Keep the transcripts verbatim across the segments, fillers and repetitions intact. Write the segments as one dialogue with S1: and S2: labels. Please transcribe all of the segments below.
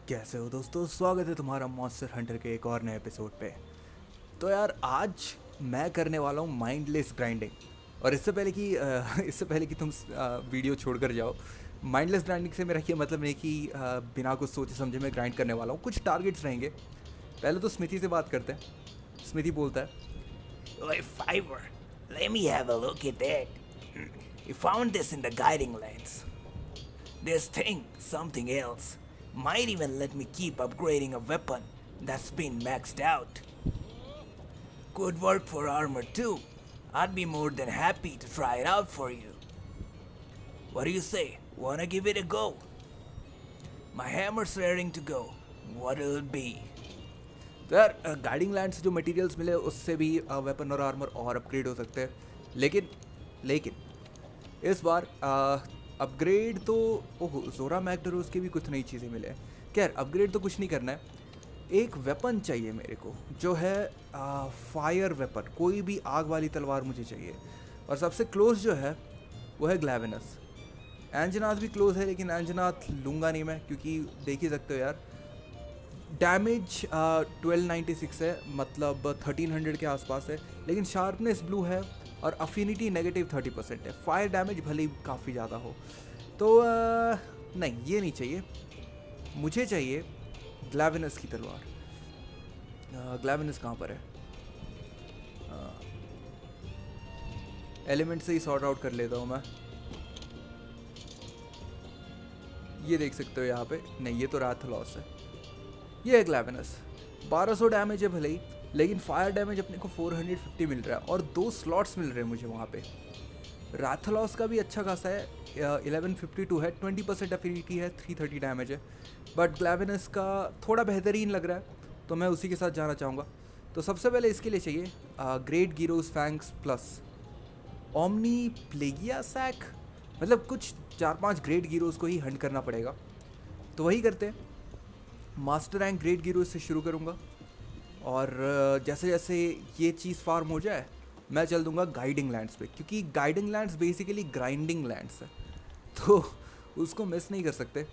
S1: कैसे हो दोस्तों। स्वागत है तुम्हारा मॉन्स्टर हंटर के एक और नए एपिसोड पे। तो यार आज मैं करने वाला हूँ माइंडलेस ग्राइंडिंग। और इससे पहले कि अ, इससे पहले कि तुम अ, वीडियो छोड़कर जाओ, माइंडलेस ग्राइंडिंग से मेरा ये मतलब नहीं कि अ, बिना कुछ सोचे समझे मैं ग्राइंड करने वाला हूँ। कुछ टारगेट्स रहेंगे। पहले तो स्मिथी से बात करते हैं। स्मिथी बोलता है,
S2: Oi, Fiverr, let me have a look at that. Hmm, You found this in the guiding lines. This thing, something else, might even let me keep upgrading a weapon that's been maxed out. Could work for armor too. I'd be more than happy to try it out for you. What do you say? Wanna give it a go? My hammer's raring to go. What'll it be?
S1: तो यार guiding land से जो materials मिले उससे भी weapon और armour और upgrade हो सकते हैं। लेकिन लेकिन इस बार अपग्रेड तो ओह जोरा मैकडरोस के भी कुछ नई चीज़ें मिले हैं। खैर अपग्रेड तो कुछ नहीं करना है। एक वेपन चाहिए मेरे को जो है आ, फायर वेपन, कोई भी आग वाली तलवार मुझे चाहिए। और सबसे क्लोज जो है वो है ग्लैवेनस। एंजनाथ भी क्लोज है लेकिन एंजनाथ लूँगा नहीं मैं, क्योंकि देख ही सकते हो यार डैमेज ट्वेल्व नाइन्टी सिक्स है, मतलब थर्टीन हंड्रेड के आसपास है। लेकिन शार्पनेस ब्लू है और अफिनिटी नेगेटिव थर्टी परसेंट है। फायर डैमेज भले ही काफ़ी ज़्यादा हो तो आ, नहीं ये नहीं चाहिए। मुझे चाहिए ग्लैवेनस की तलवार। ग्लैवेनस कहाँ पर है? एलिमेंट से ही सॉर्ट आउट कर लेता हूँ मैं। ये देख सकते हो यहाँ पे, नहीं ये तो राथलॉस है। ये है ग्लैवेनस। बारह सौ डैमेज है भले ही, लेकिन फायर डैमेज अपने को फोर हंड्रेड फिफ्टी मिल रहा है और दो स्लॉट्स मिल रहे हैं मुझे वहाँ पे। राथलॉस का भी अच्छा खासा है, इलेवन फिफ्टी टू है, ट्वेंटी परसेंट एफिनिटी है, थ्री थर्टी डैमेज है। बट ग्लैवेनस का थोड़ा बेहतरीन लग रहा है तो मैं उसी के साथ जाना चाहूँगा। तो सबसे पहले इसके लिए चाहिए great girros fangs plus omniplegia sac, मतलब कुछ चार पांच ग्रेट गिरोस को ही हंट करना पड़ेगा। तो वही करते हैं। मास्टर रैंक ग्रेट गिरोस से शुरू करूँगा और जैसे जैसे ये चीज़ फार्म हो जाए मैं चल दूँगा गाइडिंग लैंड्स पे, क्योंकि guiding lands basically grinding lands है तो उसको मिस नहीं कर सकते।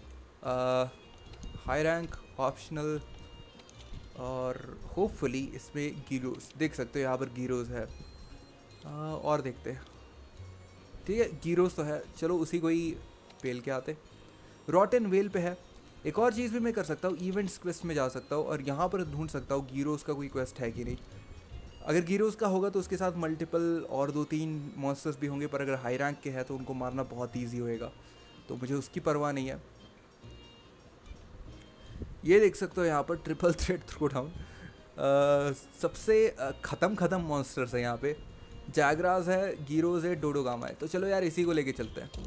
S1: हाई रैंक ऑप्शनल और होपफुली इसमें गिरोस देख सकते हो, यहाँ पर गिरोस है। आ, और देखते हैं, ठीक है गिरोस तो है, चलो उसी को ही पेल के आते। रॉटन वेल पे है। एक और चीज़ भी मैं कर सकता हूँ, इवेंट्स क्वेस्ट में जा सकता हूँ और यहाँ पर ढूंढ सकता हूँ गिरोस का कोई क्वेस्ट है कि नहीं। अगर गिरोस का होगा तो उसके साथ मल्टीपल और दो तीन मॉन्स्टर्स भी होंगे, पर अगर हाई रैंक के हैं तो उनको मारना बहुत ईजी होएगा, तो मुझे उसकी परवाह नहीं है। ये देख सकते हो यहाँ पर ट्रिपल थ्रेड थ्रो डाउन, सबसे ख़त्म ख़त्म मॉन्स्टर्स है यहाँ पे। जैगरास है, गिरोज है, डोडोगामा है। तो चलो यार इसी को लेके चलते हैं,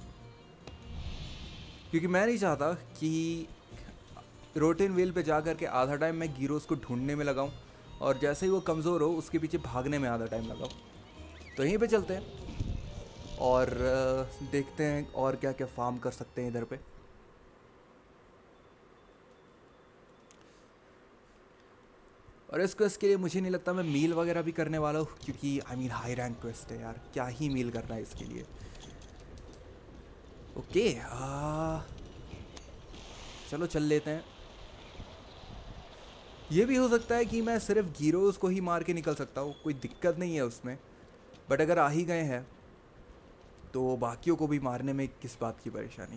S1: क्योंकि मैं नहीं चाहता कि रोटेन वेल पे जा कर के आधा टाइम मैं गिरोस को ढूंढने में लगाऊं और जैसे ही वो कमज़ोर हो उसके पीछे भागने में आधा टाइम लगाऊं। तो यहीं पे चलते हैं और देखते हैं और क्या क्या फार्म कर सकते हैं इधर पे। और इस क्वेस्ट के लिए मुझे नहीं लगता मैं मील वगैरह भी करने वाला हूँ, क्योंकि I mean high rank quest है यार, क्या ही मील करना है इसके लिए। ओके आ, चलो चल लेते हैं। ये भी हो सकता है कि मैं सिर्फ गिरोज को ही मार के निकल सकता हूँ, कोई दिक्कत नहीं है उसमें। बट अगर आ ही गए हैं तो बाकियों को भी मारने में किस बात की परेशानी।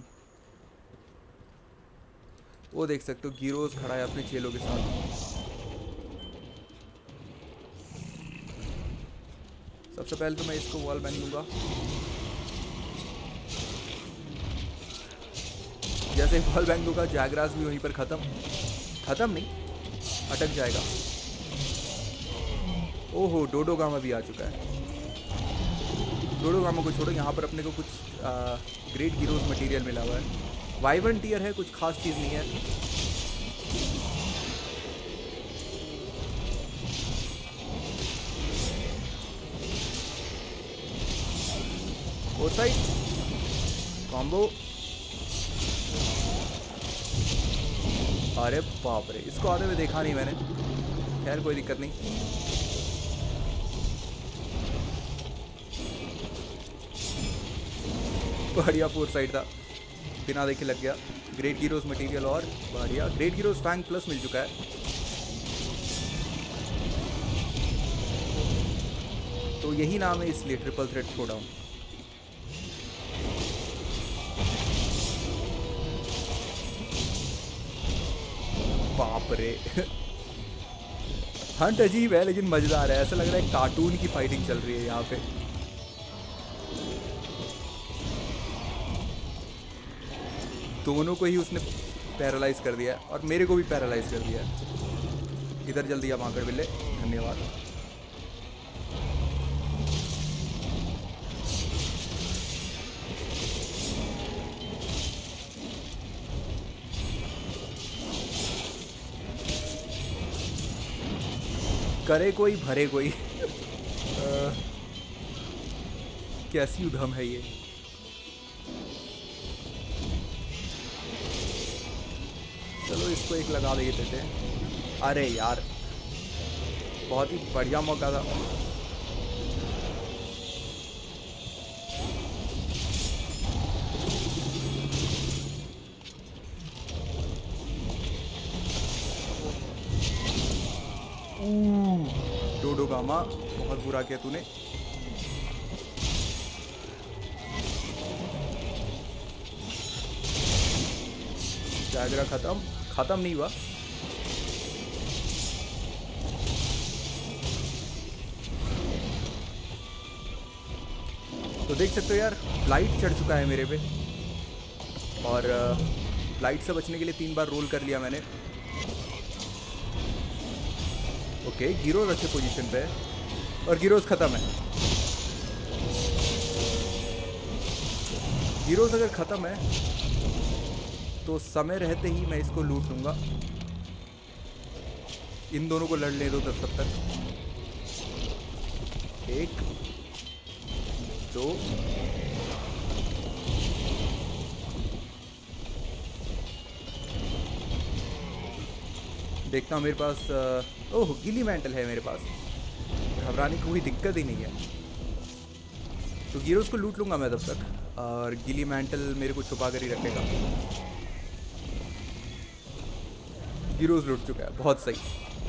S1: वो देख सकते हो गिरोज खड़ा है अपने चेलों के साथ। सबसे पहले तो मैं इसको वॉल बैंग दूंगा। जैसे वॉल बैंग दूंगा जैगरास भी वहीं पर ख़त्म ख़त्म नहीं अटक जाएगा। ओहो डोडोगामा भी आ चुका है। डोडोगामा को छोड़ो, यहाँ पर अपने को कुछ आ, ग्रेट गिरोस मटेरियल मिला हुआ है। वाइवन टीयर है, कुछ खास चीज़ नहीं है। और साइड कॉम्बो, अरे बाप रे, इसको आते हुए देखा नहीं मैंने। खैर कोई दिक्कत नहीं। बढ़िया फोर साइड था, बिना देखे लग गया। ग्रेट हीरोज मटेरियल और बढ़िया। ग्रेट हीरोज फैंग प्लस मिल चुका है। तो यही नाम है इसलिए ट्रिपल थ्रेट थ्रोडाउन। बाप रे हंट अजीब है लेकिन मजेदार है। ऐसा लग रहा है कार्टून की फाइटिंग चल रही है यहाँ पे। दोनों को ही उसने पैरालाइज कर दिया और मेरे को भी पैरालाइज कर दिया। इधर जल्दी आ माकड़ बिल्ले, धन्यवाद। करे कोई भरे कोई आ, कैसी उधम है ये। चलो इसको एक लगा देते थे। अरे यार बहुत ही बढ़िया मौका था। डोडो गामा बहुत बुरा किया तूने। जागरा खत्म खत्म नहीं हुआ। तो देख सकते हो यार लाइट चढ़ चुका है मेरे पे और लाइट से बचने के लिए तीन बार रोल कर लिया मैंने। ओके गिरोज अच्छे पोजीशन पे है और गिरोज खत्म है। गिरोज अगर खत्म है तो समय रहते ही मैं इसको लूट लूंगा। इन दोनों को लड़ने दो तब तक। एक दो देखता हूँ मेरे पास ओह गिली मैंटल है मेरे पास। घबराने की कोई दिक्कत ही नहीं है। तो गिरोज को लूट लूंगा मैं तब तक और गिली मैंटल मेरे को छुपा कर ही रखेगा। गिरोज लूट चुका है, बहुत सही।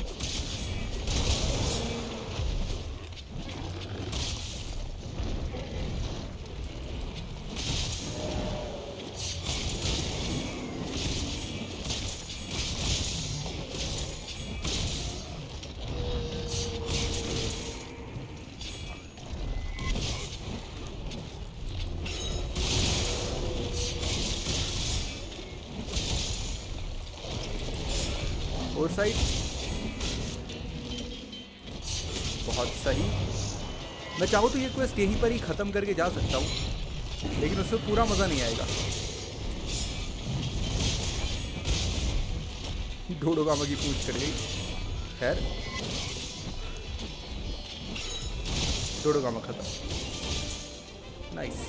S1: और साइड बहुत सही। मैं चाहूँ तो ये क्वेस्ट यहीं पर ही ख़त्म करके जा सकता हूँ लेकिन उससे पूरा मज़ा नहीं आएगा। ढोडो गामा की पूछ चढ़ गई। खैर ढोडो गामा खत्म। नाइस।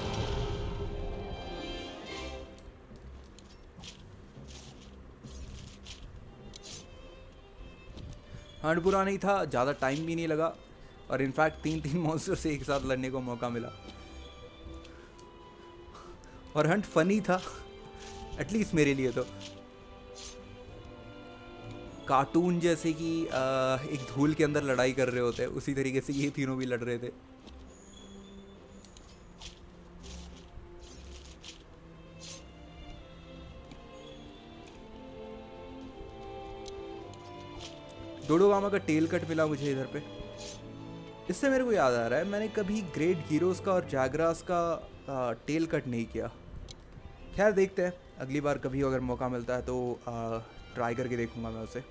S1: हंट बुरा नहीं था, ज़्यादा टाइम भी नहीं लगा और इनफैक्ट तीन तीन मॉन्स्टर से एक साथ लड़ने को मौका मिला और हंट फनी था एटलीस्ट मेरे लिए। तो कार्टून जैसे कि एक धूल के अंदर लड़ाई कर रहे होते हैं उसी तरीके से ये तीनों भी लड़ रहे थे। डोडो गामा का टेल कट मिला मुझे इधर पे। इससे मेरे को याद आ रहा है मैंने कभी ग्रेट हीरोज का और जैगरास का आ, टेल कट नहीं किया। खैर देखते हैं अगली बार कभी अगर मौका मिलता है तो आ, ट्राई करके देखूंगा मैं उसे।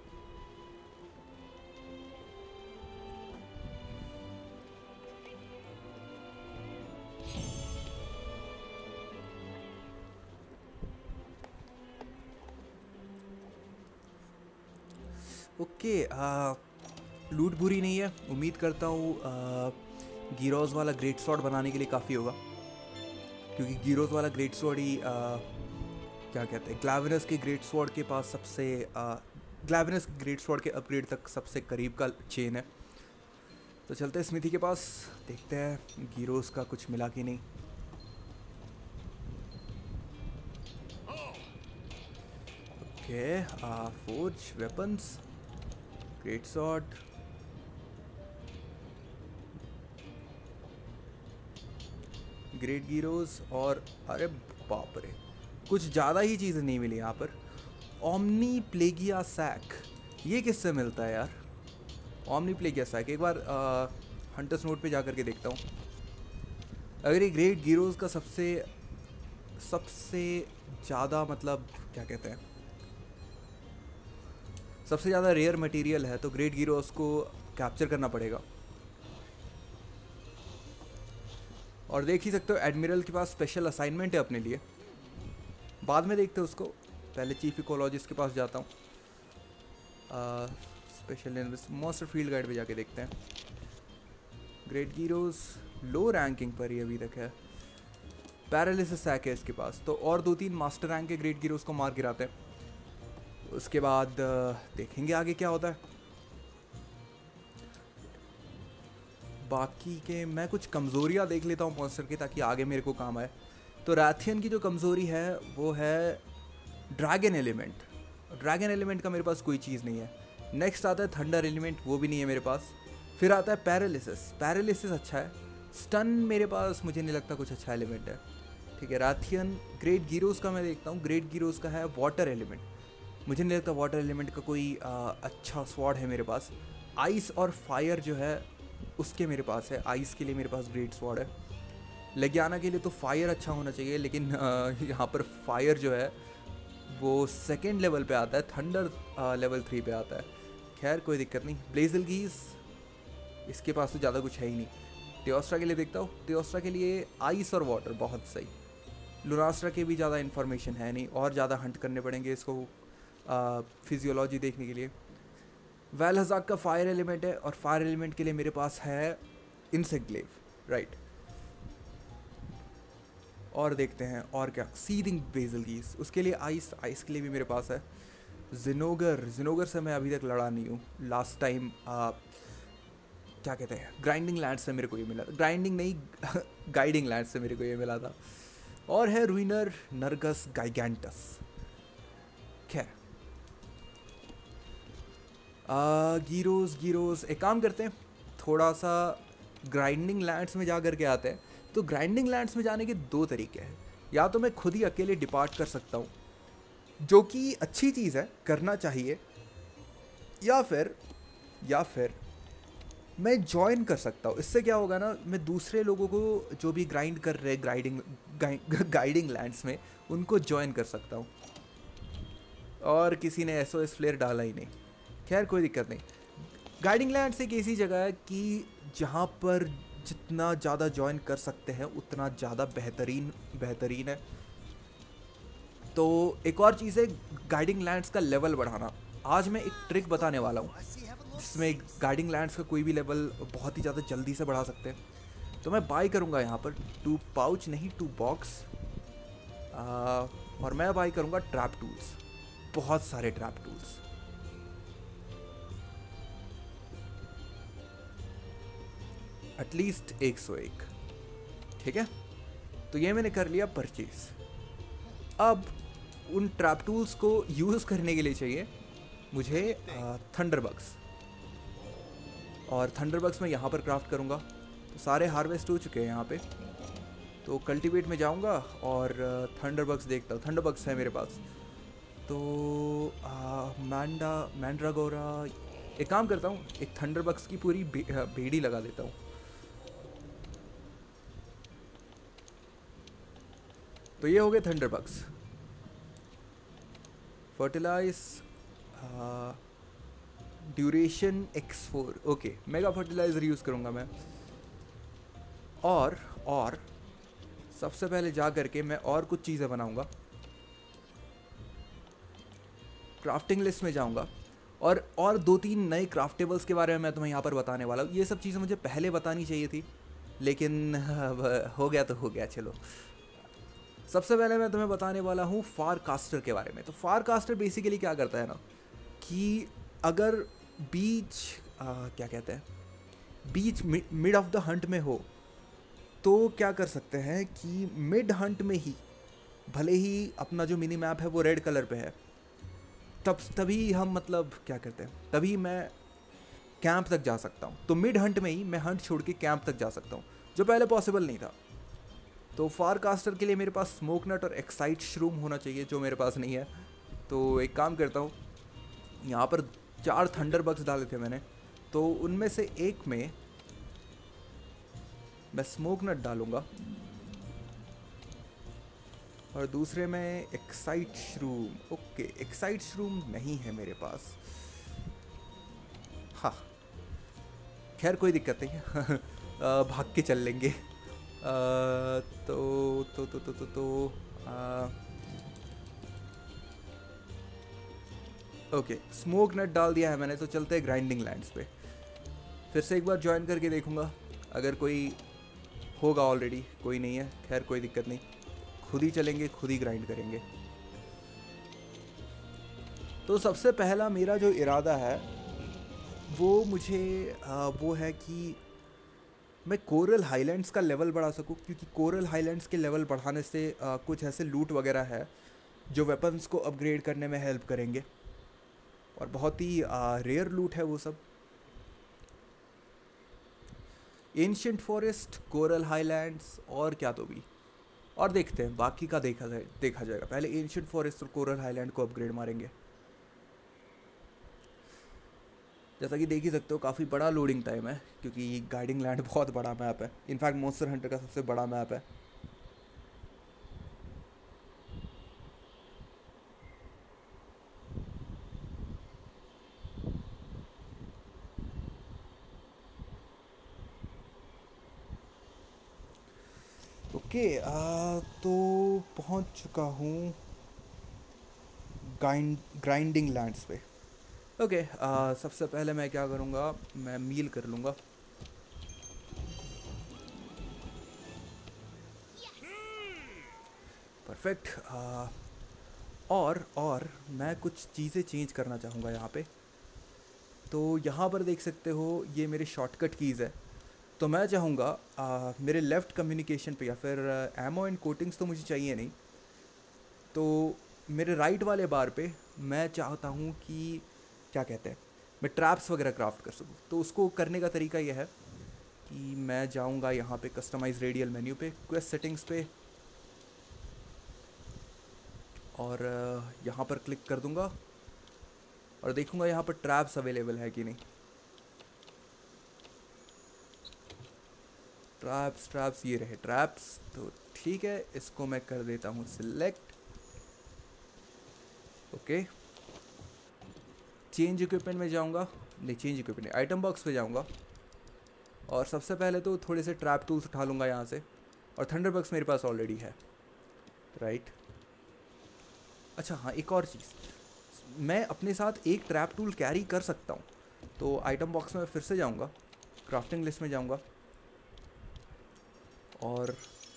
S1: ओके okay, लूट बुरी नहीं है। उम्मीद करता हूँ गिरोज वाला ग्रेट स्वॉर्ड बनाने के लिए काफ़ी होगा क्योंकि गिरोज वाला ग्रेट स्वॉर्ड ही आ, क्या कहते हैं ग्लैविनस के ग्रेट स्वॉर्ड के पास सबसे ग्लैविनस ग्रेट स्वॉर्ड के अपग्रेड तक सबसे करीब का चेन है। तो चलते हैं स्मिथी के पास, देखते हैं गिरोज का कुछ मिला कि नहीं। Okay, forge weapons, great sword, great girros और अरे बाप रे, कुछ ज़्यादा ही चीज़ें नहीं मिली यहाँ पर। ओमनी प्लेगिया सैक, ये किससे मिलता है यार? ओमनी प्लेगिया सैक एक बार हंटर्स नोट पे जा कर के देखता हूँ। अगर ये ग्रेट गिरोज का सबसे सबसे ज़्यादा मतलब क्या कहते हैं, सबसे ज़्यादा रेयर मटेरियल है, तो ग्रेट गिरोज को कैप्चर करना पड़ेगा। और देख ही सकते हो एडमिरल के पास स्पेशल असाइनमेंट है अपने लिए, बाद में देखते हैं उसको। पहले चीफ इकोलॉजिस्ट के पास जाता हूँ, स्पेशल मॉन्स्टर फील्ड गाइड पे जाके देखते हैं। ग्रेट गिरोज लो रैंकिंग पर ही अभी तक है, पैरालिसिस सैक है इसके पास, तो और दो तीन मास्टर रैंक के ग्रेट गिरोज को मार गिराते हैं। उसके बाद देखेंगे आगे क्या होता है। बाकी के मैं कुछ कमज़ोरियाँ देख लेता हूँ मॉन्स्टर की, ताकि आगे मेरे को काम आए। तो राथियन की जो कमज़ोरी है वो है ड्रैगन एलिमेंट। ड्रैगन एलिमेंट का मेरे पास कोई चीज़ नहीं है। नेक्स्ट आता है थंडर एलिमेंट, वो भी नहीं है मेरे पास। फिर आता है पैरालिसिस, पैरालिसिस अच्छा है। स्टन मेरे पास मुझे नहीं लगता कुछ अच्छा एलिमेंट है। ठीक है, राथियन ग्रेट गिरोज का मैं देखता हूँ। ग्रेट गिरोज का है वाटर एलिमेंट, मुझे नहीं लगता वाटर एलिमेंट का कोई आ, अच्छा स्वॉर्ड है मेरे पास। आइस और फायर जो है उसके मेरे पास है, आइस के लिए मेरे पास ग्रेट स्वॉर्ड है। लेग्याना के लिए तो फायर अच्छा होना चाहिए, लेकिन यहाँ पर फायर जो है वो सेकेंड लेवल पे आता है, थंडर लेवल थ्री पे आता है। खैर कोई दिक्कत नहीं। ब्लेजल गीज इसके पास तो ज़्यादा कुछ है ही नहीं। टियोस्ट्रा के लिए देखता हूँ, टियोस्ट्रा के लिए आइस और वाटर बहुत सही। लुनास्ट्रा के भी ज़्यादा इन्फॉर्मेशन है नहीं, और ज़्यादा हंट करने पड़ेंगे इसको फिजियोलॉजी देखने के लिए। वेलहज़ाक का फायर एलिमेंट है, और फायर एलिमेंट के लिए मेरे पास है इंसेक्ट ग्लेव, राइट। और देखते हैं और क्या, सीडिंग बेजल गीज, उसके लिए आइस, आइस के लिए भी मेरे पास है। जिनोगर, जिनोगर से मैं अभी तक लड़ा नहीं हूँ। लास्ट टाइम क्या कहते हैं, ग्राइंडिंग लैंड से मेरे को ये मिला, ग्राइंडिंग नहीं गाइडिंग लैंड से मेरे को ये मिला था। और है रुइनर नरगस गाइगेंटस। खैर गिरोज गिरोज एक काम करते हैं, थोड़ा सा ग्राइंडिंग लैंड्स में जा कर के आते हैं। तो ग्राइंडिंग लैंड्स में जाने के दो तरीके हैं, या तो मैं खुद ही अकेले डिपार्ट कर सकता हूँ, जो कि अच्छी चीज़ है, करना चाहिए, या फिर या फिर मैं ज्वाइन कर सकता हूँ। इससे क्या होगा ना, मैं दूसरे लोगों को जो भी ग्राइंड कर रहे ग्राइंडिंग गाइडिंग लैंड्स में, उनको ज्वाइन कर सकता हूँ। और किसी ने एस ओ एस फ्लेयर डाला ही नहीं, खैर कोई दिक्कत नहीं। गाइडिंग लैंड्स एक ऐसी जगह है कि जहाँ पर जितना ज़्यादा ज्वाइन कर सकते हैं उतना ज़्यादा बेहतरीन बेहतरीन है। तो एक और चीज़ है गाइडिंग लैंड्स का लेवल बढ़ाना। आज मैं एक ट्रिक बताने वाला हूँ जिसमें गाइडिंग लैंड्स का कोई भी लेवल बहुत ही ज़्यादा जल्दी से बढ़ा सकते हैं। तो मैं बाई करूँगा यहाँ पर टू पाउच नहीं टू बॉक्स, और मैं बाई करूँगा ट्रैप टूल्स, बहुत सारे ट्रैप टूल्स। एटलीस्ट एक सौ एक, ठीक है। तो ये मैंने कर लिया परचेज। अब उन ट्रैप टूल्स को यूज़ करने के लिए चाहिए मुझे थंडर बग्स, और थंडर बग्स मैं यहाँ पर क्राफ्ट करूँगा। तो सारे हार्वेस्ट हो चुके हैं यहाँ पे, तो कल्टीवेट में जाऊँगा और थंडर बग्स देखता हूँ। थंडर बग्स है मेरे पास, तो मैंडा मैंड्रागोरा, एक काम करता हूँ, एक थंडर बग्स की पूरी बे, बेड़ी लगा देता हूँ। तो ये हो गए thunder bugs. Fertilize duration x four, okay, mega fertilizer use करूँगा मैं। और और सबसे पहले जा करके मैं और कुछ चीज़ें बनाऊँगा, क्राफ्टिंग लिस्ट में जाऊँगा, और और दो तीन नए क्राफ्टेबल्स के बारे में मैं तुम्हें यहाँ पर बताने वाला हूँ। ये सब चीज़ें मुझे पहले बतानी चाहिए थी, लेकिन हो गया तो हो गया, चलो। सबसे पहले मैं तुम्हें बताने वाला हूँ फार कास्टर के बारे में। तो फार कास्टर बेसिकली क्या करता है ना, कि अगर बीच आ, क्या कहते हैं, बीच मिड ऑफ द हंट में हो, तो क्या कर सकते हैं कि मिड हंट में ही, भले ही अपना जो मिनी मैप है वो रेड कलर पे है, तब तभी हम मतलब क्या करते हैं, तभी मैं कैंप तक जा सकता हूँ। तो मिड हंट में ही मैं हंट छोड़ के कैंप तक जा सकता हूँ, जो पहले पॉसिबल नहीं था। तो फार कास्टर के लिए मेरे पास स्मोक नट और एक्साइट श्रूम होना चाहिए, जो मेरे पास नहीं है। तो एक काम करता हूँ, यहाँ पर चार थंडर बग्स डाले थे मैंने, तो उनमें से एक में मैं स्मोक नट डालूँगा और दूसरे में एक्साइट श्रूम। ओके, एक्साइट श्रूम नहीं है मेरे पास। हाँ, खैर कोई दिक्कत नहीं है। अ, भाग के चल लेंगे। अ, तो तो तो तो तो, तो आ, ओके, स्मोक नट डाल दिया है मैंने, तो चलते हैं ग्राइंडिंग लैंड्स पे। फिर से एक बार ज्वाइन करके देखूंगा, अगर कोई होगा। ऑलरेडी कोई नहीं है, खैर कोई दिक्कत नहीं, खुद ही चलेंगे, खुद ही ग्राइंड करेंगे। तो सबसे पहला मेरा जो इरादा है वो मुझे आ, वो है कि मैं कोरल हाईलैंड्स का लेवल बढ़ा सकूं, क्योंकि कोरल हाईलैंड्स के लेवल बढ़ाने से आ, कुछ ऐसे लूट वगैरह है जो वेपन्स को अपग्रेड करने में हेल्प करेंगे, और बहुत ही रेयर लूट है वो सब। एंशिएंट फॉरेस्ट, कोरल हाईलैंड्स और क्या तो भी, और देखते हैं बाकी का देखा जाए देखा जाएगा। पहले एंशिएंट फॉरेस्ट और कोरल हाईलैंड को अपग्रेड मारेंगे। जैसा कि देख ही सकते हो काफ़ी बड़ा लोडिंग टाइम है, क्योंकि गाइडिंग लैंड बहुत बड़ा मैप है, इनफैक्ट मॉन्स्टर हंटर का सबसे बड़ा मैप है। ओके, आ, तो पहुंच चुका हूँ ग्राइंड ग्राइंडिंग लैंड्स पे। ओके, आ, सबसे पहले मैं क्या करूँगा, मैं मील कर लूँगा। परफेक्ट। और और मैं कुछ चीज़ें चेंज करना चाहूँगा यहाँ पे। तो यहाँ पर देख सकते हो ये मेरे शॉर्टकट कीज़ है। तो मैं चाहूँगा आ, मेरे लेफ़्ट कम्युनिकेशन पे, या फिर एमो एंड कोटिंग्स तो मुझे चाहिए नहीं, तो मेरे राइट वाले बार पे मैं चाहता हूँ कि क्या कहते हैं, मैं ट्रैप्स वगैरह क्राफ्ट कर सकूँ। तो उसको करने का तरीका यह है कि मैं जाऊँगा यहाँ पे कस्टमाइज रेडियल मेन्यू पे, क्वेस्ट सेटिंग्स पे, और यहाँ पर क्लिक कर दूँगा और देखूँगा यहाँ पर ट्रैप्स अवेलेबल है कि नहीं। ट्रैप्स ट्रैप्स ये रहे ट्रैप्स, तो ठीक है, इसको मैं कर देता हूँ सिलेक्ट। ओके, चेंज इक्विपमेंट में जाऊँगा, नहीं चेंज इक्विपमेंट आइटम बॉक्स पे जाऊँगा, और सबसे पहले तो थोड़े से ट्रैप टूल्स उठा लूँगा यहाँ से, और थंडर बग्स मेरे पास ऑलरेडी है, राइट। अच्छा हाँ, एक और चीज़, मैं अपने साथ एक ट्रैप टूल कैरी कर सकता हूँ। तो आइटम बॉक्स में फिर से जाऊँगा, क्राफ्टिंग लिस्ट में जाऊँगा, और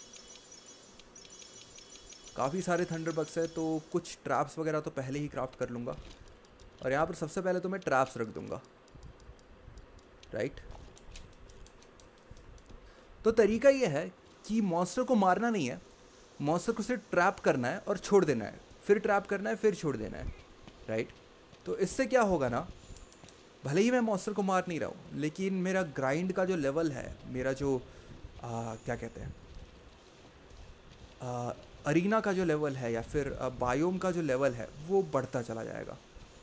S1: काफ़ी सारे थंडर बग्स है, तो कुछ ट्रैप्स वगैरह तो पहले ही क्राफ्ट कर लूँगा। और यहाँ पर सबसे पहले तो मैं ट्रैप्स रख दूँगा, राइट। तो तरीका ये है कि मॉन्स्टर को मारना नहीं है, मॉन्स्टर को सिर्फ ट्रैप करना है और छोड़ देना है, फिर ट्रैप करना है, फिर छोड़ देना है, राइट। तो इससे क्या होगा ना, भले ही मैं मॉन्स्टर को मार नहीं रहा हूँ, लेकिन मेरा ग्राइंड का जो लेवल है, मेरा जो आ, क्या कहते हैं आ, अरीना का जो लेवल है, या फिर बायोम का जो लेवल है, वो बढ़ता चला जाएगा।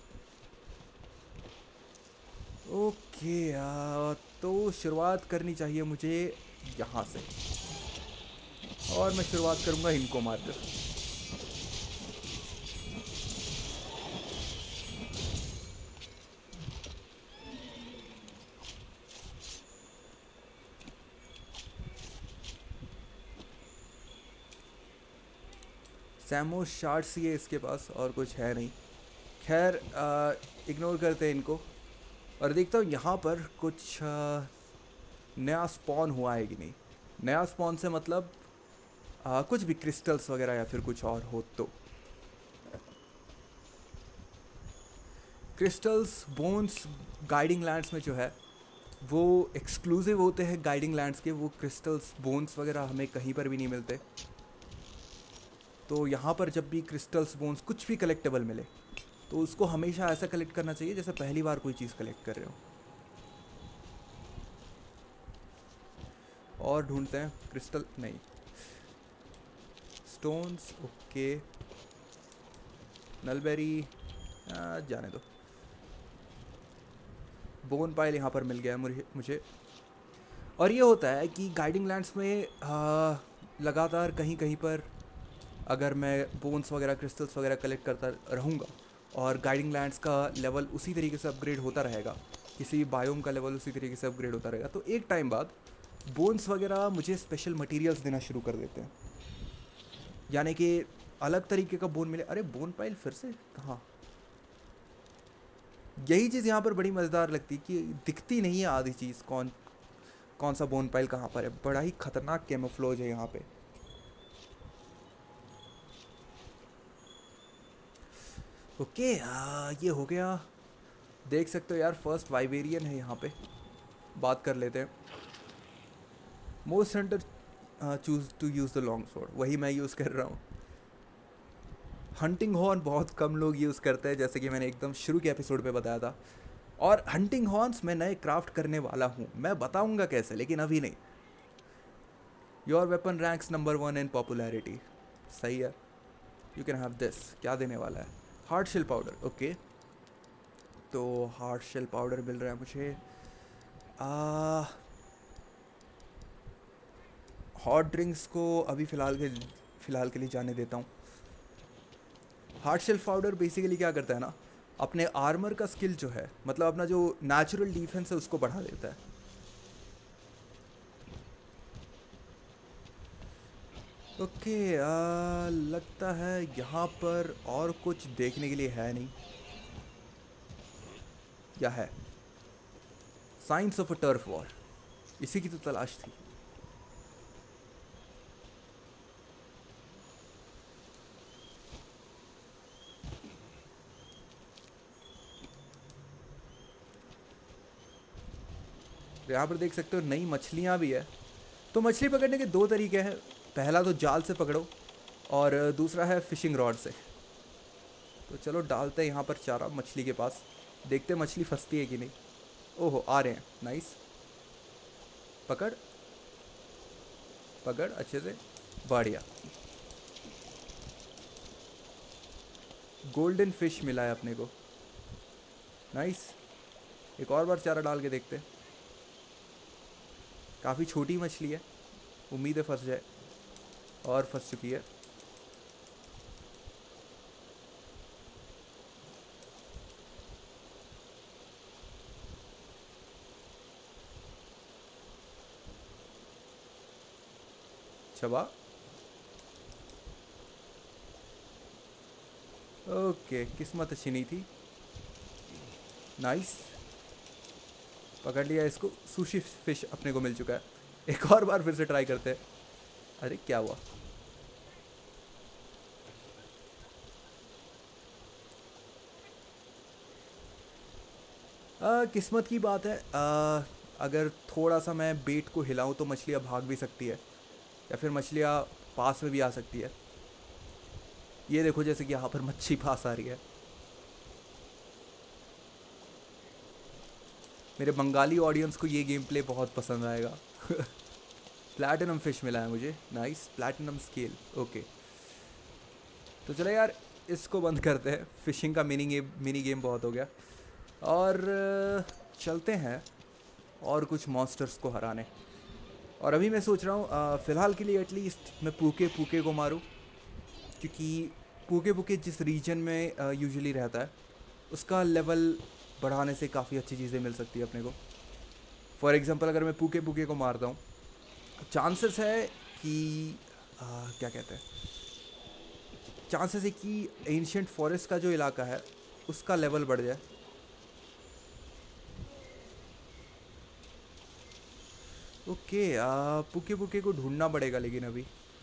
S1: ओके, आ, तो शुरुआत करनी चाहिए मुझे यहाँ से, और मैं शुरुआत करूँगा इनको मारकर। सैमो शार्ट्स ही है इसके पास, और कुछ है नहीं। खैर, इग्नोर करते हैं इनको, और देखता हूँ यहाँ पर कुछ आ, नया स्पॉन हुआ है कि नहीं। नया स्पॉन से मतलब आ, कुछ भी क्रिस्टल्स वगैरह या फिर कुछ और हो तो। क्रिस्टल्स, बोन्स गाइडिंग लैंड्स में जो है वो एक्सक्लूसिव होते हैं गाइडिंग लैंड्स के। वो क्रिस्टल्स, बोन्स वगैरह हमें कहीं पर भी नहीं मिलते। तो यहाँ पर जब भी क्रिस्टल्स, बोन्स कुछ भी कलेक्टेबल मिले तो उसको हमेशा ऐसा कलेक्ट करना चाहिए जैसे पहली बार कोई चीज़ कलेक्ट कर रहे हो। और ढूंढते हैं क्रिस्टल, नहीं स्टोन्स, ओके नलबेरी जाने दो। बोन पाइल यहाँ पर मिल गया है मुझे मुझे और ये होता है कि गाइडिंग लैंड्स में आ, लगातार कहीं कहीं पर अगर मैं बोन्स वगैरह क्रिस्टल्स वगैरह कलेक्ट करता रहूँगा और गाइडिंग लैंड्स का लेवल उसी तरीके से अपग्रेड होता रहेगा, किसी भी बायोम का लेवल उसी तरीके से अपग्रेड होता रहेगा, तो एक टाइम बाद बोन्स वगैरह मुझे स्पेशल मटेरियल्स देना शुरू कर देते हैं। यानी कि अलग तरीके का बोन मिले। अरे बोन पाइल फिर से कहाँ? यही चीज़ यहाँ पर बड़ी मज़ेदार लगती है कि दिखती नहीं है आधी चीज़, कौन कौन सा बोन पाइल कहाँ पर है। बड़ा ही खतरनाक कैमोफ्लेज है यहाँ पे। ओके आ, ये हो गया। देख सकते हो यार फर्स्ट वाइबेरियन है यहाँ पे। बात कर लेते हैं। Most hunter choose to use the long sword, वही मैं यूज़ कर रहा हूँ। हंटिंग हॉर्न बहुत कम लोग यूज़ करते हैं, जैसे कि मैंने एकदम शुरू के एपिसोड पे बताया था। और हंटिंग हॉर्न्स मैं नए क्राफ्ट करने वाला हूँ, मैं बताऊँगा कैसे, लेकिन अभी नहीं। Your weapon ranks number one in popularity, सही है। You can have this. क्या देने वाला है? Hard shell powder, okay. तो हार्ड शेल पाउडर मिल रहा है मुझे। आ हॉट ड्रिंक्स को अभी फ़िलहाल के फ़िलहाल के लिए जाने देता हूँ। हार्ड शेल पाउडर बेसिकली क्या करता है ना, अपने आर्मर का स्किल जो है, मतलब अपना जो नेचुरल डिफेंस है उसको बढ़ा देता है। ओके आ, लगता है यहाँ पर और कुछ देखने के लिए है नहीं, या है? Science of a turf war, इसी की तो तलाश थी। यहाँ पर देख सकते हो नई मछलियाँ भी है। तो मछली पकड़ने के दो तरीके हैं, पहला तो जाल से पकड़ो और दूसरा है फिशिंग रॉड से। तो चलो डालते हैं यहाँ पर चारा मछली के पास, देखते हैं मछली फंसती है कि नहीं। ओहो आ रहे हैं, नाइस। पकड़ पकड़ अच्छे से, बढ़िया। गोल्डन फिश मिला है अपने को, नाइस। एक और बार चारा डाल के देखते हैं। काफ़ी छोटी मछली है, उम्मीद है फंस जाए, और फंस चुकी है। चबा, ओके किस्मत अच्छी नहीं थी। नाइस, पकड़ लिया इसको। सुशी फिश अपने को मिल चुका है। एक और बार फिर से ट्राई करते हैं। अरे क्या हुआ? आ, किस्मत की बात है। आ, अगर थोड़ा सा मैं बेट को हिलाऊं तो मछलियाँ भाग भी सकती है, या फिर मछलियाँ पास में भी आ सकती है। ये देखो जैसे कि यहाँ पर मच्छी पास आ रही है। मेरे बंगाली ऑडियंस को ये गेम प्ले बहुत पसंद आएगा। प्लैटिनम फिश मिला है मुझे, नाइस। Platinum scale, okay. तो चलो यार इसको बंद करते हैं, फिशिंग का मिनी गेम मिनी गेम बहुत हो गया। और चलते हैं और कुछ मॉन्स्टर्स को हराने। और अभी मैं सोच रहा हूँ फ़िलहाल के लिए एटलीस्ट मैं पूके पूके को मारूँ, क्योंकि पूके पूके जिस रीजन में यूजुअली रहता है उसका लेवल बढ़ाने से काफ़ी अच्छी चीज़ें मिल सकती है अपने को। फॉर एग्ज़ाम्पल अगर मैं पूके पूके को मारता हूँ, चांसेस है कि आ, क्या कहते हैं, चांसेस है कि एंशिएंट फॉरेस्ट का जो इलाका है उसका लेवल बढ़ जाए। ओके आ, पुके पुके को ढूंढना पड़ेगा लेकिन अभी।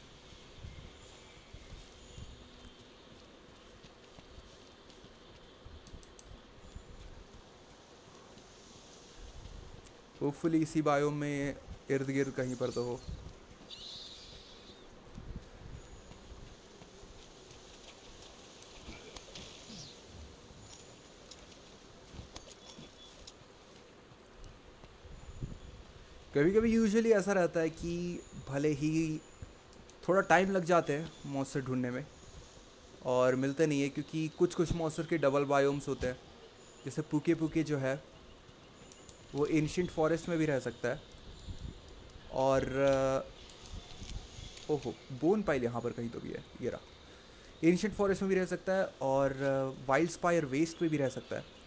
S1: होपफुली इसी बायोम में इर्द गिर्द कहीं पर तो हो। कभी कभी यूजुअली ऐसा रहता है कि भले ही थोड़ा टाइम लग जाते हैं मॉन्स्टर ढूंढने में और मिलते नहीं है, क्योंकि कुछ कुछ मॉन्स्टर के डबल बायोम्स होते हैं। जैसे पुके पुके जो है वो एंशिएंट फॉरेस्ट में भी रह सकता है, और ओहो बोन पाइल यहाँ पर कहीं तो भी है, ये रहा। एंशिएंट फॉरेस्ट में भी रह सकता है और वाइल्ड स्पायर वेस्ट में भी रह सकता है।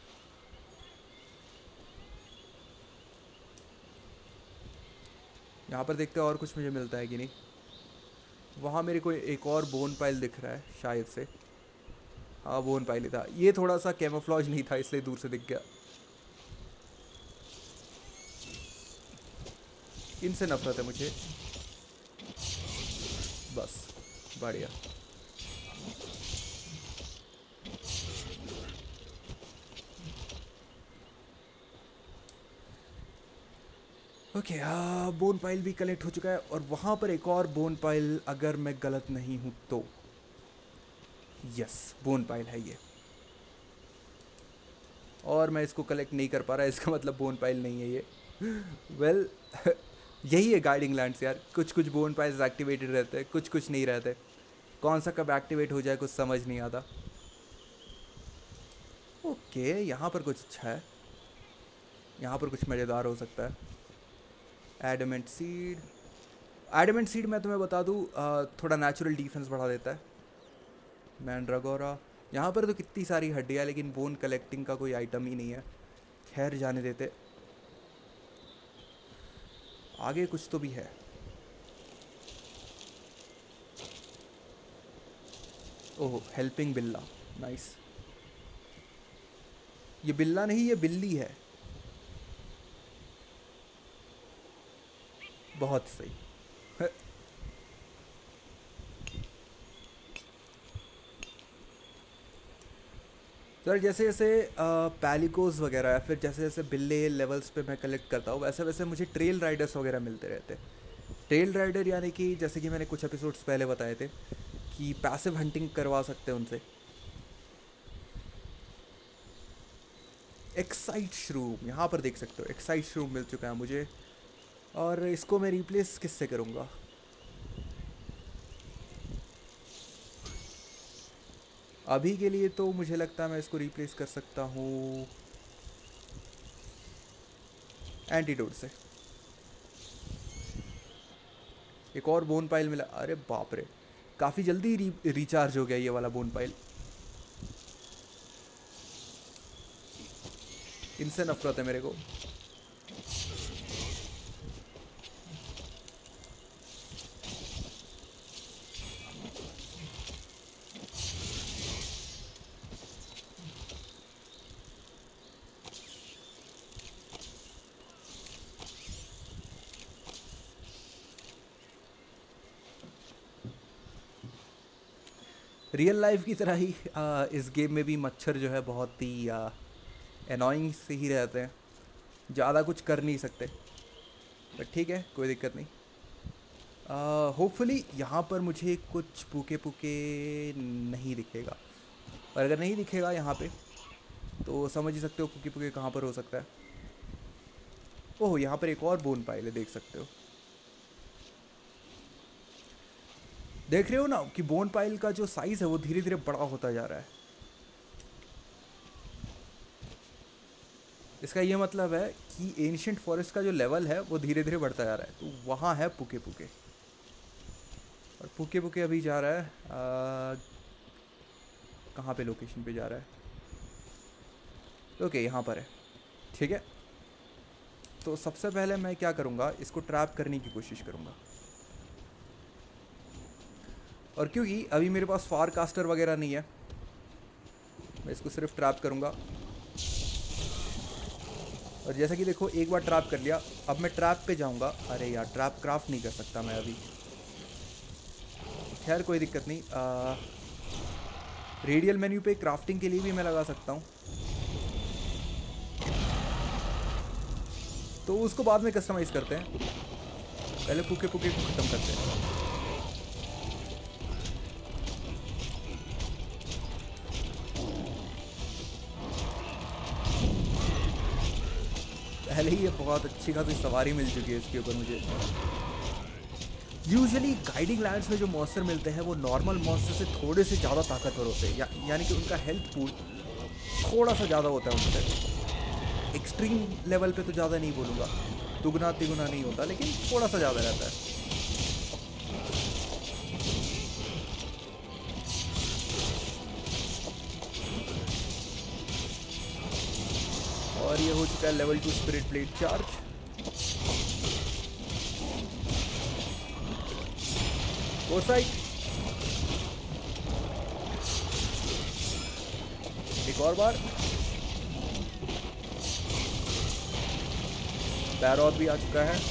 S1: यहाँ पर देखते हैं और कुछ मुझे मिलता है कि नहीं। वहाँ मेरे को एक और बोन पाइल दिख रहा है शायद से। हाँ बोन पाइल ही था, ये थोड़ा सा कैमोफ्लॉज नहीं था इसलिए दूर से दिख गया। इनसे नफरत है मुझे, बस बढ़िया। ओके हाँ बोन पाइल भी कलेक्ट हो चुका है, और वहाँ पर एक और बोन पाइल अगर मैं गलत नहीं हूँ तो, यस बोन पाइल है ये, और मैं इसको कलेक्ट नहीं कर पा रहा, इसका मतलब बोन पाइल नहीं है ये। वेल well, यही है गाइडिंग लैंड्स यार, कुछ कुछ बोन पाइल्स एक्टिवेटेड रहते हैं, कुछ कुछ नहीं रहते। कौन सा कब एक्टिवेट हो जाए कुछ समझ नहीं आता। ओके यहाँ पर कुछ अच्छा है, यहाँ पर कुछ मज़ेदार हो सकता है। एडमेंट सीड, एडमेंट सीड मैं तुम्हें बता दूँ थोड़ा नेचुरल डिफेंस बढ़ा देता है। मैंड्रागोरा, यहाँ पर तो कितनी सारी हड्डियाँ, लेकिन बोन कलेक्टिंग का कोई आइटम ही नहीं है। खैर जाने देते, आगे कुछ तो भी है। ओह हेल्पिंग बिल्ला, नाइस। ये बिल्ला नहीं ये बिल्ली है, बहुत सही। सर जैसे जैसे पैलिकोज वगैरह या फिर जैसे जैसे बिल्ले लेवल्स पे मैं कलेक्ट करता हूँ, वैसे वैसे मुझे ट्रेल राइडर्स वगैरह मिलते रहते हैं। ट्रेल राइडर यानी कि जैसे कि मैंने कुछ एपिसोड्स पहले बताए थे कि पैसिव हंटिंग करवा सकते हैं उनसे। एक्साइट श्रूम यहाँ पर देख सकते हो, एक्साइट श्रूम मिल चुका है मुझे, और इसको मैं रिप्लेस किससे करूँगा? अभी के लिए तो मुझे लगता है मैं इसको रिप्लेस कर सकता हूँ एंटीडोट से। एक और बोन पाइल मिला, अरे बाप रे काफ़ी जल्दी री, रिचार्ज हो गया ये वाला बोन पाइल। इनसे नफरत है मेरे को। रियल लाइफ की तरह ही आ, इस गेम में भी मच्छर जो है बहुत ही एनॉइंग से ही रहते हैं, ज़्यादा कुछ कर नहीं सकते, बट ठीक है कोई दिक्कत नहीं। होपफुली यहाँ पर मुझे कुछ पुके पुके नहीं दिखेगा, और अगर नहीं दिखेगा यहाँ पे तो समझ ही सकते हो पुके पुके कहाँ पर हो सकता है। ओह यहाँ पर एक और बोन पाइल है, देख सकते हो, देख रहे हो ना कि बोन पाइल का जो साइज़ है वो धीरे धीरे बड़ा होता जा रहा है। इसका ये मतलब है कि एंशिएंट फॉरेस्ट का जो लेवल है वो धीरे धीरे बढ़ता जा रहा है। तो वहाँ है पुके पुके, और पुके पुके अभी जा रहा है कहाँ पे, लोकेशन पे जा रहा है। ओके यहाँ पर है, ठीक है। तो सबसे पहले मैं क्या करूँगा, इसको ट्रैप करने की कोशिश करूँगा, और क्योंकि अभी मेरे पास फार कास्टर वगैरह नहीं है, मैं इसको सिर्फ ट्रैप करूँगा। और जैसा कि देखो एक बार ट्रैप कर लिया, अब मैं ट्रैप पे जाऊँगा। अरे यार ट्रैप क्राफ्ट नहीं कर सकता मैं अभी, खैर कोई दिक्कत नहीं। आ, रेडियल मेन्यू पे क्राफ्टिंग के लिए भी मैं लगा सकता हूँ, तो उसको बाद में कस्टमाइज़ करते हैं, पहले पुके पुके को ख़त्म करते हैं। पहले ही ये बहुत अच्छी खासी सवारी मिल चुकी है इसके ऊपर मुझे। यूजुअली गाइडिंग लैंड्स में जो मॉन्स्टर मिलते हैं वो नॉर्मल मॉन्स्टर से थोड़े से ज़्यादा ताकतवर होते हैं, या, यानी कि उनका हेल्थ पूल थोड़ा सा ज़्यादा होता है उनसे। एक्सट्रीम लेवल पे तो ज़्यादा नहीं बोलूँगा, दुगना तिगुना नहीं होता, लेकिन थोड़ा सा ज़्यादा रहता है। और ये हो चुका है level two spirit blade charge. वो साइड एक और बार। बैरॉथ भी आ चुका है।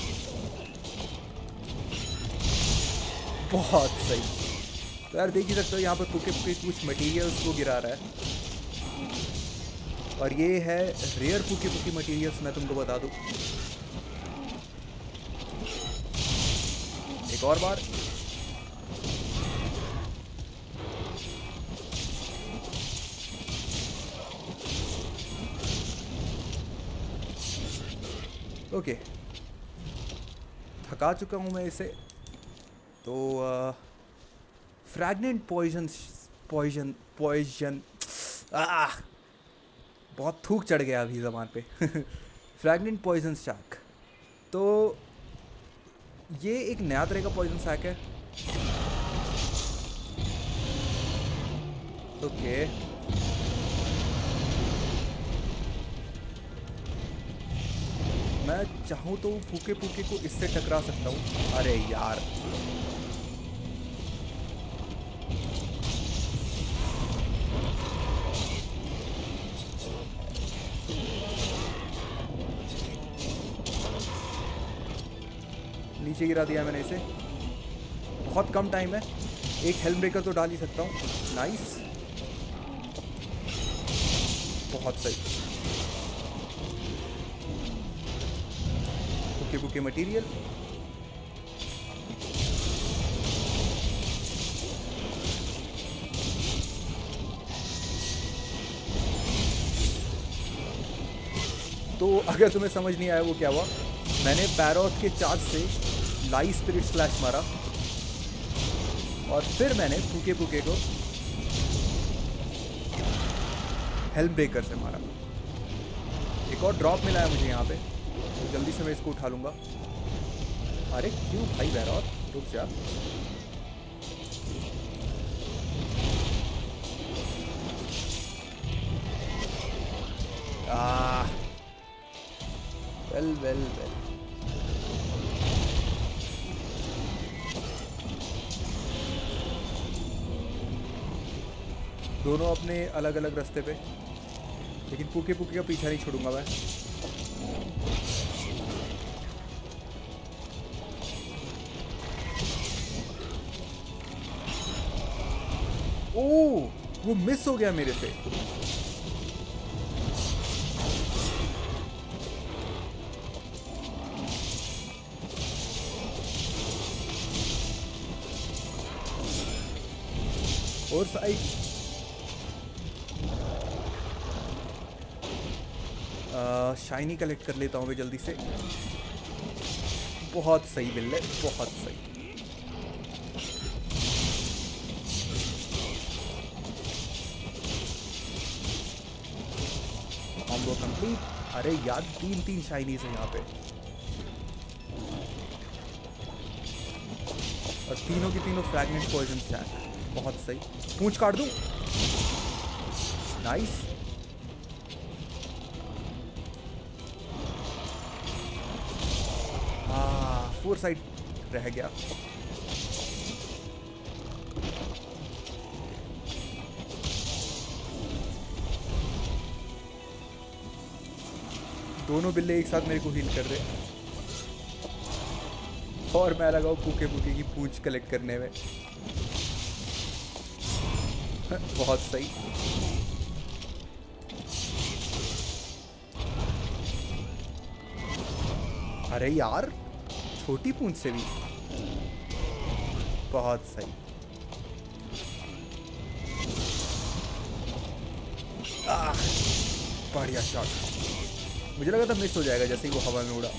S1: बहुत सही। तो यार देख ही सकते हो यहाँ पर पुके पुके कुछ मटेरियल्स को गिरा रहा है, और ये है रेयर पुके पुके मटेरियल्स, मैं तुमको बता दूं। एक और बार। ओके, थका चुका हूँ मैं इसे। तो फ्रैगनेंट पॉइजन पॉइजन पॉइजन आ बहुत थूक चढ़ गया अभी ज़बान पे। फ्रैगनेंट पॉइजन शैक, तो ये एक नया तरह का पॉइजन शैक है। ओके, मैं चाहूँ तो फूके फूके को इससे टकरा सकता हूँ। अरे यार, नीचे गिरा दिया मैंने इसे। बहुत कम टाइम है, एक हेल्म ब्रेकर तो डाल ही सकता हूँ। नाइस, बहुत सही। बुके बुके मटेरियल, तो अगर तुम्हें समझ नहीं आया वो क्या हुआ, मैंने बैरॉथ के चार्ज से लाई स्पिरिट स्लैश मारा और फिर मैंने फूके फूके को हेल्म ब्रेकर से मारा। एक और ड्रॉप मिला है मुझे यहाँ पे, तो जल्दी से मैं इसको उठा लूँगा। अरे क्यों भाई बैरॉथ, रुक जा। Ah, well well well. दोनों अपने अलग अलग रास्ते पे, लेकिन पुके पुके का पीछा नहीं छोड़ूंगा मैं। ओह, वो मिस हो गया मेरे से। और साइड शाइनी कलेक्ट कर लेता हूँ मैं जल्दी से। बहुत सही बिल्ले, बहुत सही। Combo complete. अरे यार, तीन तीन शाइनीज है यहाँ पे, और तीनों की तीनों फ्रैगनेंट पॉइजन शैक। बहुत सही, पूंछ काट दूं। नाइस। हाँ, फोर साइड रह गया। दोनों बिल्ले एक साथ मेरे को हील कर रहे, और मैं लगाऊं पुके पुके की पूंछ कलेक्ट करने में। बहुत सही। अरे यार, छोटी पूंछ से भी। बहुत सही। आह, बढ़िया शॉट। मुझे लगा था मिस हो जाएगा जैसे ही वो हवा में उड़ा।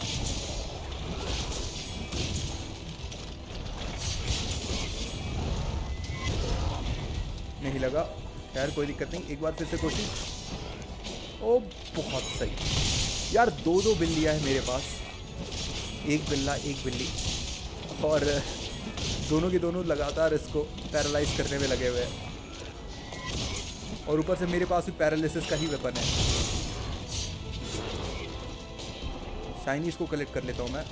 S1: नहीं लगा, खैर कोई दिक्कत नहीं, एक बार फिर से कोशिश। ओ बहुत सही यार, दो दो बिल्लियाँ है मेरे पास, एक बिल्ला एक बिल्ली, और दोनों के दोनों लगातार इसको पैरालाइज करने में लगे हुए हैं, और ऊपर से मेरे पास भी पैरालिसिस का ही वेपन है। शाइनीज को कलेक्ट कर लेता हूँ मैं।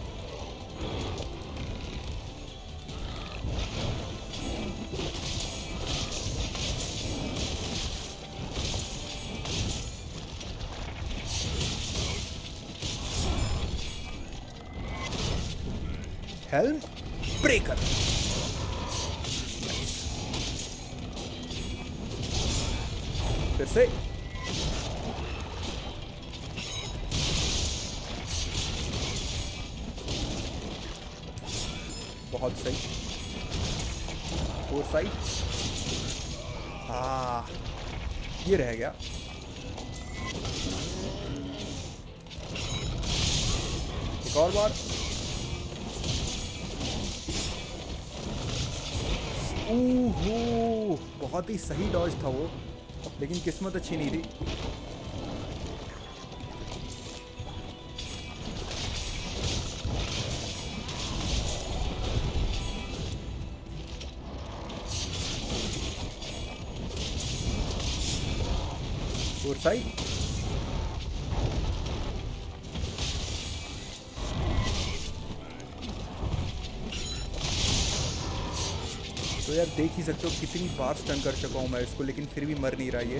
S1: हेल्म ब्रेकर, फिर से बहुत सही, फोर साइड, हाँ ये रह गया। एक और बार, ओहो बहुत ही सही डॉज था वो, लेकिन किस्मत अच्छी नहीं थी। फोर साइड, तो यार देख ही सकते हो कितनी बार स्टन कर चुका हूँ मैं इसको, लेकिन फिर भी मर नहीं रहा ये।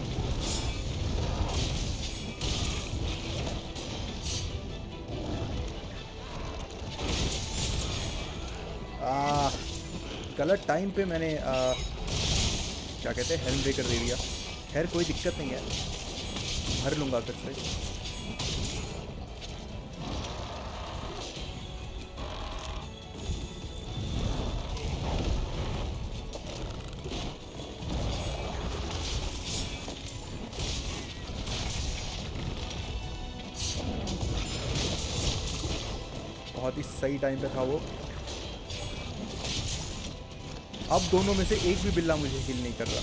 S1: आ, गलत टाइम पे मैंने आ, क्या कहते हैं हेल्म ब्रेकर दे दिया। खैर कोई दिक्कत नहीं है, भर लूँगा फिर से। बहुत ही सही टाइम पे था वो। अब दोनों में से एक भी बिल्ला मुझे हिल नहीं कर रहा।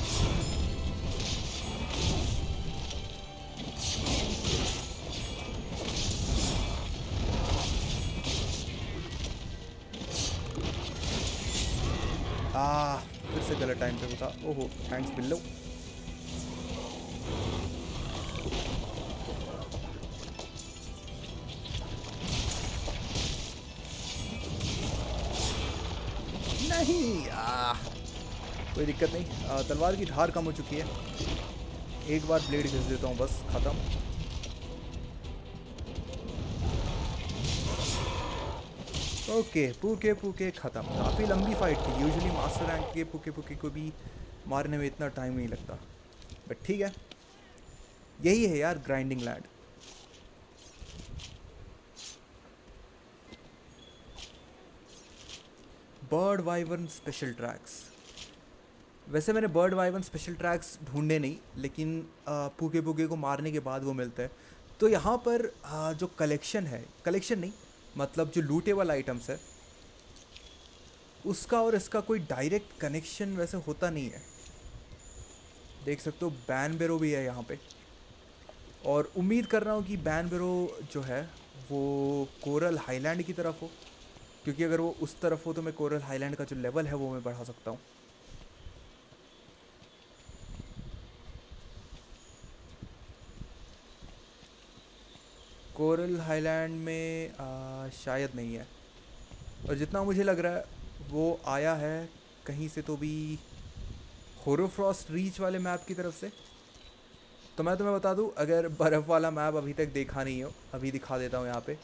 S1: आ, फिर से गलत टाइम पे था। ओहो थैंक्स बिल्लो। नहीं आ, कोई दिक्कत नहीं, आ, तलवार की धार कम हो चुकी है। एक बार ब्लेड घिस देता हूँ बस, ख़त्म। ओके पूके पूके ख़त्म। काफ़ी लंबी फाइट थी। यूजुअली मास्टर रैंक के पूके पूके को भी मारने में इतना टाइम नहीं लगता, बट ठीक है, यही है यार grinding land. Bird wyvern special tracks, वैसे मैंने बर्ड वाइवर्न स्पेशल ट्रैक्स ढूंढे नहीं, लेकिन पूके पूके को मारने के बाद वो मिलता है। तो यहाँ पर आ, जो कलेक्शन है, कलेक्शन नहीं मतलब जो लूटेबल आइटम्स है, उसका और इसका कोई डायरेक्ट कनेक्शन वैसे होता नहीं है। देख सकते हो बैनबेरो भी है यहाँ पे, और उम्मीद कर रहा हूँ कि बैनबेरो जो है वो कोरल हाईलैंड की तरफ हो, क्योंकि अगर वो उस तरफ हो तो मैं कोरल हाईलैंड का जो लेवल है वो मैं बढ़ा सकता हूँ। कोरल हाईलैंड में आ, शायद नहीं है, और जितना मुझे लग रहा है वो आया है कहीं से तो भी होरोफ्रॉस्ट रीच वाले मैप की तरफ से। तो मैं तुम्हें बता दूं, अगर बर्फ़ वाला मैप अभी तक देखा नहीं हो, अभी दिखा देता हूँ यहाँ पे।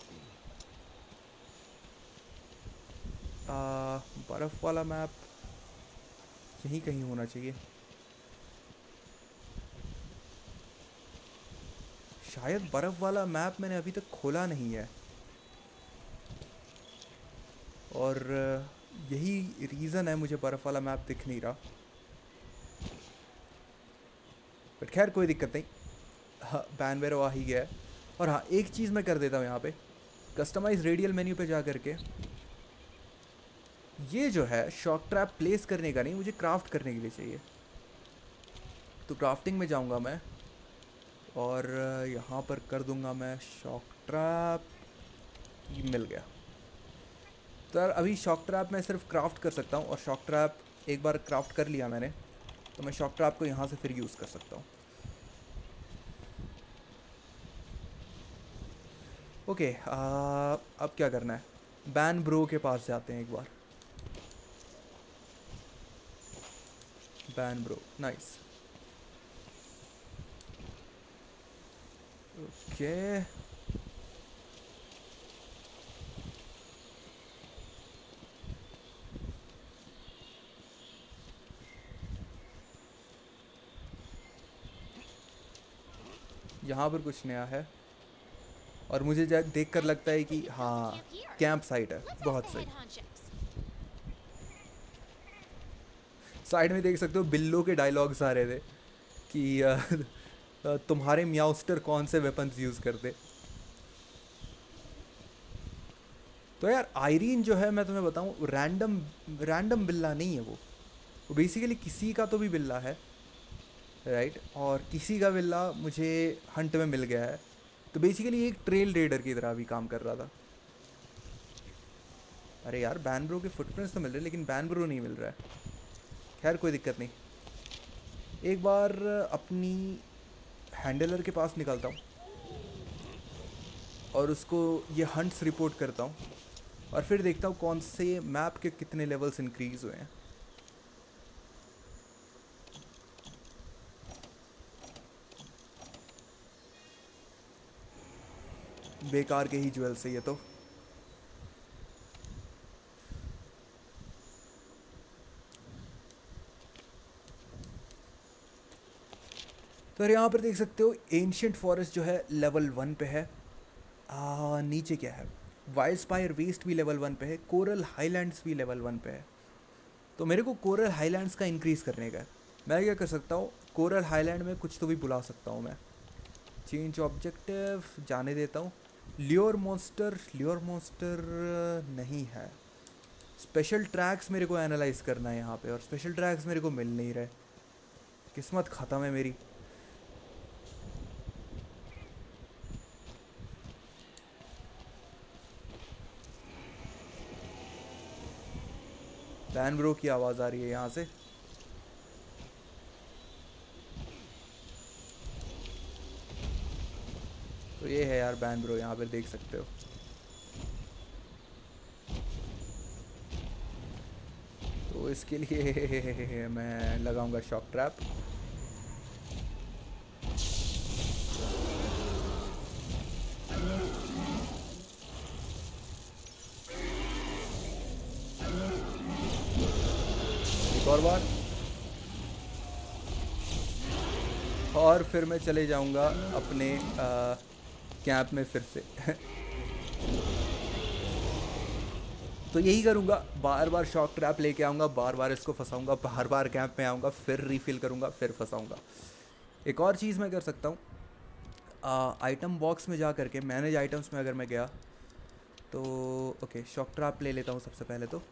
S1: बर्फ़ वाला मैप यहीं कहीं होना चाहिए शायद। बर्फ़ वाला मैप मैंने अभी तक खोला नहीं है, और यही रीज़न है मुझे बर्फ़ वाला मैप दिख नहीं रहा, बट खैर कोई दिक्कत नहीं। हाँ बैनबेरो आ ही गया है, और हाँ, एक चीज़ मैं कर देता हूँ यहाँ पे, कस्टमाइज रेडियल मेन्यू पे जा करके ये जो है शॉक ट्रैप प्लेस करने का नहीं, मुझे क्राफ्ट करने के लिए चाहिए। तो क्राफ्टिंग में जाऊँगा मैं और यहाँ पर कर दूँगा मैं शॉक ट्रैप, ये मिल गया। तो यार अभी शॉक ट्रैप मैं सिर्फ क्राफ्ट कर सकता हूँ, और शॉक ट्रैप एक बार क्राफ्ट कर लिया मैंने, तो मैं शॉक ट्रैप को यहाँ से फिर यूज़ कर सकता हूँ। ओके, आ, अब क्या करना है, बैन ब्रो के पास जाते हैं एक बार। Banbaro, nice. ओके, यहाँ पर कुछ नया है और मुझे देख कर लगता है कि हाँ कैंप साइट है, बहुत सही। साइड में देख सकते हो बिल्लो के डायलॉग्स आ रहे थे कि आ, तुम्हारे म्याउस्टर कौन से वेपन्स यूज़ करते। तो यार आयरीन जो है मैं तुम्हें बताऊँ, रैंडम रैंडम बिल्ला नहीं है वो वो बेसिकली किसी का तो भी बिल्ला है, राइट, और किसी का बिल्ला मुझे हंट में मिल गया है। तो बेसिकली एक ट्रेल रेडर की तरह भी काम कर रहा था। अरे यार बैन ब्रो के फुटप्रिंट्स तो मिल रहे हैं लेकिन बैन ब्रो नहीं मिल रहा है। खैर कोई दिक्कत नहीं, एक बार अपनी हैंडलर के पास निकलता हूँ और उसको ये हंट्स रिपोर्ट करता हूँ और फिर देखता हूँ कौन से मैप के कितने लेवल्स इंक्रीज़ हुए हैं। बेकार के ही ज्वेल से ये तो। तो यहाँ पर देख सकते हो एंशिएंट फॉरेस्ट जो है लेवल वन पे है। आ, नीचे क्या है, वाइल्डस्पायर वेस्ट भी लेवल वन पे है, कोरल हाईलैंड्स भी लेवल वन पे है। तो मेरे को कोरल हाईलैंड्स का इंक्रीज़ करने का है। मैं क्या कर सकता हूँ, कोरल हाईलैंड में कुछ तो भी बुला सकता हूँ मैं। चेंज ऑब्जेक्टिव जाने देता हूँ। ल्योर मॉन्स्टर, ल्योर मॉन्स्टर नहीं है। स्पेशल ट्रैक्स मेरे को एनालाइज करना है यहाँ पे, और स्पेशल ट्रैक्स मेरे को मिल नहीं रहे। किस्मत ख़त्म है मेरी। बैन ब्रो की आवाज़ आ रही है यहाँ से। तो ये है यार बैन ब्रो, यहाँ पर देख सकते हो। तो इसके लिए मैं लगाऊंगा शॉक ट्रैप। एक और बार, और फिर मैं चले जाऊंगा अपने कैंप में फिर से। तो यही करूँगा, बार बार शॉक ट्रैप लेके आऊँगा, बार बार इसको फंसाऊँगा, बार बार कैंप में आऊँगा, फिर रीफिल करूँगा, फिर फंसाऊँगा। एक और चीज़ मैं कर सकता हूँ, आइटम बॉक्स में जा करके मैनेज आइटम्स में अगर मैं गया तो ओके शॉक ट्रैप ले लेता हूँ सबसे पहले तो,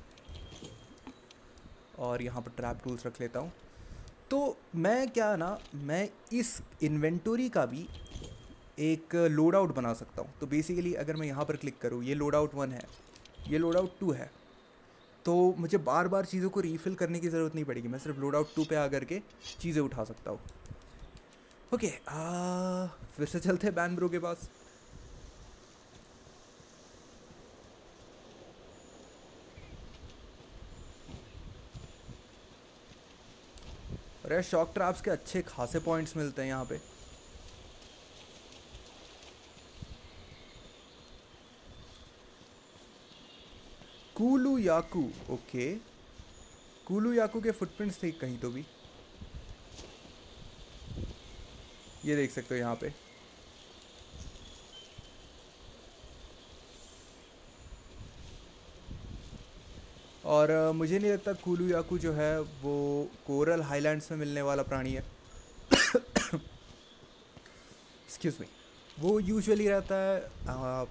S1: और यहाँ पर ट्रैप टूल्स रख लेता हूँ। तो मैं क्या ना, मैं इस इन्वेंटोरी का भी एक लोड आउट बना सकता हूँ। तो बेसिकली अगर मैं यहाँ पर क्लिक करूँ, ये लोड आउट वन है, ये लोड आउट टू है, तो मुझे बार बार चीज़ों को रीफ़िल करने की ज़रूरत नहीं पड़ेगी। मैं सिर्फ लोड आउट टू पे आकर के चीज़ें उठा सकता हूँ। ओके, आ, फिर से चलते हैं बैन ब्रो के पास। अरे शॉक ट्रैप्स के अच्छे खासे पॉइंट्स मिलते हैं यहाँ पे। कूलू याकू, ओके, कूलू याकू के फुटप्रिंट्स थे कहीं तो भी, ये देख सकते हो यहाँ पे। और uh, मुझे नहीं लगता कूलू याकू जो है वो कोरल हाईलैंड्स में मिलने वाला प्राणी है। Excuse me. वो यूजुअली रहता है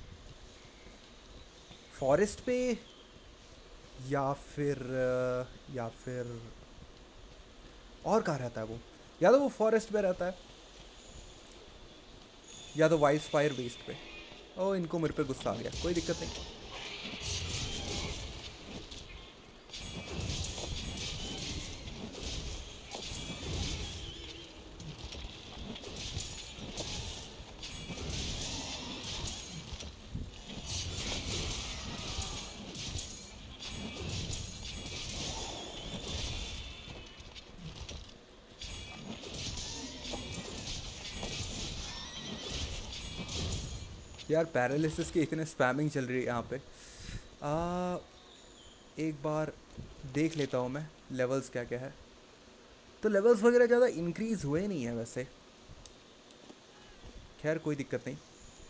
S1: फॉरेस्ट पे, या फिर अ, या फिर और कहाँ रहता है वो, या तो वो फॉरेस्ट पे रहता है या तो वाइल्ड फायर वेस्ट पे। ओ इनको मेरे पे गुस्सा आ गया, कोई दिक्कत नहीं। यार पैरालिसिस के इतने स्पैमिंग चल रही है यहाँ पे। आ, एक बार देख लेता हूँ मैं लेवल्स क्या क्या है। तो लेवल्स वगैरह ज़्यादा इंक्रीज़ हुए नहीं है वैसे, खैर कोई दिक्कत नहीं।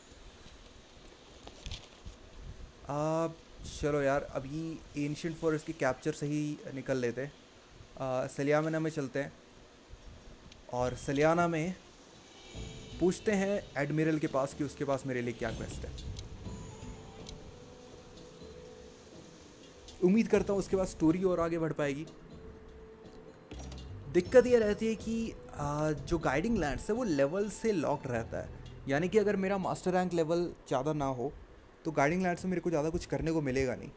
S1: आ, चलो यार अभी एंशिएंट फॉरेस्ट की कैप्चर से ही निकल लेते हैं। सलियाना में चलते हैं और सलियाना में पूछते हैं एडमिरल के पास कि उसके पास मेरे लिए क्या क्वेस्ट है। उम्मीद करता हूँ उसके बाद स्टोरी और आगे बढ़ पाएगी। दिक्कत ये रहती है कि आ, जो गाइडिंग लैंड्स है वो लेवल से लॉक्ड रहता है, यानी कि अगर मेरा मास्टर रैंक लेवल ज़्यादा ना हो तो गाइडिंग लैंड से मेरे को ज़्यादा कुछ करने को मिलेगा नहीं।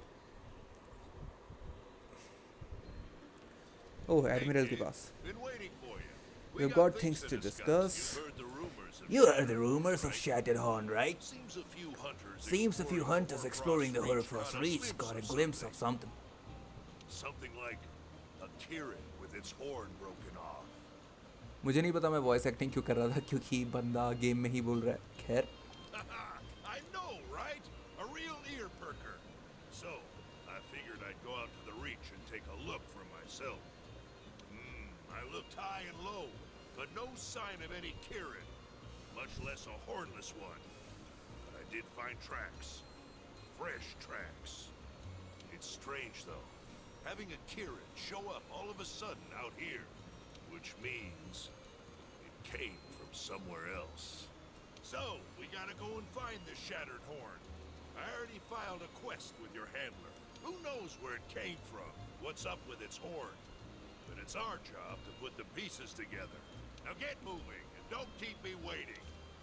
S1: ओह एडमिरल के पास। We've got things to discuss.
S2: You heard the rumors of Shattered Horn, right?
S3: Seems a few hunters.
S2: Seems a few hunters exploring the Horfrost Reach got a glimpse of something.
S3: Something like a Kirin with its horn broken off.
S1: मुझे नहीं पता मैं voice acting क्यों कर रहा था, क्योंकि बंदा गेम में ही बोल रहा है। खैर
S3: I know, right? A real ear perker. So, I figured I'd go out to the Reach and take a look for myself. Hmm, I looked high and low, but no sign of any Kirin, much less a hornless one. But I did find tracks. Fresh tracks. It's strange, though. Having a Kirin show up all of a sudden out here. Which means it came from somewhere else. So, we gotta go and find this Shattered Horn. I already filed a quest with your handler. Who knows where it came from? What's up with its horn? But it's our job to put the pieces together. Now get moving and don't keep me waiting.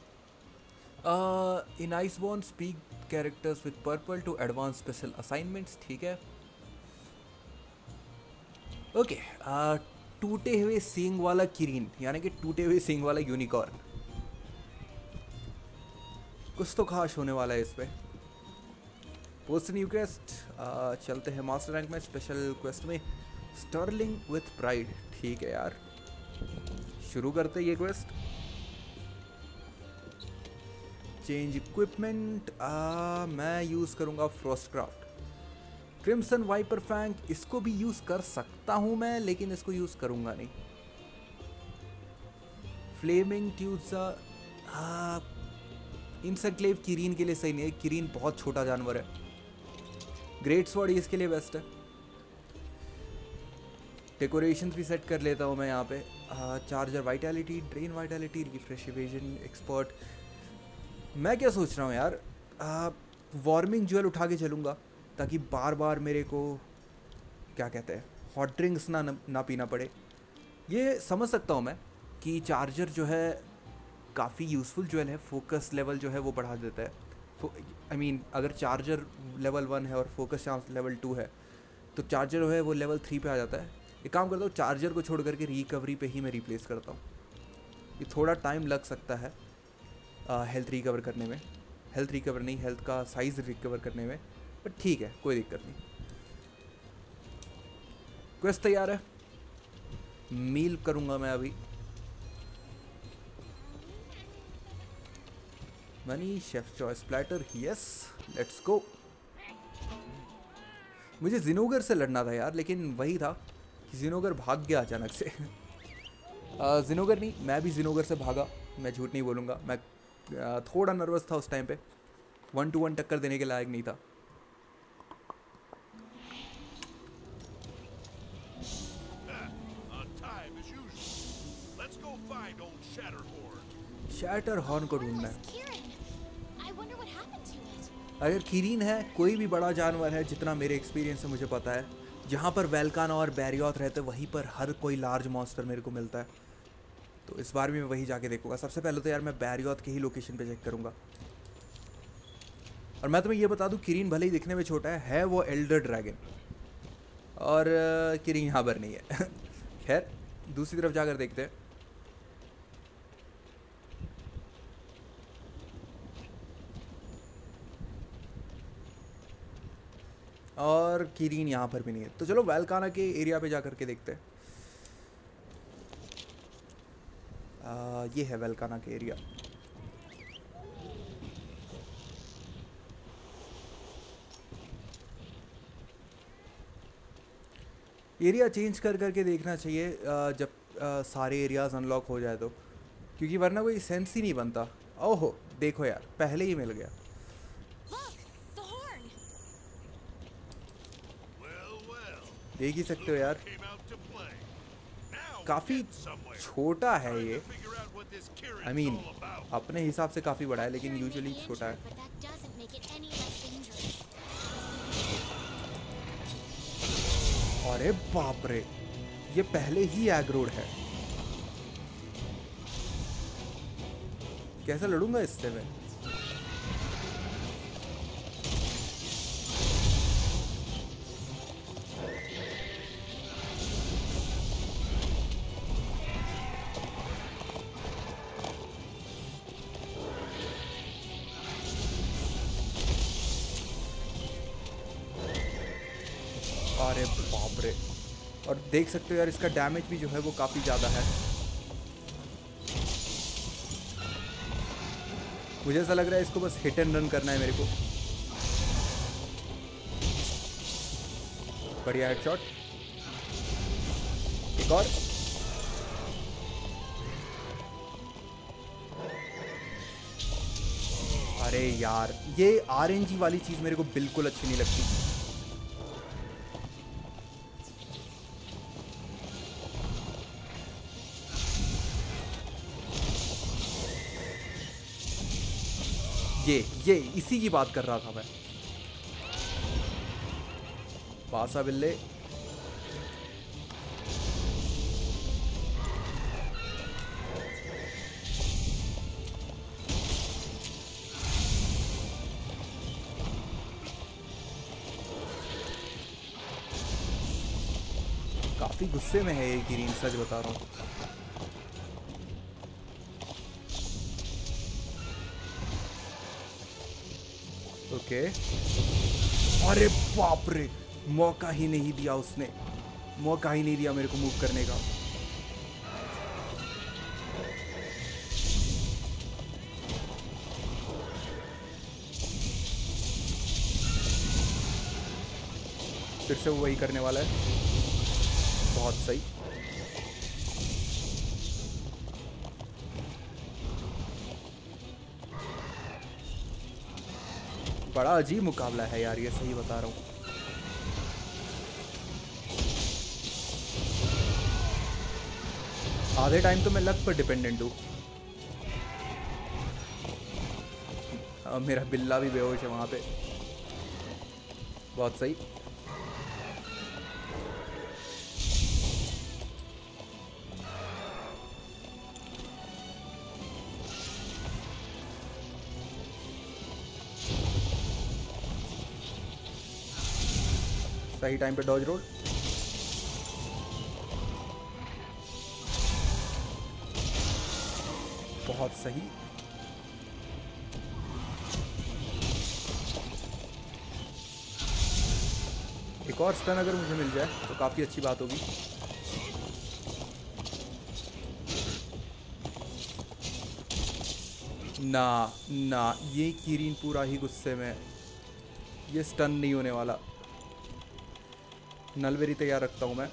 S1: uh, in Iceborne speak characters with purple to advance special assignments। ठीक है okay okay, uh, टूटे हुए सींग वाला Kirin, यानी कि टूटे हुए सींग वाला यूनिकॉर्न, कुछ तो खास होने वाला है इस पे। पोस्ट न्यू क्वेस्ट, चलते हैं मास्टर रैंक में स्पेशल क्वेस्ट में स्टर्लिंग विथ प्राइड। ठीक है यार शुरू करते ये क्वेस्ट। चेंज इक्विपमेंट, मैं यूज़ करूँगा फ्रॉस्टक्राफ्ट। क्रिम्सन वाइपर फैंग, इसको भी यूज़ कर सकता हूँ मैं, लेकिन इसको यूज़ करूँगा नहीं। फ्लेमिंग ट्यूजा, इंसेक्लेव किरीन के लिए सही नहीं है, किरीन बहुत छोटा जानवर है। ग्रेट स्वॉर्ड इसके लिए बेस्ट है। डेकोरेशन भी सेट कर लेता हूँ मैं यहाँ पे। Charger vitality, drain vitality, refresh evasion, expert. मैं क्या सोच रहा हूँ यार, वार्मिंग ज्वेल उठा के चलूँगा ताकि बार बार मेरे को क्या कहते हैं हॉट ड्रिंक्स ना ना पीना पड़े। ये समझ सकता हूँ मैं कि चार्जर जो है काफ़ी यूज़फुल ज्वेल है, फोकस लेवल जो है वो बढ़ा देता है। आई मीन mean, अगर चार्जर लेवल वन है और फोकस चांस लेवल टू है तो चार्जर जो है वो लेवल थ्री पे आ जाता है। एक काम करता हूँ, चार्जर को छोड़ करके रिकवरी पे ही मैं रिप्लेस करता हूँ। ये थोड़ा टाइम लग सकता है हेल्थ रिकवर करने में, हेल्थ रिकवर नहीं हेल्थ का साइज़ रिकवर करने में, बट ठीक है कोई दिक्कत नहीं। क्वेस्ट तैयार है, मील करूँगा मैं अभी। Money chef choice platter, yes let's go. मुझे जिनोगर से लड़ना था यार, लेकिन वही था कि जिनोगर भाग गया अचानक से। जिनोगर नहीं, मैं भी जिनोगर से भागा, मैं झूठ नहीं बोलूँगा। मैं आ, थोड़ा नर्वस था उस टाइम पे, वन टू वन टक्कर देने के लायक नहीं था। शैटर हॉर्न को ढूंढना है।
S4: Kirin? I wonder what happened to it.
S1: अगर किरीन है, कोई भी बड़ा जानवर है, जितना मेरे एक्सपीरियंस से मुझे पता है, जहाँ पर वेल्काना और बैरियोथ रहते वहीं पर हर कोई लार्ज मॉन्स्टर मेरे को मिलता है। तो इस बार भी मैं वही जाके देखूंगा। सबसे पहले तो यार मैं बैरियोथ के ही लोकेशन पे चेक करूंगा। और मैं तुम्हें ये बता दूं, किरीन भले ही दिखने में छोटा है, है वो एल्डर ड्रैगन, और अ, किरीन यहाँ पर नहीं है। खैर दूसरी तरफ जाकर देखते हैं। और किरीन यहाँ पर भी नहीं है, तो चलो वेल्काना के एरिया पे जा करके देखते हैं। आ, ये है वेल्काना के एरिया। एरिया चेंज कर करके देखना चाहिए आ, जब आ, सारे एरियाज अनलॉक हो जाए तो, क्योंकि वरना कोई सेंस ही नहीं बनता। ओहो देखो यार, पहले ही मिल गया।
S4: Look, the horn.
S3: Well, well.
S1: देख ही सकते हो यार,
S3: Came out to play. Now
S1: काफ़ी
S3: get somewhere.
S1: छोटा है
S3: Trying
S1: ये।
S3: to figure out what this Kirin's
S1: I mean
S3: all about.
S1: अपने हिसाब से काफ़ी बड़ा है, लेकिन
S4: Kirin may
S1: यूजुअली
S4: be
S1: छोटा है।
S4: injured, but that doesn't make it any less dangerous.
S1: अरे बाप रे, ये पहले ही एग्रोड है। कैसे लड़ूंगा इससे मैं? अरे बाप रे, और देख सकते हो यार इसका डैमेज भी जो है वो काफ़ी ज़्यादा है। मुझे ऐसा लग रहा है इसको बस हिट एंड रन करना है मेरे को। बढ़िया हेडशॉट, एक और। अरे यार ये आरएनजी वाली चीज़ मेरे को बिल्कुल अच्छी नहीं लगती। ये ये इसी की बात कर रहा था मैं। पासा बिल्ले, काफी गुस्से में है ये किरीन, सच बता रहा हूँ। ओके, अरे बाप रे, मौका ही नहीं दिया उसने, मौका ही नहीं दिया मेरे को मूव करने का। फिर से वो वही करने वाला है। बहुत सही। बड़ा अजीब मुकाबला है यार ये, सही बता रहा हूँ। आधे टाइम तो मैं लक पर डिपेंडेंट हूँ। अब मेरा बिल्ला भी बेहोश है वहाँ पे। बहुत सही। सही टाइम पे डॉज रोल। बहुत सही। एक और स्टन अगर मुझे मिल जाए तो काफी अच्छी बात होगी। ना ना, ये किरीन पूरा ही गुस्से में, ये स्टन नहीं होने वाला। नलवेरी तैयार रखता हूँ मैं।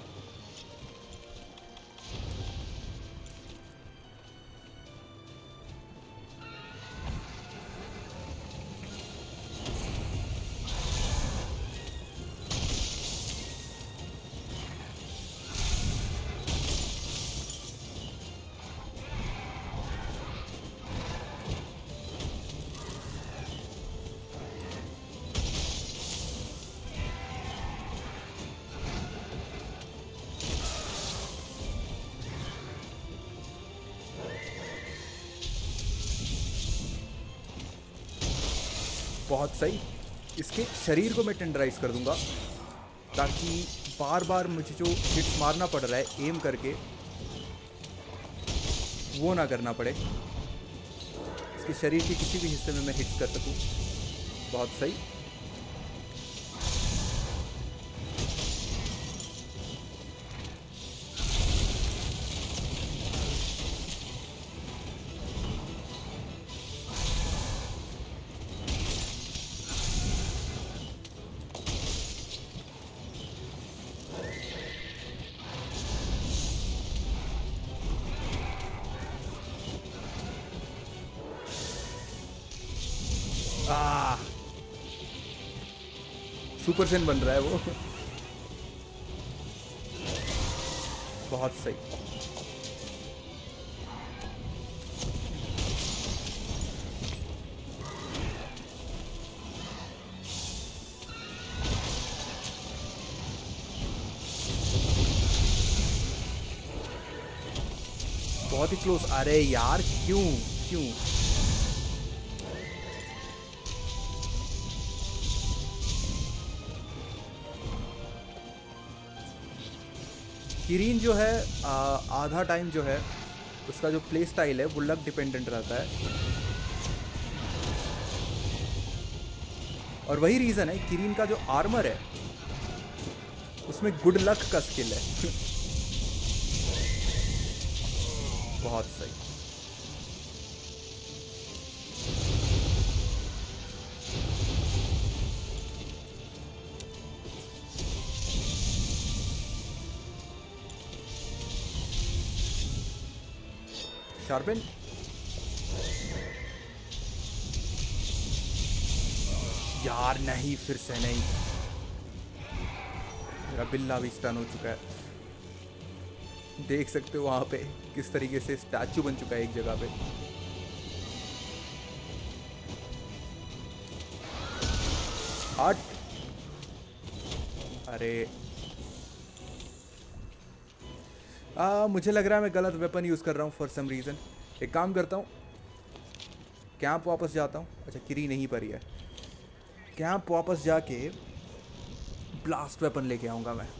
S1: बहुत सही। इसके शरीर को मैं टेंडराइज कर दूंगा ताकि बार बार मुझे जो हिट्स मारना पड़ रहा है एम करके वो ना करना पड़े। इसके शरीर के किसी भी हिस्से में मैं हिट्स कर सकूं। बहुत सही। सुपर सेन बन रहा है वो। बहुत सही। बहुत ही क्लोज। अरे यार क्यों क्यों किरीन जो है आ, आधा टाइम जो है उसका जो प्ले स्टाइल है वो लक डिपेंडेंट रहता है और वही रीज़न है किरीन का जो आर्मर है उसमें गुड लक का स्किल है। बहुत सही। शार्पेन। यार नहीं, फिर से नहीं। मेरा बिल्ला भी स्टन हो चुका है। देख सकते हो वहां पे किस तरीके से स्टैचू बन चुका है एक जगह पे। आठ। अरे आ, मुझे लग रहा है मैं गलत वेपन यूज़ कर रहा हूँ फॉर सम रीज़न। एक काम करता हूँ, कैंप वापस जाता हूँ। अच्छा किरी नहीं पर ही है। कैंप वापस जाके ब्लास्ट वेपन लेके आऊँगा मैं।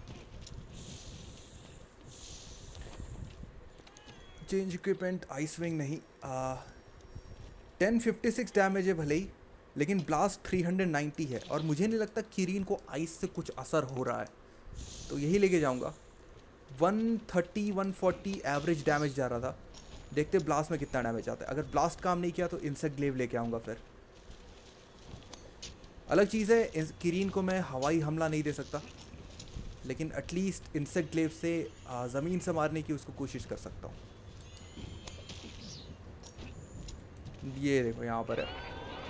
S1: चेंज इक्विपमेंट आइस विंग नहीं। टेन फिफ्टी सिक्स डैमेज है भले ही, लेकिन ब्लास्ट थ्री हंड्रेड नाइन्टी है और मुझे नहीं लगता किरीन को आइस से कुछ असर हो रहा है, तो यही लेके जाऊँगा। One thirty one forty average damage जा रहा था। देखते ब्लास्ट में कितना डैमेज आता है। अगर ब्लास्ट काम नहीं किया तो इंसेक्ट ग्लेव लेके आऊँगा फिर। अलग चीज़ है किरीन को मैं हवाई हमला नहीं दे सकता, लेकिन एटलीस्ट इंसेक्ट ग्लेव से ज़मीन से मारने की उसको कोशिश कर सकता हूँ। ये देखो यहाँ पर है।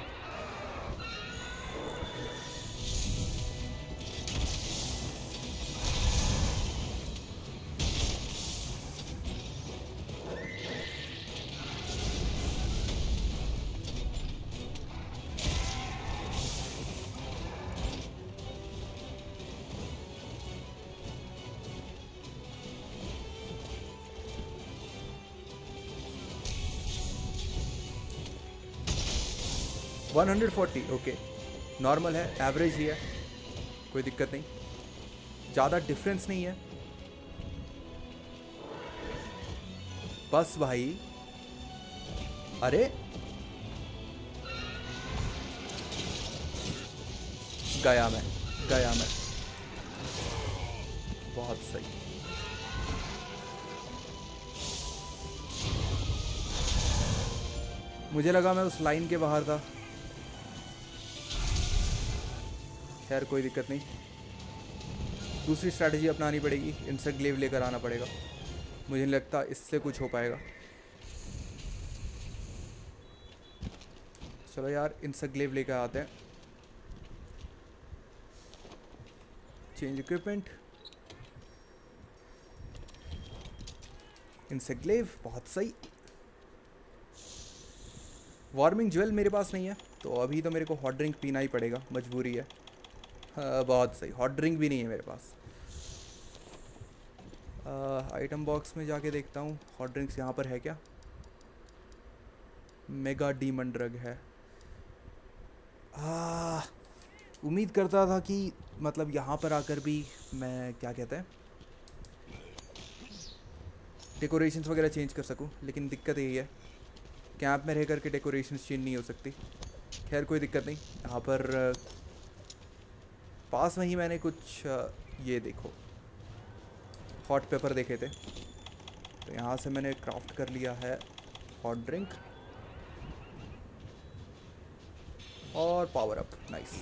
S1: One hundred forty okay, normal है, एवरेज ही है, कोई दिक्कत नहीं, ज़्यादा डिफरेंस नहीं है। बस भाई। अरे गया मैं गया मैं बहुत सही। मुझे लगा मैं उस लाइन के बाहर था। खैर कोई दिक्कत नहीं, दूसरी स्ट्रैटेजी अपनानी पड़ेगी। इंसेक्ट ग्लेव लेकर आना पड़ेगा। मुझे नहीं लगता इससे कुछ हो पाएगा। चलो यार इंसेक्ट ग्लेव लेकर आते हैं। चेंज इक्विपमेंट, इंसेक्ट ग्लेव, बहुत सही। वार्मिंग ज्वेल मेरे पास नहीं है, तो अभी तो मेरे को हॉट ड्रिंक पीना ही पड़ेगा, मजबूरी है। हाँ, बहुत सही। हॉट ड्रिंक भी नहीं है मेरे पास। आइटम बॉक्स में जाके देखता हूँ हॉट ड्रिंक्स यहाँ पर है क्या। मेगा डीमन ड्रग है। हाँ, उम्मीद करता था कि मतलब यहाँ पर आकर भी मैं क्या कहते हैं डेकोरेशंस वगैरह चेंज कर सकूँ, लेकिन दिक्कत यही है कैंप में रह कर के डेकोरेशंस चेंज नहीं हो सकती। खैर कोई दिक्कत नहीं। यहाँ पर पास में ही मैंने कुछ ये देखो हॉट पेपर देखे थे, तो यहाँ से मैंने क्राफ्ट कर लिया है हॉट ड्रिंक और पावर अप। नाइस।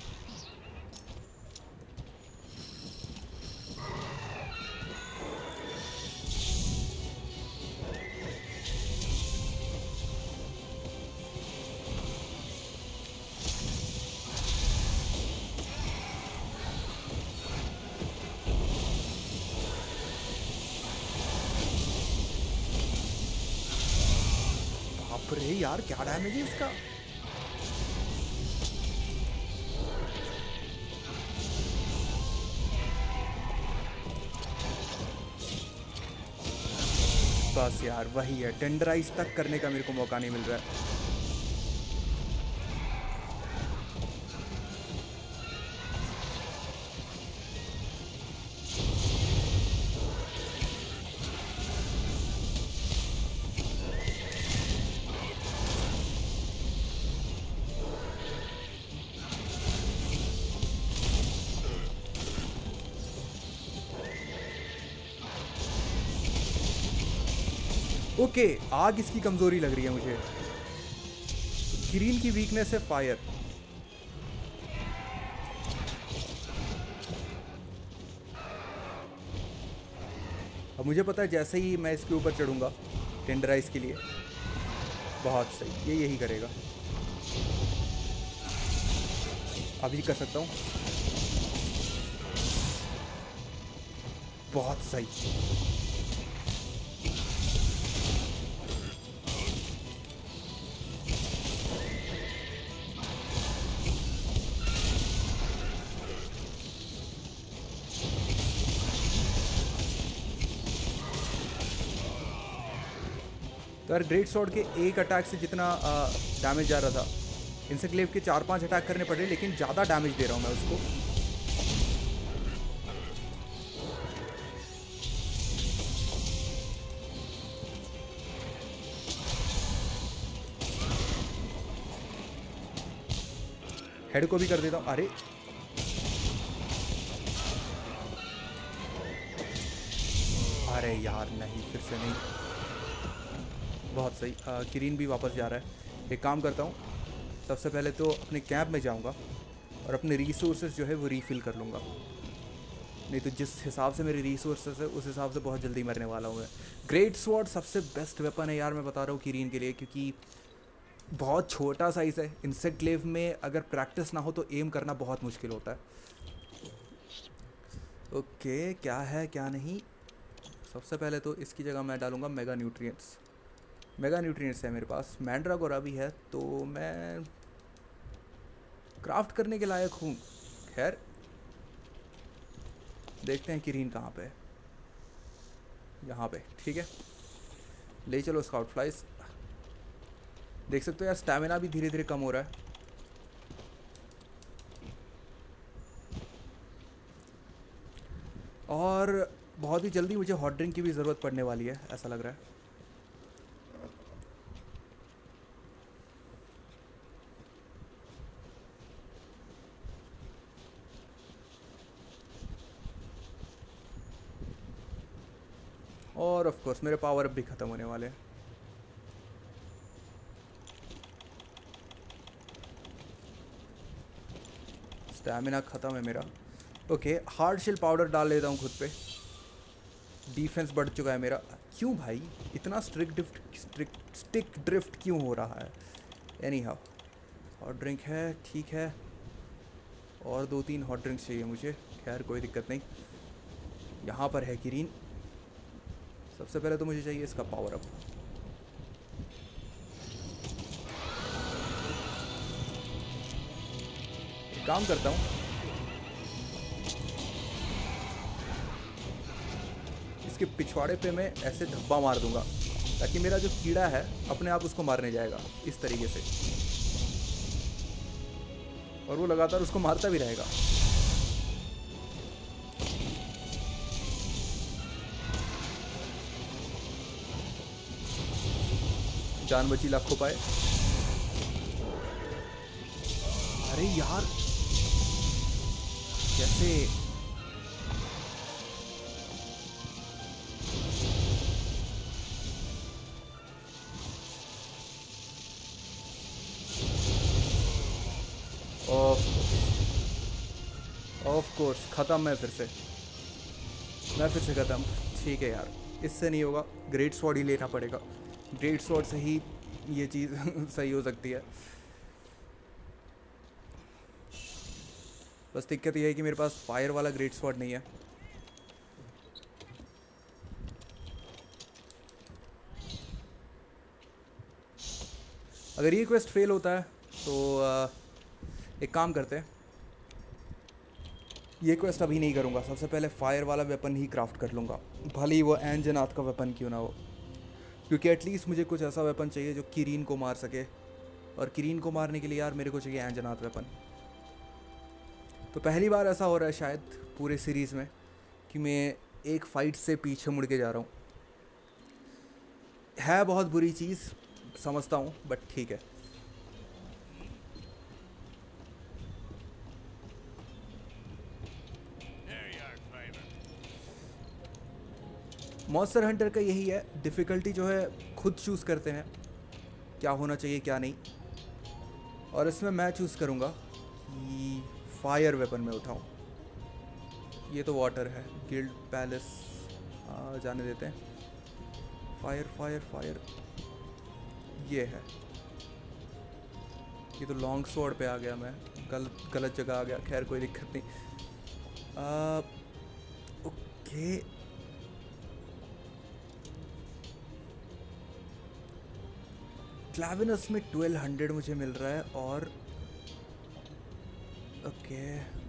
S1: बाप रे यार, क्या डैमेज है इसका। बस यार वही है, टेंडराइज तक करने का मेरे को मौका नहीं मिल रहा है। ओके okay, आग इसकी कमजोरी लग रही है मुझे। ग्रीन की वीकनेस है फायर। अब मुझे पता है जैसे ही मैं इसके ऊपर चढ़ूंगा टेंडराइज के लिए, बहुत सही, ये यही करेगा। अभी कर सकता हूँ, बहुत सही। तो यार ग्रेट स्वॉर्ड के एक अटैक से जितना डैमेज जा रहा था, इंसेक्लेव के चार पांच अटैक करने पड़े, लेकिन ज़्यादा डैमेज दे रहा हूँ मैं उसको। हेड को भी कर देता हूँ। अरे अरे यार नहीं, फिर से नहीं। बहुत सही। किरीन भी वापस जा रहा है। एक काम करता हूँ, सबसे पहले तो अपने कैंप में जाऊँगा और अपने रिसोर्सेज जो है वो रीफ़िल कर लूँगा। नहीं तो जिस हिसाब से मेरे रिसोर्सेज है उस हिसाब से बहुत जल्दी मरने वाला हूँ मैं। ग्रेट स्वॉर्ड सबसे बेस्ट वेपन है यार, मैं बता रहा हूँ किरीन के लिए, क्योंकि बहुत छोटा साइज़ है। इंसेक्टक्लेव में अगर प्रैक्टिस ना हो तो एम करना बहुत मुश्किल होता है। ओके, क्या है क्या नहीं। सबसे पहले तो इसकी जगह मैं डालूँगा मेगा न्यूट्रिएंट्स। मेगा न्यूट्रिएंट्स है मेरे पास, मैंड्रागोरा भी है, तो मैं क्राफ्ट करने के लायक हूँ। खैर देखते हैं किरीन कहाँ पे है। यहाँ पे, ठीक है, ले चलो स्काउट फ्लाइज। देख सकते हो यार स्टैमिना भी धीरे धीरे कम हो रहा है। और बहुत ही जल्दी मुझे हॉट ड्रिंक की भी ज़रूरत पड़ने वाली है, ऐसा लग रहा है। और ऑफ कोर्स मेरे पावर अप भी ख़त्म होने वाले हैं। स्टैमिना ख़त्म है मेरा। ओके, हार्ड शेल पाउडर डाल लेता हूँ खुद पे। डिफेंस बढ़ चुका है मेरा। क्यों भाई इतना stick drift stick stick drift क्यों हो रहा है? एनी हाउ, हॉट ड्रिंक है, ठीक है, और दो तीन हॉट ड्रिंक्स चाहिए मुझे। खैर कोई दिक्कत नहीं। यहाँ पर है किरीन। सबसे पहले तो मुझे चाहिए इसका पावर अप। काम करता हूँ, इसके पिछवाड़े पे मैं ऐसे धब्बा मार दूंगा ताकि मेरा जो कीड़ा है अपने आप उसको मारने जाएगा, इस तरीके से। और वो लगातार उसको मारता भी रहेगा। जान बची लाखों पाए। अरे यार कैसे ऑफ कोर्स ख़त्म है फिर से, मैं फिर से ख़त्म। ठीक है यार, इससे नहीं होगा, ग्रेट स्वॉर्ड ही लेना पड़ेगा। ग्रेट स्वॉर्ड से ही ये चीज़ सही हो सकती है। बस दिक्कत ये है कि मेरे पास फायर वाला ग्रेट स्वॉर्ड नहीं है। अगर ये क्वेस्ट फेल होता है तो आ, एक काम करते हैं, ये क्वेस्ट अभी नहीं करूँगा। सबसे पहले फायर वाला वेपन ही क्राफ्ट कर लूँगा, भले ही वो एंजनाथ का वेपन क्यों ना हो, क्योंकि एटलीस्ट मुझे कुछ ऐसा वेपन चाहिए जो किरीन को मार सके। और किरीन को मारने के लिए यार मेरे को चाहिए एंजनाथ वेपन। तो पहली बार ऐसा हो रहा है शायद पूरे सीरीज़ में कि मैं एक फ़ाइट से पीछे मुड़ के जा रहा हूँ। है बहुत बुरी चीज़ समझता हूँ, बट ठीक है। मॉन्स्टर हंटर का यही है, डिफ़िकल्टी जो है खुद चूज़ करते हैं क्या होना चाहिए क्या नहीं। और इसमें मैं चूज़ करूँगा कि फायर वेपन में उठाऊँ। ये तो वाटर है, गिल्ड पैलेस जाने देते हैं। फायर फायर फायर ये है। ये तो लॉन्ग स्वॉर्ड पे आ गया, मैं गलत गलत जगह आ गया। खैर कोई दिक्कत नहीं। आ, ओके क्लैविनस में ट्वेल्व हंड्रेड मुझे मिल रहा है। और okay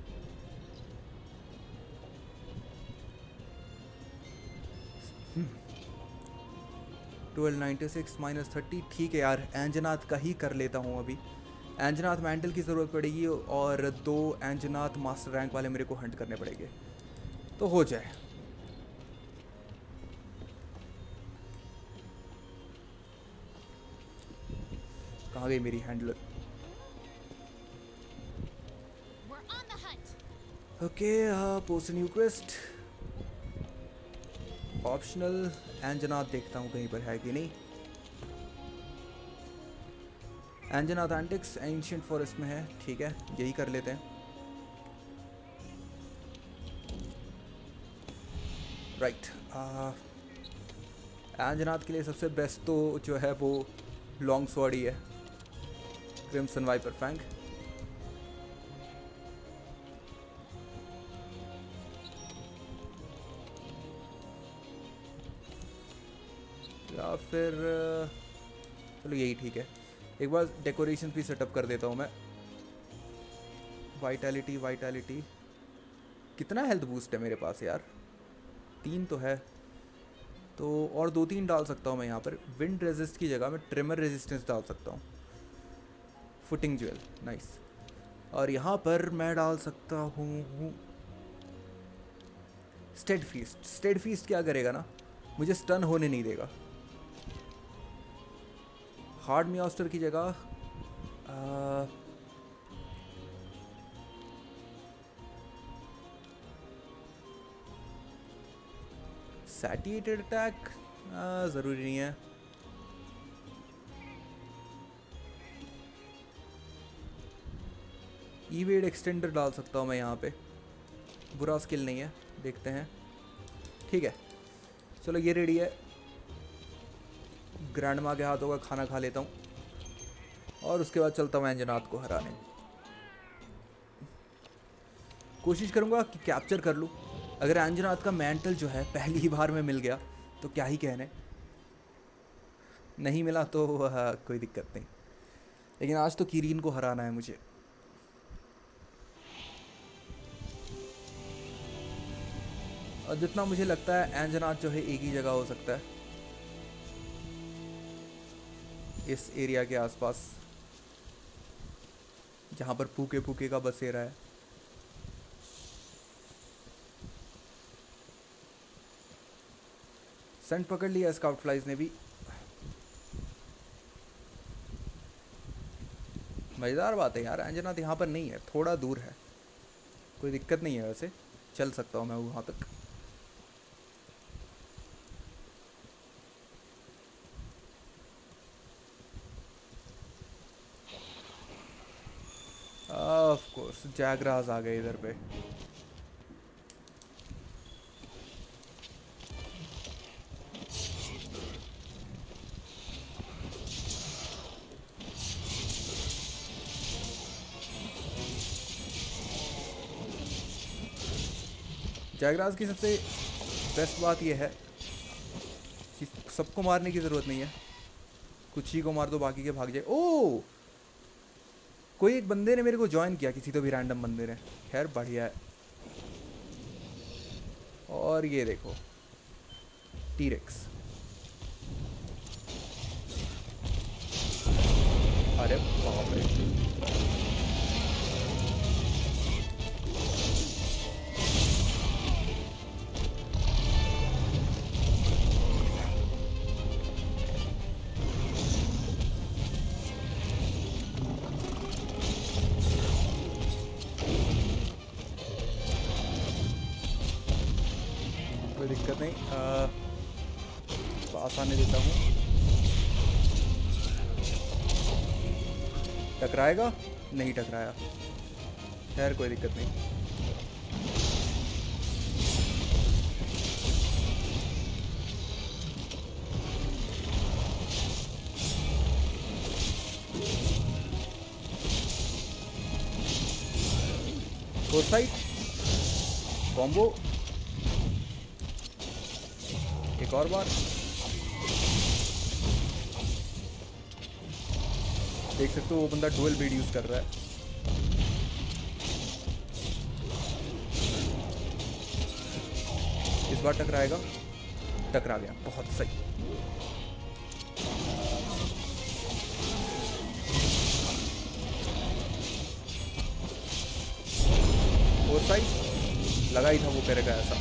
S1: twelve ninety six minus thirty. ठीक है यार, एंजनाथ का ही कर लेता हूँ अभी। एंजनाथ मैंटल की ज़रूरत पड़ेगी और दो एंजनाथ मास्टर रैंक वाले मेरे को हंट करने पड़ेंगे तो हो जाए। कहाँ गई मेरी handler? Okay post new quest optional. Anjanath देखता हूँ कहीं पर है कि नहीं। एंजनाथ एंटिक्स एंशिएंट फॉरेस्ट में है, ठीक है यही कर लेते हैं। राइट एंजनाथ के लिए सबसे बेस्ट तो जो है वो लॉन्ग स्वॉर्ड ही है, क्रिम्सन वाइपर फैंग। या फिर चलो यही ठीक है। एक बार डेकोरेशन भी सेटअप कर देता हूँ मैं। वाइटैलिटी वाइटैलिटी कितना हेल्थ बूस्ट है मेरे पास यार? तीन तो है, तो और दो तीन डाल सकता हूँ मैं यहाँ पर। विंड रेजिस्ट की जगह मैं ट्रिमर रेजिस्टेंस डाल सकता हूँ। Footing jewel nice. और यहाँ पर मैं डाल सकता हूँ स्टेड फीस्ट। स्टेड फीस्ट क्या करेगा ना, मुझे स्टन होने नहीं देगा। हार्ड मियास्टर की जगह सैटिएटेड अटैक ज़रूरी नहीं है। ईवेड एक्सटेंडर डाल सकता हूँ मैं यहाँ पे, बुरा स्किल नहीं है, देखते हैं। ठीक है चलो ये रेडी है। ग्रैंड माँ के हाथों का खाना खा लेता हूँ और उसके बाद चलता हूँ एंजनाथ को हराने। कोशिश करूँगा कि कैप्चर कर लूँ। अगर एंजनाथ का मैंटल जो है पहली ही बार में मिल गया तो क्या ही कहने, नहीं मिला तो आ, कोई दिक्कत नहीं। लेकिन आज तो किरीन को हराना है मुझे। और जितना मुझे लगता है एंजनाथ जो है एक ही जगह हो सकता है, इस एरिया के आसपास जहाँ पर पूके पूके का बसेरा है। सेंट पकड़ लिया स्काउट फ्लाइज ने भी। मज़ेदार बात है यार, अंजनाथ यहाँ पर नहीं है, थोड़ा दूर है। कोई दिक्कत नहीं है, वैसे चल सकता हूँ मैं वहाँ तक। ऑफ कोर्स जैगरास आ गए इधर पे। जैगरास की सबसे बेस्ट बात यह है कि सबको मारने की ज़रूरत नहीं है, कुछ ही को मार दो बाकी के भाग जाए। ओह, कोई एक बंदे ने मेरे को ज्वाइन किया, किसी तो भी रैंडम बंदे ने। खैर बढ़िया है। और ये देखो टीरेक्स। अरे बाप रे, कोई दिक्कत नहीं, आ, पास आने देता हूँ। टकराएगा? नहीं टकराया, खैर कोई दिक्कत नहीं। फोरसाइट कॉम्बो, एक और बार। देख सकते हो वो बंदा डुअल बीड यूज कर रहा है। इस बार टकराएगा? टकरा गया, बहुत सही। फोरसाइट लगा ही था वो करेगा ऐसा।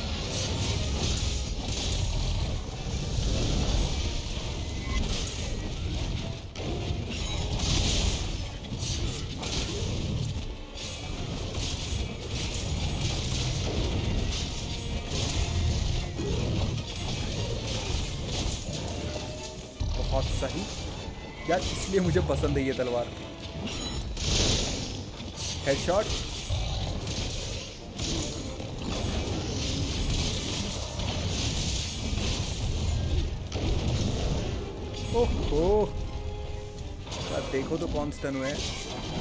S1: बहुत सही यार, इसलिए मुझे पसंद है ये तलवार। हेडशॉट, ओहो यार, देखो तो कौन स्टन हुए हैं।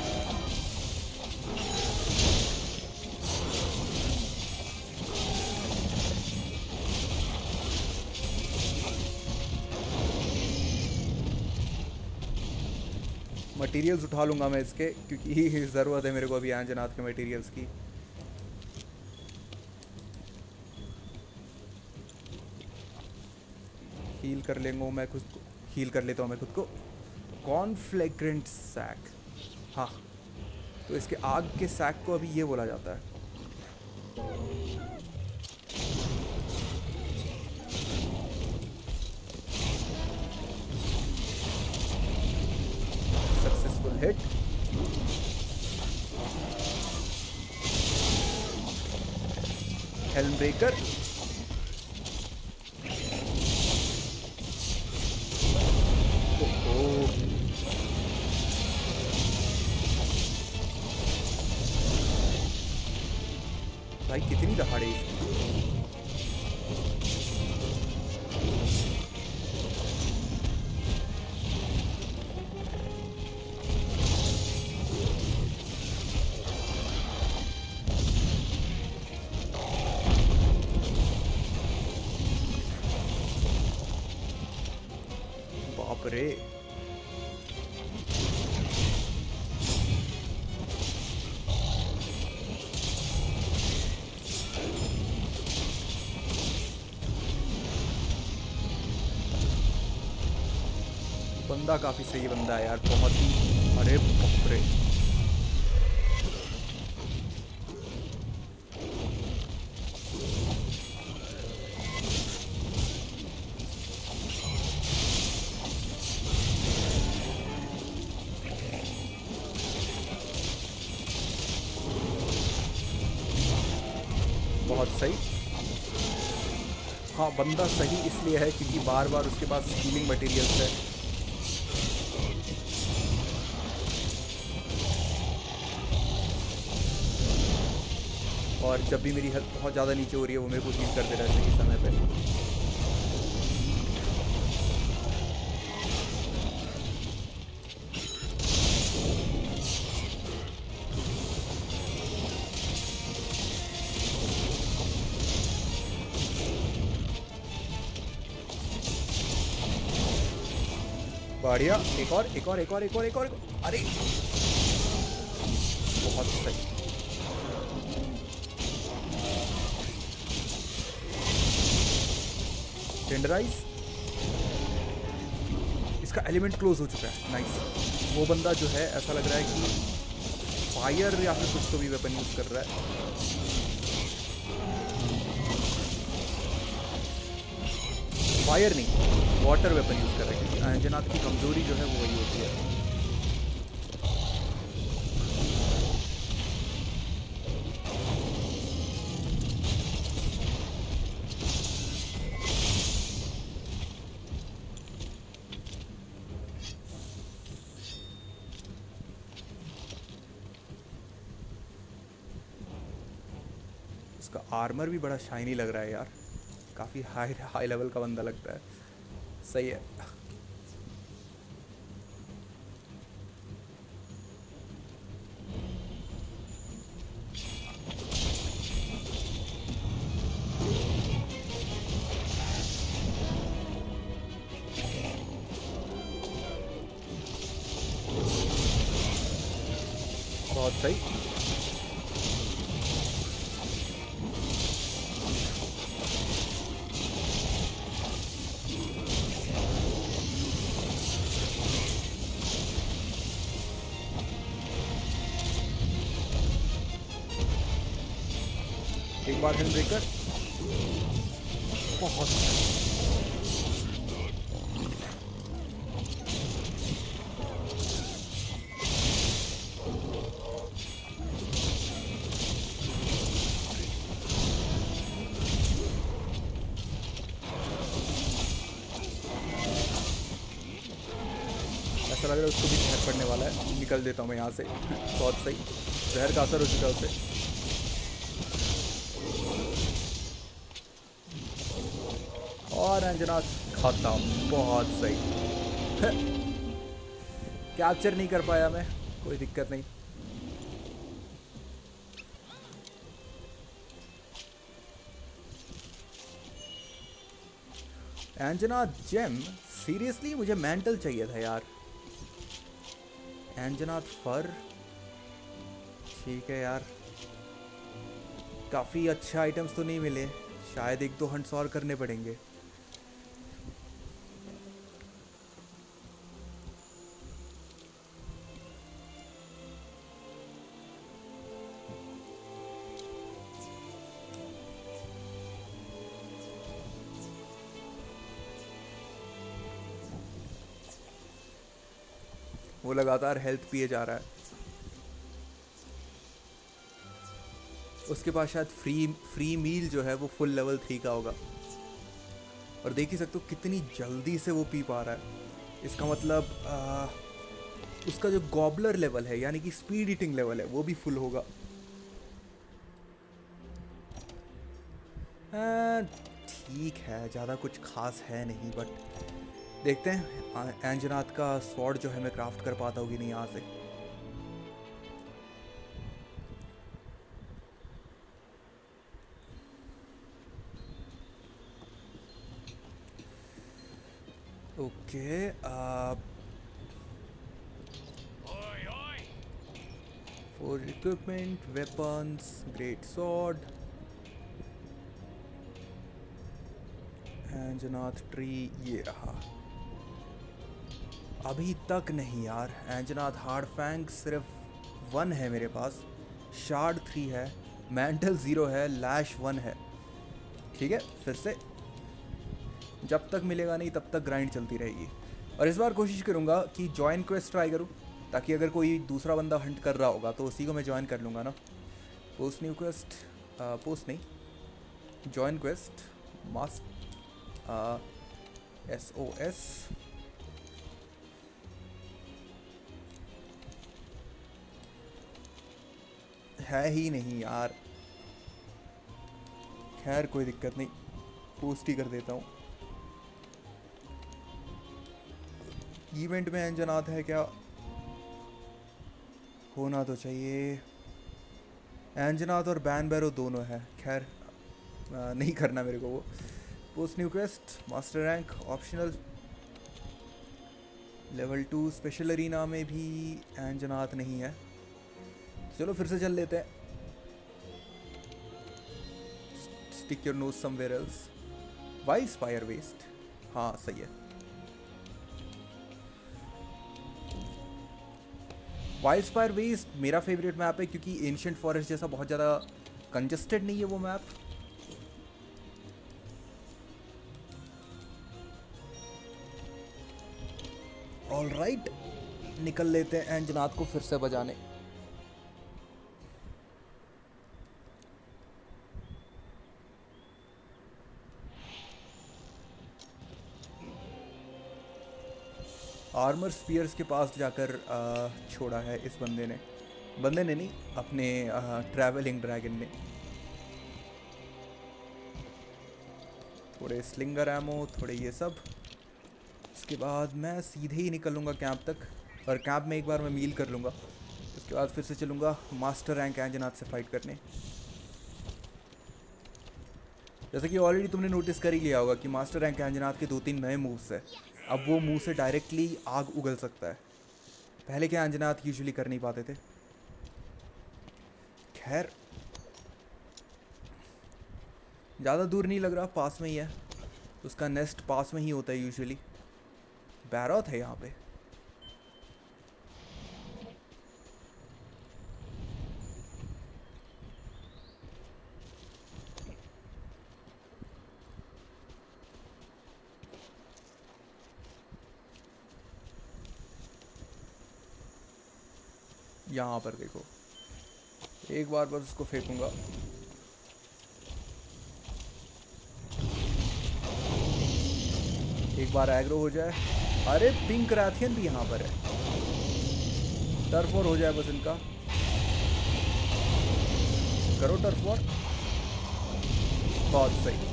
S1: मटेरियल्स उठा लूँगा मैं इसके, क्योंकि ज़रूरत है मेरे को अभी आंजनाथ के मटेरियल्स की। हील कर लेंगे मैं खुद को, हील कर लेता हूँ मैं खुद को। कॉन्फ्लेग्रेंट सैक, हाँ तो इसके आग के सैक को अभी ये बोला जाता है। Successful hit. हेल्म ब्रेकर, भाई कितनी दहाड़े इसकी। बाप रे, बंदा काफी सही बंदा है यार, बहुत ही। अरे बाप रे, बहुत सही। हाँ, बंदा सही इसलिए है क्योंकि बार बार उसके पास हीलिंग मटेरियल्स है। और जब भी मेरी हेल्थ बहुत ज़्यादा नीचे हो रही है वो मेरे को हील कर दे रहा है सही समय पे। बढ़िया, एक और एक और एक और एक और एक और, एक और। अरे बहुत सही। टेंडराइज, इसका एलिमेंट क्लोज हो चुका है। नाइस। वो बंदा जो है ऐसा लग रहा है कि फायर या फिर कुछ तो भी वेपन यूज कर रहा है। फायर नहीं, वाटर वेपन यूज कर रहे हैं क्योंकि अंजनाथ की कमजोरी जो है वो वही होती है। इसका आर्मर भी बड़ा शाइनी लग रहा है यार, काफ़ी हाई हाई लेवल का बंदा लगता है। सही है। बहुत सही। एक बार हैंड ब्रेकर, बहुत ऐसा लग रहा है उसको भी जहर पड़ने वाला है। निकल देता हूँ मैं यहाँ से। बहुत सही, जहर का असर हो चुका है उसे। और अंजनाथ खत्म। बहुत सही। कैप्चर नहीं कर पाया मैं, कोई दिक्कत नहीं। अंजनाथ जेम, सीरियसली मुझे मेंटल चाहिए था यार। अंजनाथ फर, ठीक है यार। काफ़ी अच्छे आइटम्स तो नहीं मिले, शायद एक दो हंट्स और करने पड़ेंगे। वो लगातार हेल्थ पिए जा रहा है। उसके पास शायद फ्री फ्री मील जो है वो फुल लेवल थ्री का होगा। और देख ही सकते हो कितनी जल्दी से वो पी पा रहा है। इसका मतलब आ, उसका जो गॉबलर लेवल है यानी कि स्पीड ईटिंग लेवल है वो भी फुल होगा। ठीक है, ज़्यादा कुछ खास है नहीं, बट देखते हैं अंजनाथ का स्वॉर्ड जो है मैं क्राफ्ट कर पाता हूँ कि नहीं यहाँ से। Okay, for equipment, weapons, great sword, anjanath tree, ये रहा। अभी तक नहीं यार। अंजनाथ हार्ड फैंग सिर्फ वन है मेरे पास, शार्ड थ्री है, मेंटल ज़ीरो है, लैश वन है। ठीक है, फिर से जब तक मिलेगा नहीं तब तक ग्राइंड चलती रहेगी। और इस बार कोशिश करूँगा कि जॉइन क्वेस्ट ट्राई करूँ, ताकि अगर कोई दूसरा बंदा हंट कर रहा होगा तो उसी को मैं ज्वाइन कर लूँगा ना। पोस्ट न्यू क्वेस्ट, पोस्ट नहीं, join quest mast S O S है ही नहीं यार। खैर कोई दिक्कत नहीं, पोस्ट ही कर देता हूँ। इवेंट में अंजनाथ है क्या? होना तो चाहिए। अंजनाथ और बैन बैरो दोनों है। खैर नहीं करना मेरे को वो। Post new quest master rank optional level two special arena में भी अंजनाथ नहीं है। चलो फिर से चल लेते हैं। Stick your nose somewhere else. Wildspire waste? हाँ सही है। वाइल्ड स्पायर वेस्ट मेरा फेवरेट मैप है क्योंकि एंशिएंट फॉरेस्ट जैसा बहुत ज़्यादा कंजस्टेड नहीं है वो मैप। ऑल राइट, निकल लेते हैं अंजनाथ को फिर से बजाने। आर्मर स्पीयर्स के पास जाकर आ, छोड़ा है इस बंदे ने। बंदे ने नहीं, अपने ट्रैवलिंग ड्रैगन ने। थोड़े स्लिंगर एमो, थोड़े ये सब। इसके बाद मैं सीधे ही निकलूँगा कैंप तक, और कैंप में एक बार मैं मील कर लूँगा। उसके बाद फिर से चलूँगा मास्टर रैंक अंजनाथ से फाइट करने। जैसे कि ऑलरेडी तुमने नोटिस कर ही लिया होगा कि मास्टर रैंक अंजनाथ के दो तीन नए मूव्स है। अब वो मुंह से डायरेक्टली आग उगल सकता है, पहले क्या अंजनाथ यूजुअली कर नहीं पाते थे। खैर ज़्यादा दूर नहीं लग रहा, पास में ही है। उसका नेस्ट पास में ही होता है यूजुअली। बैरोथ है यहाँ पे। यहाँ पर देखो, एक बार बस उसको फेंकूंगा। एक बार एग्रो हो जाए। अरे पिंक राथियन भी यहाँ पर है। टर्फ वॉर हो जाए बस इनका। करो टर्फ वॉर। बहुत सही।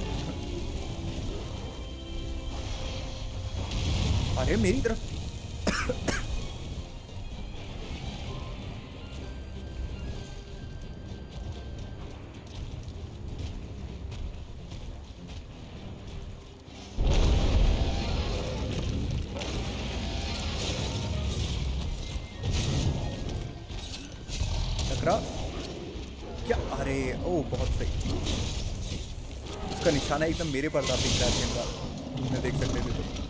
S1: अरे मेरी तरफ क्या? अरे ओ बहुत सही। उसका निशाना एकदम मेरे पर था पिंक राथियन का, मैं देख सकते थे। तो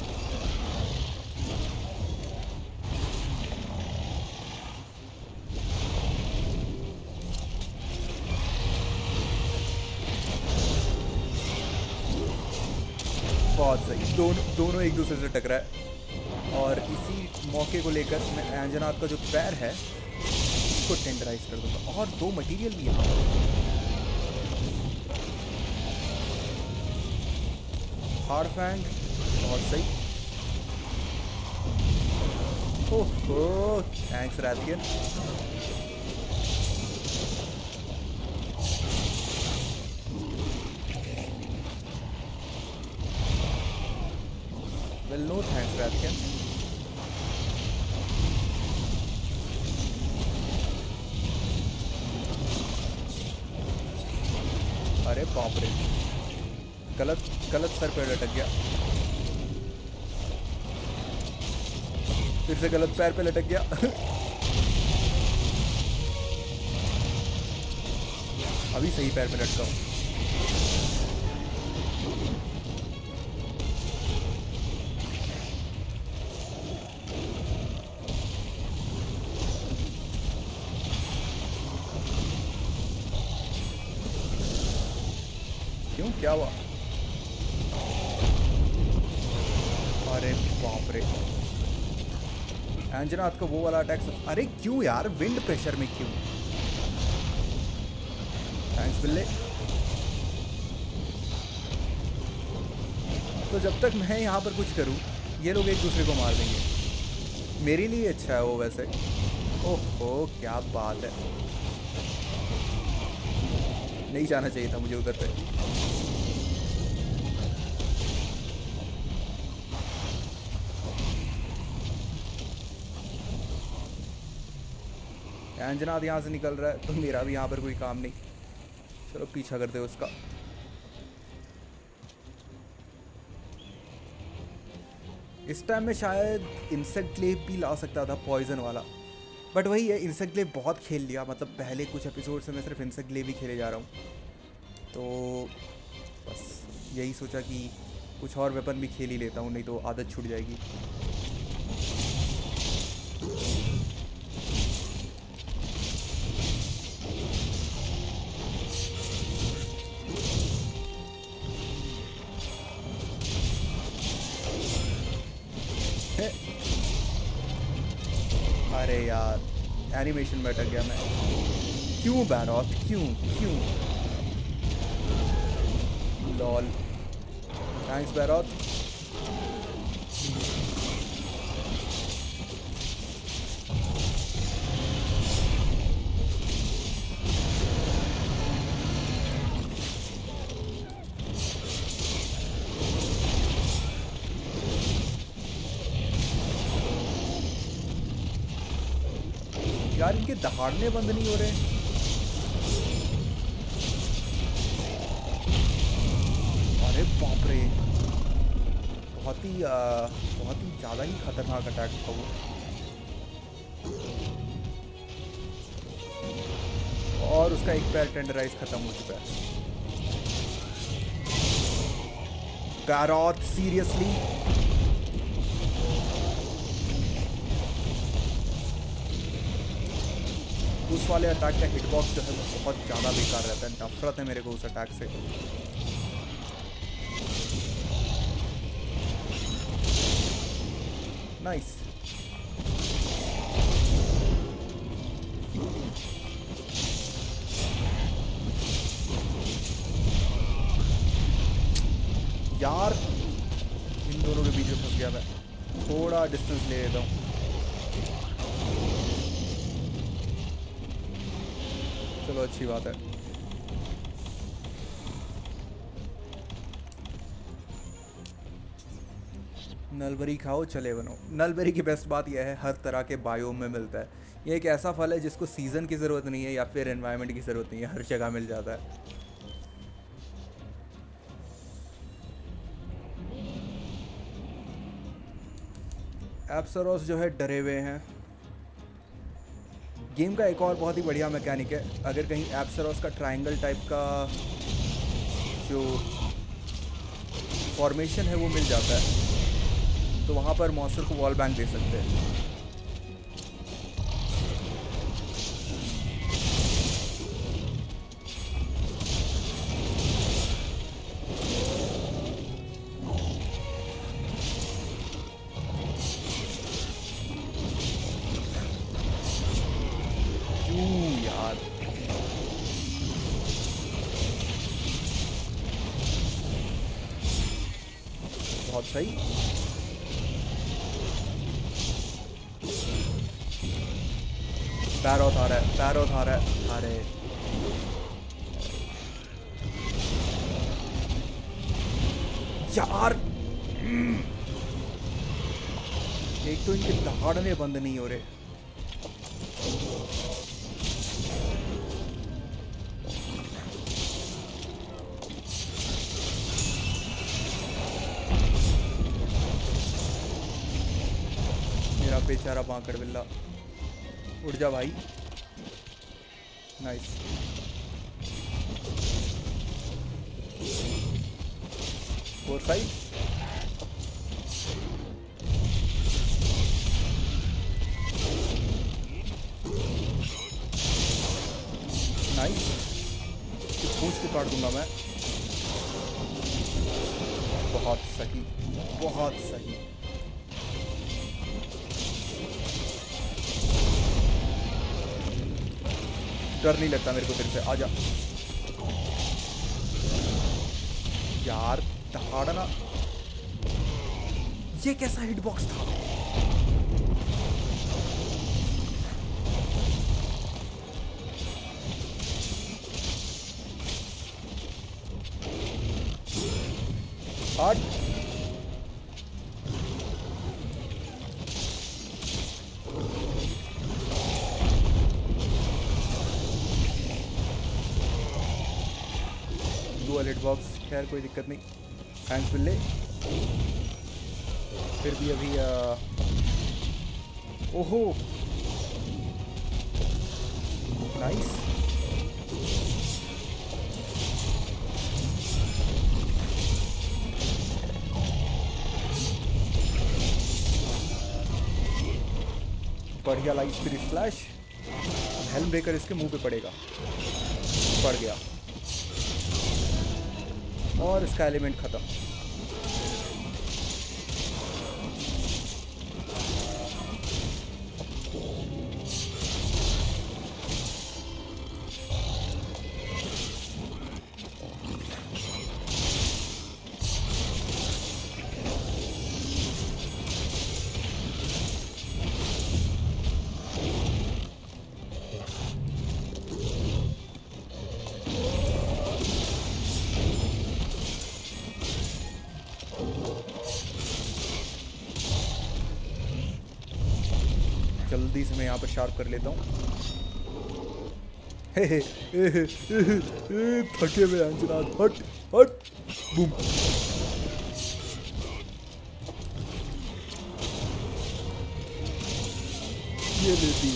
S1: बहुत सही। दोनों दोनों एक दूसरे से टकराए, और इसी मौके को लेकर मैं अंजनाथ का जो पैर है को टेंडराइज कर दूंगा। और दो मटेरियल भी यहाँ हार्ड फैंग। बहुत सही। ओहो thanks rathian. Well no thanks rathian. अरे बाप रे, गलत गलत सर पे लटक गया। फिर से गलत पैर पे लटक गया। अभी सही पैर पे लटका हूँ। क्यों, क्या हुआ? अरे बाप रे, अंजनाथ का वो वाला अटैक। अरे क्यों यार, विंड प्रेशर में क्यों? थैंक्स बिल्ले। तो जब तक मैं यहाँ पर कुछ करूँ ये लोग एक दूसरे को मार देंगे। मेरे लिए अच्छा है वो वैसे। ओहो क्या बात है, नहीं जाना चाहिए था मुझे उधर पे। अंजनाद यहाँ से निकल रहा है तो मेरा भी यहाँ पर कोई काम नहीं। चलो पीछा करते उसका। इस टाइम में शायद इंसेक्ट लेप भी ला सकता था, पॉइजन वाला, बट वही है इंसेक्ट लेप बहुत खेल लिया। मतलब पहले कुछ एपिसोड से मैं सिर्फ इंसेक्ट लेप ही खेले जा रहा हूँ, तो बस यही सोचा कि कुछ और वेपन भी खेल ही लेता हूँ, नहीं तो आदत छूट जाएगी। अरे यार एनिमेशन में अटक गया मैं। क्यों बैरॉथ, क्यों क्यों? Lol, thanks barroth. यार इनके दहाड़ने बंद नहीं हो रहे। अरे बाप रे, बहुत ही आ, बहुत ही ज़्यादा ही खतरनाक अटैक था वो। और उसका एक पैर टेंडराइज खत्म हो चुका है। Barroth seriously? उस वाले अटैक का हिटबॉक्स जो है वो बहुत ज़्यादा बेकार रहता है। नफरत है मेरे को उस अटैक से। नाइस। यार इन दोनों के बीच में फंस गया मैं। थोड़ा डिस्टेंस ले लेता हूँ। चलो अच्छी बात है। नलबरी खाओ चले बनो। नलबरी की बेस्ट बात यह है हर तरह के बायोम में मिलता है। ये एक ऐसा फल है जिसको सीज़न की ज़रूरत नहीं है या फिर एनवायरनमेंट की ज़रूरत नहीं है, हर जगह मिल जाता है। एप्सरोस जो है डरे हुए हैं। गेम का एक और बहुत ही बढ़िया मैकेनिक है, अगर कहीं एप्सरोस का ट्रायंगल टाइप का जो फॉर्मेशन है वो मिल जाता है तो वहाँ पर मॉन्स्टर को वॉल बैंक दे सकते हैं। बहुत सही। बैरॉथ आ रहा है, बैरॉथ आ रहा है। अरे यार, एक तो इनके दहाड़ने बंद नहीं हो रहे। मेरा बेचारा बांकड़ बिल्ला, उड़ जा भाई। नाइस। Foresight. नाइस। पूंछ को काट दूंगा मैं। बहुत सही, बहुत सही। डर नहीं लगता मेरे को तेरे से, आजा यार। दहाड़ना ये कैसा हिटबॉक्स था? हट। डुअल हिटबॉक्स, खैर कोई दिक्कत नहीं, हैंड्स मिल ले। फिर भी अभी आ... ओहो नाइस। बढ़िया light spirit flash. Helm breaker इसके मुंह पे पड़ेगा, पड़ गया और इसका एलिमेंट खत्म। जल्दी से मैं यहाँ पर शार्प कर लेता हूँ। हे हे हे हे हे थके हुए अंजनाथ, हट हट, बूम। ये लेती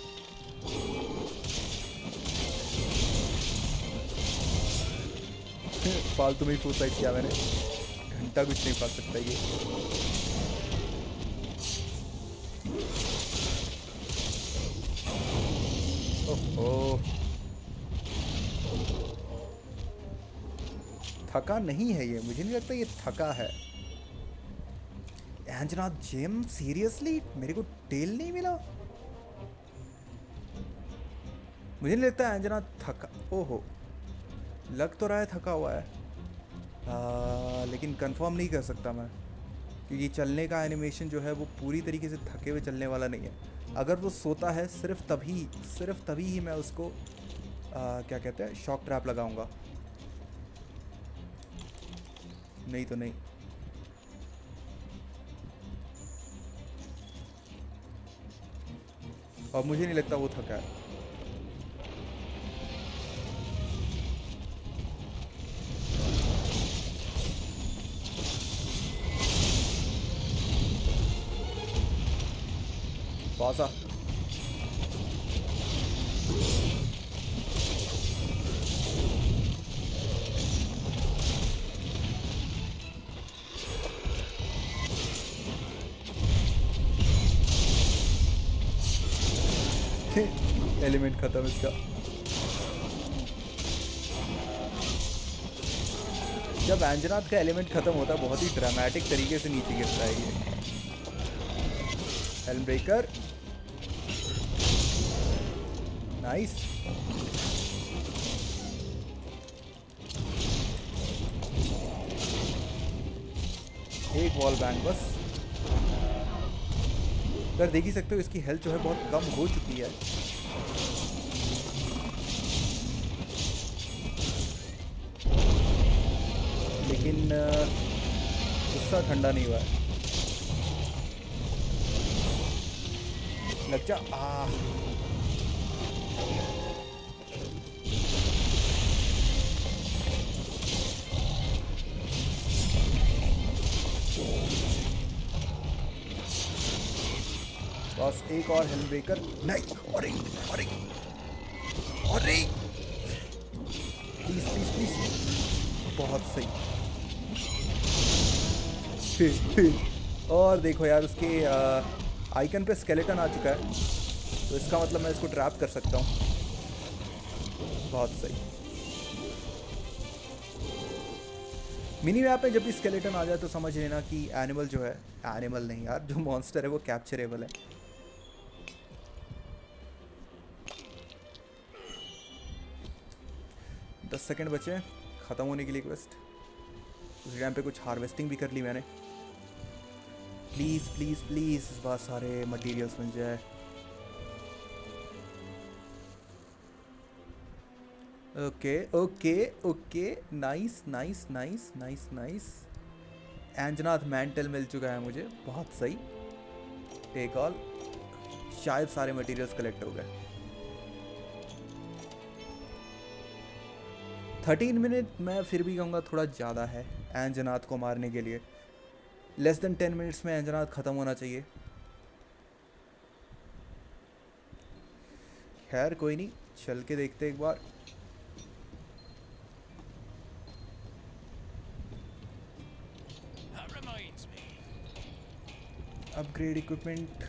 S1: फालतू में ही सुसाइड किया मैंने, घंटा कुछ नहीं पा सकता ये। ओह थका नहीं है ये, मुझे नहीं लगता ये थका है। एंजनाथ जेम सीरियसली मेरे को टेल नहीं मिला? मुझे नहीं लगता एंजनाथ थका, ओहो लग तो रहा है थका हुआ है, आ, लेकिन कंफर्म नहीं कर सकता मैं, क्योंकि चलने का एनिमेशन जो है वो पूरी तरीके से थके हुए चलने वाला नहीं है। अगर वो सोता है सिर्फ तभी सिर्फ तभी ही मैं उसको आ, क्या कहते हैं शॉक ट्रैप लगाऊंगा, नहीं तो नहीं। और मुझे नहीं लगता वो थका है। पासा एलिमेंट खत्म इसका। जब एंजनाथ का एलिमेंट खत्म होता है बहुत ही ड्रामेटिक तरीके से नीचे गिरता है ये। Helm breaker nice. एक वॉल बैंग बस। अगर देख ही सकते हो इसकी हेल्थ जो है बहुत कम हो चुकी है। लेकिन गुस्सा ठंडा नहीं हुआ है। लग जा। आ बस एक और हेल्म ब्रेकर। नहीं, अरे अरे अरे प्लीज प्लीज प्लीज, बहुत सही। और देखो यार उसके आइकन पे स्केलेटन आ चुका है, तो इसका मतलब मैं इसको ट्रैप कर सकता हूँ। बहुत सही। मिनी मैप में जब भी स्केलेटन आ जाए तो समझ लेना कि एनिमल जो है, एनिमल नहीं यार, जो मॉन्स्टर है वो कैप्चरेबल है। दस सेकंड बचे ख़त्म होने के लिए क्वेस्ट। उस टाइम पे कुछ हार्वेस्टिंग भी कर ली मैंने। प्लीज़ प्लीज़ प्लीज़ इस बार सारे मटेरियल्स मिल जाए। Okay okay okay, nice nice nice nice nice. Anjanath mantle मिल चुका है मुझे, बहुत सही। टेक ऑल, शायद सारे मटेरियल्स कलेक्ट हो गए। थर्टीन मिनट मैं फिर भी कहूँगा थोड़ा ज़्यादा है एंजनाथ को मारने के लिए। लेस देन टेन मिनट्स में एंजनाथ ख़त्म होना चाहिए। खैर कोई नहीं, चल के देखते एक बार। अपग्रेड इक्विपमेंट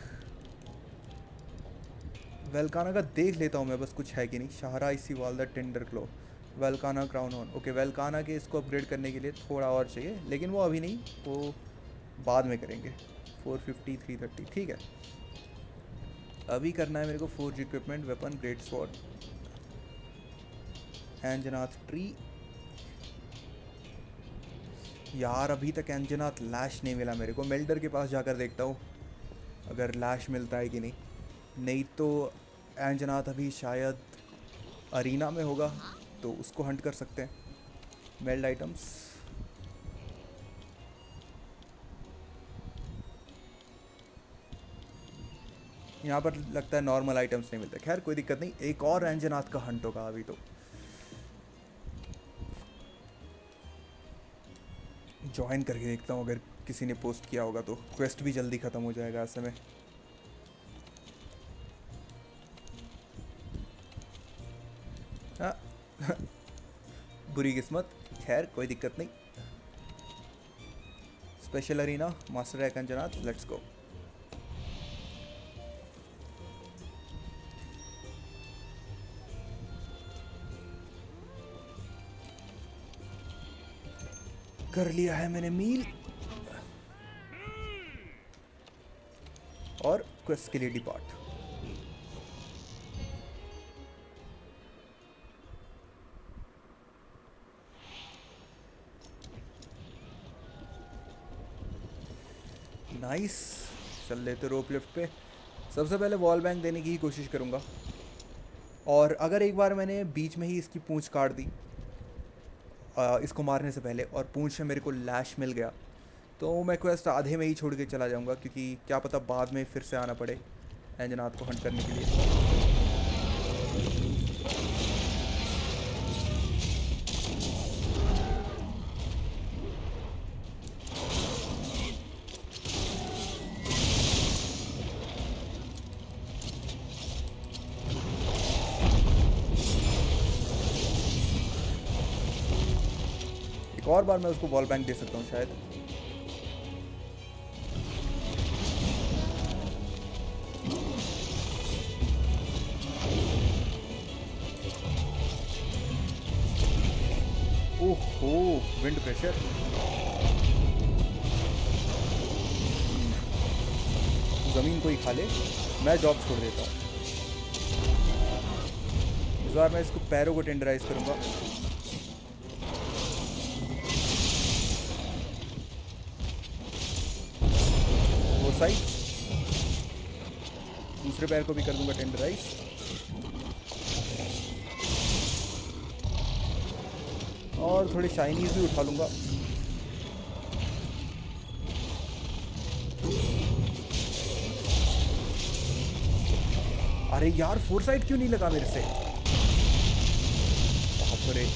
S1: वेलकाना का देख लेता हूँ मैं, बस कुछ है कि नहीं। शाहरा इसी wall the tender claw, Velkhana crown on. Okay, Velkhana के इसको अपग्रेड करने के लिए थोड़ा और चाहिए, लेकिन वो अभी नहीं, वो बाद में करेंगे। फोर फिफ्टी, थ्री थर्टी, ठीक है। अभी करना है मेरे को forge equipment, weapon, great sword, Anjanath tree. यार अभी तक एंजनाथ लैश नहीं मिला मेरे को। मेल्डर के पास जाकर देखता हूँ अगर लैश मिलता है कि नहीं। नहीं तो एंजनाथ अभी शायद अरीना में होगा, तो उसको हंट कर सकते हैं। मेल्ड आइटम्स, यहाँ पर लगता है नॉर्मल आइटम्स नहीं मिलते। खैर कोई दिक्कत नहीं, एक और एंजनाथ का हंट होगा अभी। तो ज्वाइन करके देखता हूँ, अगर किसी ने पोस्ट किया होगा तो क्वेस्ट भी जल्दी ख़त्म हो जाएगा ऐसे में। हाँ बुरी किस्मत, खैर कोई दिक्कत नहीं। Special arena, master rank Anjanath, let's go. कर लिया है मैंने मील, और क्वेस्ट के लिए डिपार्ट। नाइस, चल लेते रोप लिफ्ट पे। सबसे पहले वॉल बैंक देने की ही कोशिश करूँगा, और अगर एक बार मैंने बीच में ही इसकी पूंछ काट दी इसको मारने से पहले, और पूंछ से मेरे को लैश मिल गया, तो मैं क्वेस्ट आधे में ही छोड़ के चला जाऊंगा, क्योंकि क्या पता बाद में फिर से आना पड़े एंजनाथ को हंट करने के लिए। एक और बार मैं उसको वॉल बैंक दे सकता हूँ शायद। ओहो, विंड प्रेशर। ज़मीन को ही खा ले, मैं जॉब छोड़ देता हूँ। इस बार मैं इसको पैरों को टेंडराइज करूँगा। वो साइड, दूसरे पैर को भी कर दूँगा टेंडराइज। और थोड़ी शाइनीज भी उठा लूँगा। अरे यार, फोर साइड क्यों नहीं लगा मेरे से? बाप रे।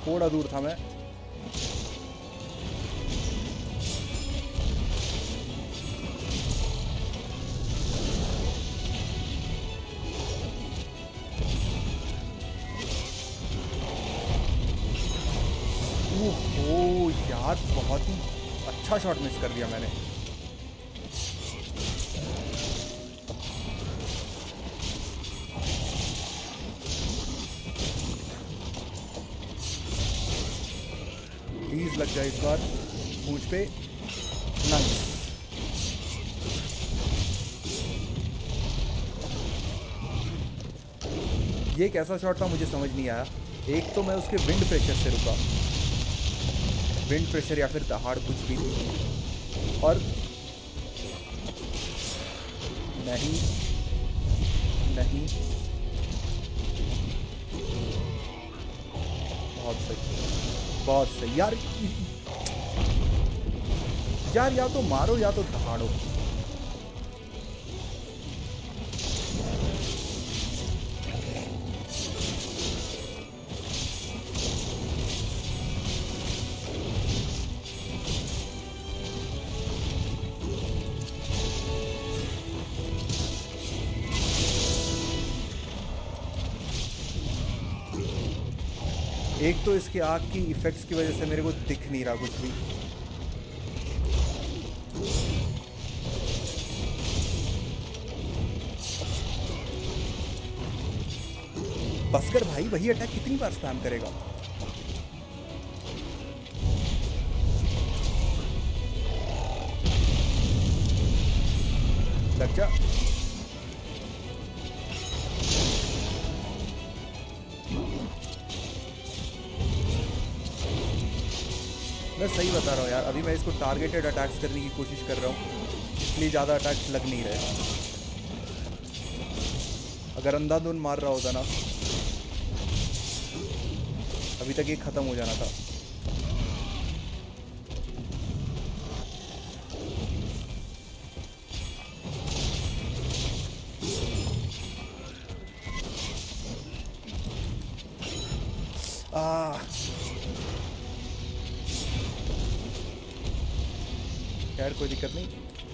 S1: थोड़ा दूर था मैं। ओह यार, बहुत ही अच्छा शॉट मिस कर दिया मैंने। प्लीज लग जाए इस बार पूंछ पे। नाइस। ये कैसा शॉट था मुझे समझ नहीं आया। एक तो मैं उसके विंड प्रेशर से रुका, विंड प्रेशर या फिर दहाड़ कुछ भी थी, और नहीं नहीं बहुत सही, बहुत सही यार। यार या तो मारो या तो दहाड़ो। एक तो इसके आग की इफेक्ट्स की वजह से मेरे को दिख नहीं रहा कुछ भी। बसकर भाई वही अटैक कितनी बार स्पैम करेगा। लग जा। मैं सही बता रहा हूँ यार, अभी मैं इसको टारगेटेड अटैक्स करने की कोशिश कर रहा हूँ, इसलिए ज़्यादा अटैक्स लग नहीं रहे। अगर अंधाधुन मार रहा होता ना, अभी तक ये ख़त्म हो जाना था। आ खैर कोई दिक्कत नहीं।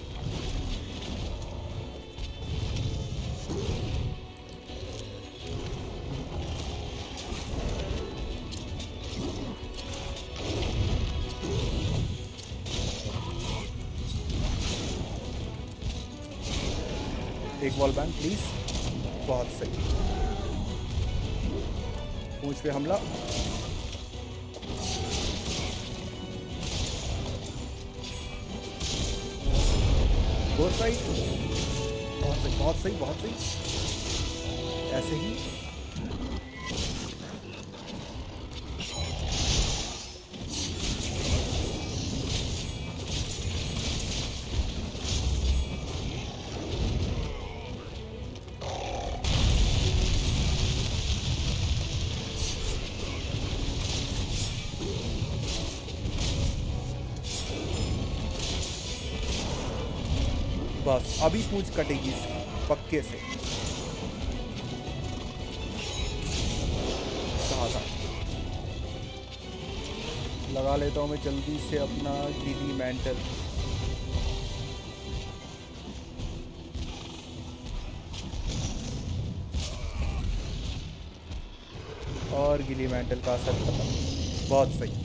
S1: एक वॉल बैंड प्लीज। बहुत सही। पूंछ पे हमला। Foresight. बहुत सही, बहुत सही, बहुत सही। ऐसे ही बस अभी पूंछ कटेगी पक्के से। कहा था लगा लेता हूँ मैं जल्दी से अपना गिली मैंटल। और गिली मैंटल का असर खत्म। बहुत सही।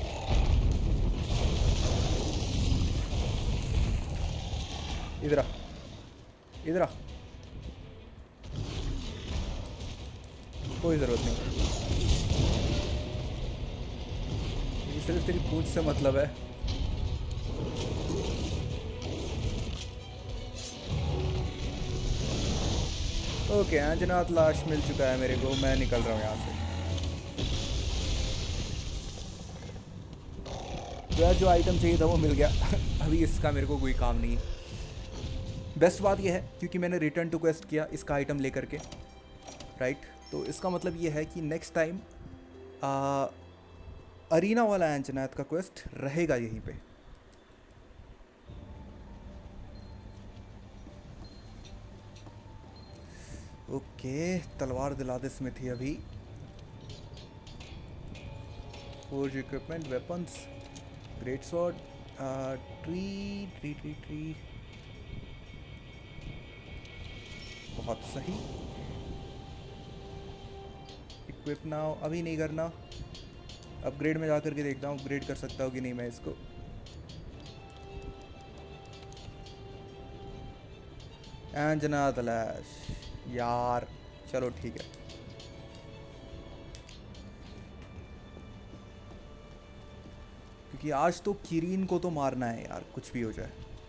S1: इधर आ, इधर आ। कोई जरूरत नहीं, ये सिर्फ तेरी पूंछ से मतलब है। ओके अंजनाथ लाश मिल चुका है मेरे को, मैं निकल रहा हूँ यहाँ से। तो जो आइटम चाहिए था वो मिल गया। अभी इसका मेरे को कोई काम नहीं है। बेस्ट बात यह है क्योंकि मैंने रिटर्न टू क्वेस्ट किया इसका आइटम लेकर के, राइट। तो इसका मतलब ये है कि नेक्स्ट टाइम अरीना वाला एंजनाथ का क्वेस्ट रहेगा यहीं पे। ओके तलवार दिला दे स्मिथी अभी। Forge equipment, weapons, great sword, tree tree tree tree बहुत सही। इक्विप नाउ, अभी नहीं करना, अपग्रेड में जा करके देखता हूँ अपग्रेड कर सकता हूँ कि नहीं मैं इसको। एंजना तलाश यार, चलो ठीक है। क्योंकि आज तो किरीन को तो मारना है यार, कुछ भी हो जाए।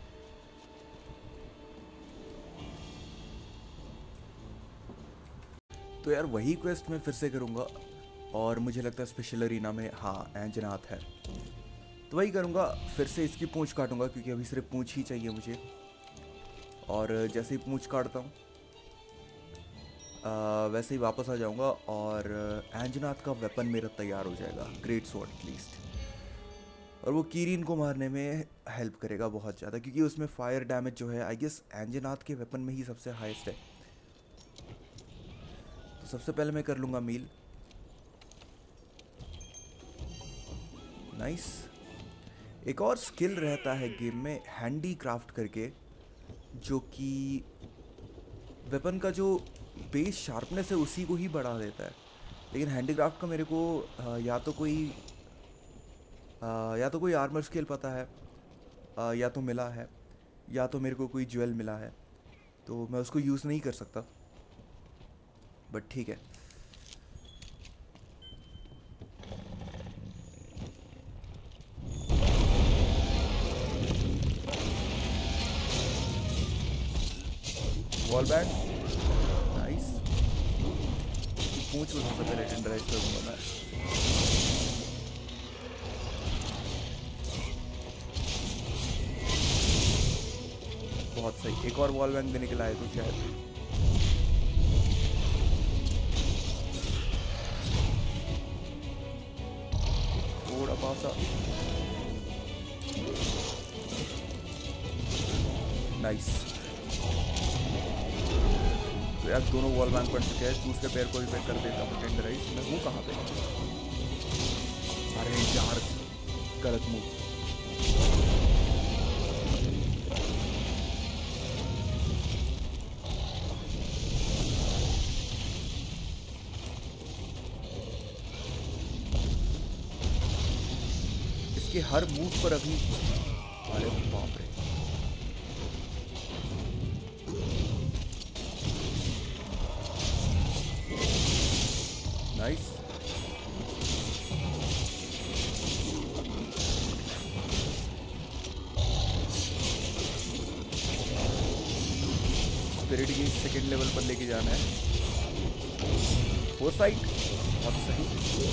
S1: तो यार वही क्वेस्ट मैं फिर से करूँगा, और मुझे लगता है स्पेशल अरीना में हाँ एंजनाथ है, तो वही करूँगा। फिर से इसकी पूंछ काटूंगा क्योंकि अभी सिर्फ पूंछ ही चाहिए मुझे। और जैसे ही पूंछ काटता हूँ वैसे ही वापस आ जाऊँगा, और एंजनाथ का वेपन मेरा तैयार हो जाएगा, ग्रेट स्वॉर्ड एटलीस्ट। और वो किरीन को मारने में हेल्प करेगा बहुत ज़्यादा, क्योंकि उसमें फायर डैमेज जो है आई गेस एंजनाथ के वेपन में ही सबसे हाईएस्ट है। तो सबसे पहले मैं कर लूँगा मील। नाइस। एक और स्किल रहता है गेम में हैंडी क्राफ्ट करके, जो कि वेपन का जो बेस शार्पनेस है उसी को ही बढ़ा देता है। लेकिन हैंडीक्राफ्ट का मेरे को आ, या तो कोई आ, या तो कोई आर्मर स्किल पता है, आ, या तो मिला है, या तो मेरे को कोई ज्वेल मिला है, तो मैं उसको यूज़ नहीं कर सकता, बट ठीक है। Wall bang, nice. पूंछ को सबसे पहले टेंडराइज करूंगा मैं। बहुत सही। एक और वॉल बैंड देने के लायक तो शायद। थोड़ा पासा, नाइस। तो यार दोनों वॉल बैंड पड़ चुके हैं, दूसरे पैर को भी मैं कर देता हूँ टेंडराइज। मैं हूँ कहाँ पे? अरे यार गलत मूव। इसके हर मूव पर अभी, अरे बाप रे, नाइस। स्पिरिट की सेकेंड लेवल पर लेके जाना है। फोर साइड, बहुत सही।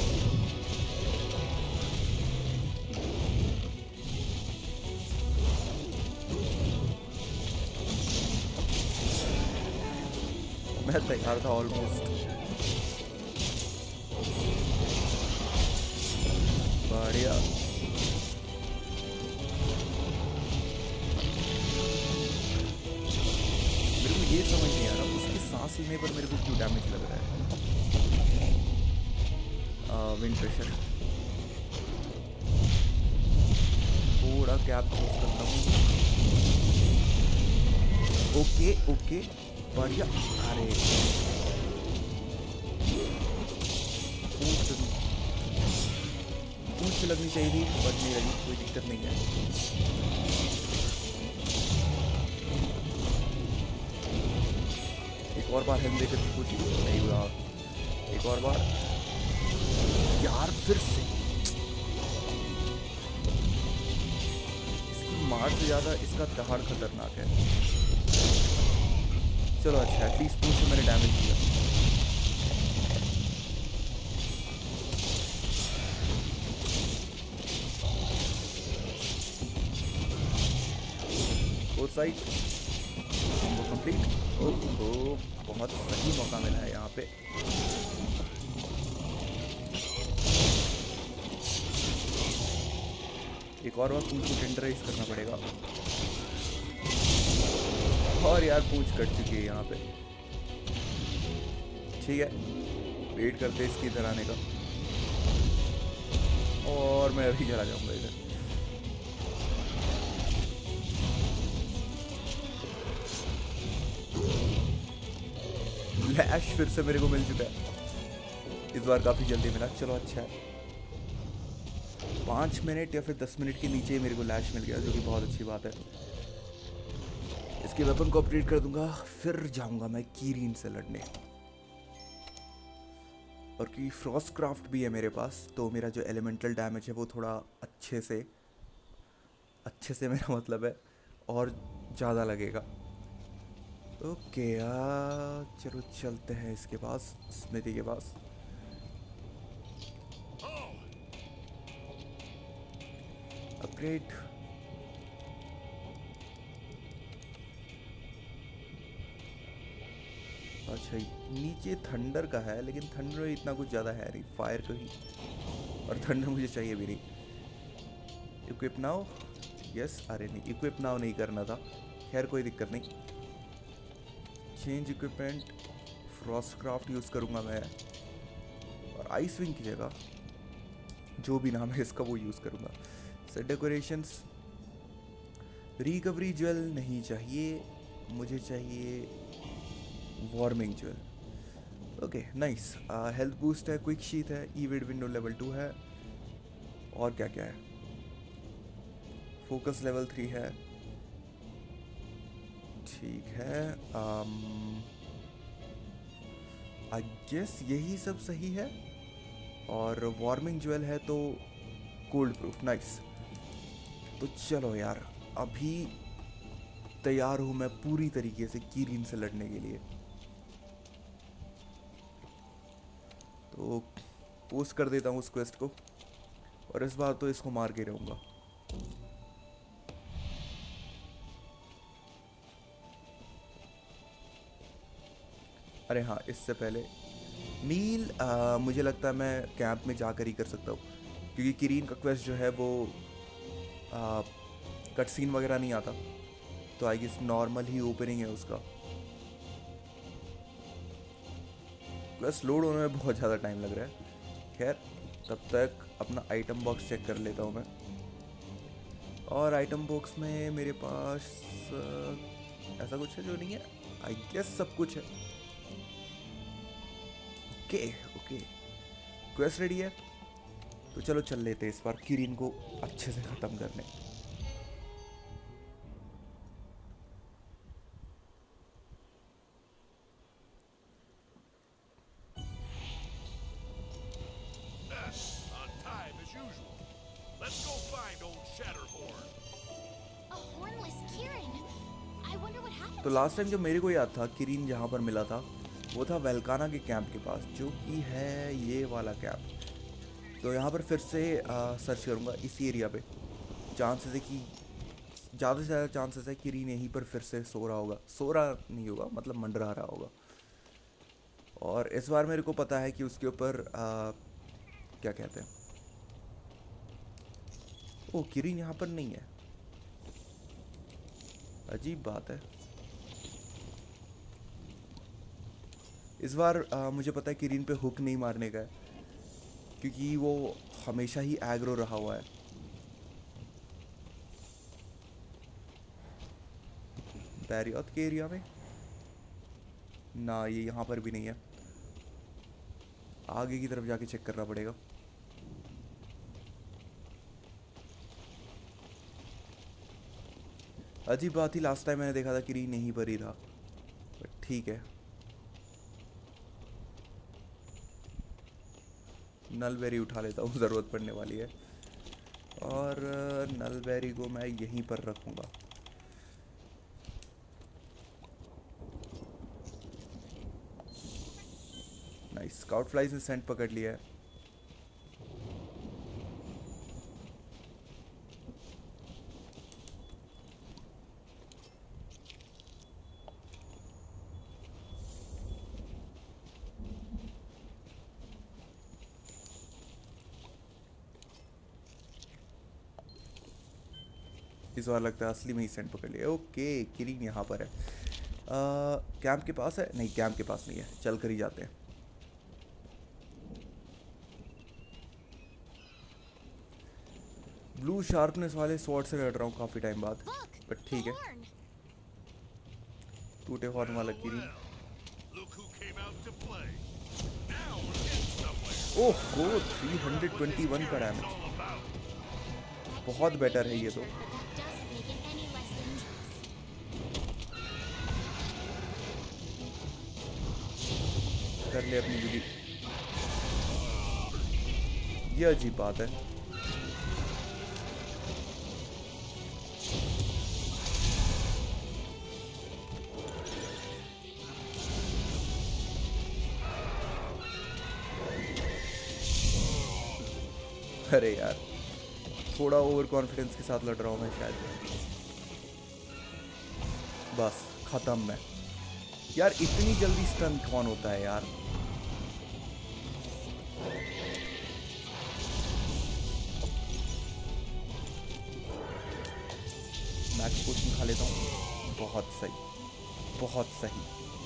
S1: मैं तैयार था ऑलमोस्ट। बढ़िया। मेरे को ये समझ नहीं आ रहा उसके सांस लेने पर मेरे को क्यों डैमेज लग रहा है। विंड प्रेशर, थोड़ा कैप चूज करता हूँ। ओके ओके, बढ़िया। अरे पूंछ से लगनी चाहिए थी, बट नहीं लगी, कोई दिक्कत नहीं है। एक और बार हेल्थ देकर कुछ नहीं हुआ। एक और बार यार, फिर से इसकी मार से ज्यादा इसका दहाड़ खतरनाक है। चलो अच्छा, एटलीस्ट पूंछ से मैंने डैमेज किया। फोर साइड वो कंप्लीट। ओहो, बहुत सही मौका मिला है यहाँ पे। एक और बार पूंछ को टेंडराइज करना पड़ेगा। और यार पूंछ कट चुकी है यहाँ पे। ठीक है, वेट करते इसकी इधर आने का। और मैं अभी चला जाऊंगा इधर। लैश फिर से मेरे को मिल चुका है, इस बार काफ़ी जल्दी मिला। चलो अच्छा है, पाँच मिनट या फिर दस मिनट के नीचे ही मेरे को लैश मिल गया, जो कि बहुत अच्छी बात है। इसके वेपन को अपग्रेड कर दूंगा, फिर जाऊंगा मैं कीरीन से लड़ने। और कि फ्रॉस्ट क्राफ्ट भी है मेरे पास, तो मेरा जो एलिमेंटल डैमेज है वो थोड़ा अच्छे से अच्छे से मेरा मतलब है और ज़्यादा लगेगा। ओके यार, चलो चलते हैं इसके पास, स्मिथी के पास। अपग्रेड। अच्छा, नीचे थंडर का है, लेकिन थंडर इतना कुछ ज़्यादा है नहीं, फायर को ही, और थंडर मुझे चाहिए भी नहीं। Equip now, yes. अरे नहीं, इक्विप नाउ नहीं करना था, खैर कोई दिक्कत नहीं। Change equipment, frost craft use करूँगा मैं, और आइस विंग की जगह जो भी नाम है इसका वो यूज़ करूँगा। सेट डेकोरेशंस, रिकवरी ज्वेल नहीं चाहिए, मुझे चाहिए warming jewel. Okay nice. Health boost है, क्विक शीट है, ईविड विंडो लेवल टू है, और क्या क्या है, फोकस लेवल थ्री है, ठीक है। आई गेस यही सब सही है, और वार्मिंग ज्वेल है तो कोल्ड प्रूफ, नाइस। तो चलो यार, अभी तैयार हूँ मैं पूरी तरीके से कीरीन से लड़ने के लिए। तो पोस्ट कर देता हूँ उस क्वेस्ट को, और इस बार तो इसको मार के रहूँगा। अरे हाँ, इससे पहले मील आ, मुझे लगता है मैं कैंप में जाकर ही कर सकता हूँ, क्योंकि किरीन का क्वेस्ट जो है वो कट सीन वगैरह नहीं आता, तो आई गेस नॉर्मल ही ओपनिंग है उसका। क्वेस्ट लोड होने में बहुत ज़्यादा टाइम लग रहा है, खैर तब तक अपना आइटम बॉक्स चेक कर लेता हूँ मैं। और आइटम बॉक्स में मेरे पास आ, ऐसा कुछ है जो नहीं है, आई गेस सब कुछ है। ओके ओके, क्वेस्ट रेडी है, तो चलो चल लेते हैं इस बार किरीन को अच्छे से ख़त्म करने।
S3: On time as usual. Let's go find old Shatterhorn.
S4: A hornless Kirin. I wonder what happened.
S1: तो लास्ट टाइम जो मेरे को याद था किरीन जहाँ पर मिला था, वो था वेल्काना के कैंप के पास, जो कि है ये वाला कैंप। तो यहाँ पर फिर से आ, सर्च करूँगा इसी एरिया पे, चांसेस है कि ज़्यादा से ज़्यादा चांसेस है किरीन यहीं पर फिर से सो रहा होगा, सो रहा नहीं होगा मतलब मंडरा रहा होगा। और इस बार मेरे को पता है कि उसके ऊपर क्या कहते हैं, ओ किरीन यहाँ पर नहीं है, अजीब बात है। इस बार आ, मुझे पता है किरीन पे हुक नहीं मारने का है, क्योंकि वो हमेशा ही एग्रो रहा हुआ है। बैरियत के एरिया में ना, ये यहाँ पर भी नहीं है, आगे की तरफ जाके चेक करना पड़ेगा। अजीब बात ही, लास्ट टाइम मैंने देखा था किरीन यहीं पर ही था, बट ठीक है। नलबेरी उठा लेता हूँ, ज़रूरत पड़ने वाली है, और नलबेरी को मैं यहीं पर रखूँगा। नाइस, स्काउट फ्लाइज ने सेंट पकड़ लिया है। इस बार लगता है असली में ही सेंट पकड़ लिया। ओके, किरीन यहाँ पर है, कैंप के पास है, नहीं कैंप के पास नहीं है, चल कर ही जाते हैं। ब्लू शार्पनेस वाले स्वॉर्ड से लड़ रहा हूँ काफी टाइम बाद, बट ठीक है।
S4: Horn.
S1: टूटे हॉर्न वाला Kirin.
S3: Look who came out to play. Now we're getting somewhere.
S1: Oh go three hundred twenty one का डैमेज,
S3: All about.
S1: बहुत बेटर है ये तो।
S4: But that doesn't make it any less dangerous.
S1: कर ले अपनी यूनिट, ये अजीब बात है। अरे यार थोड़ा ओवर कॉन्फिडेंस के साथ लड़ रहा हूँ मैं शायद। बस खत्म मैं। यार इतनी जल्दी स्टन कौन होता है यार। मैक्स पोशन खा लेता हूँ। बहुत सही, बहुत सही।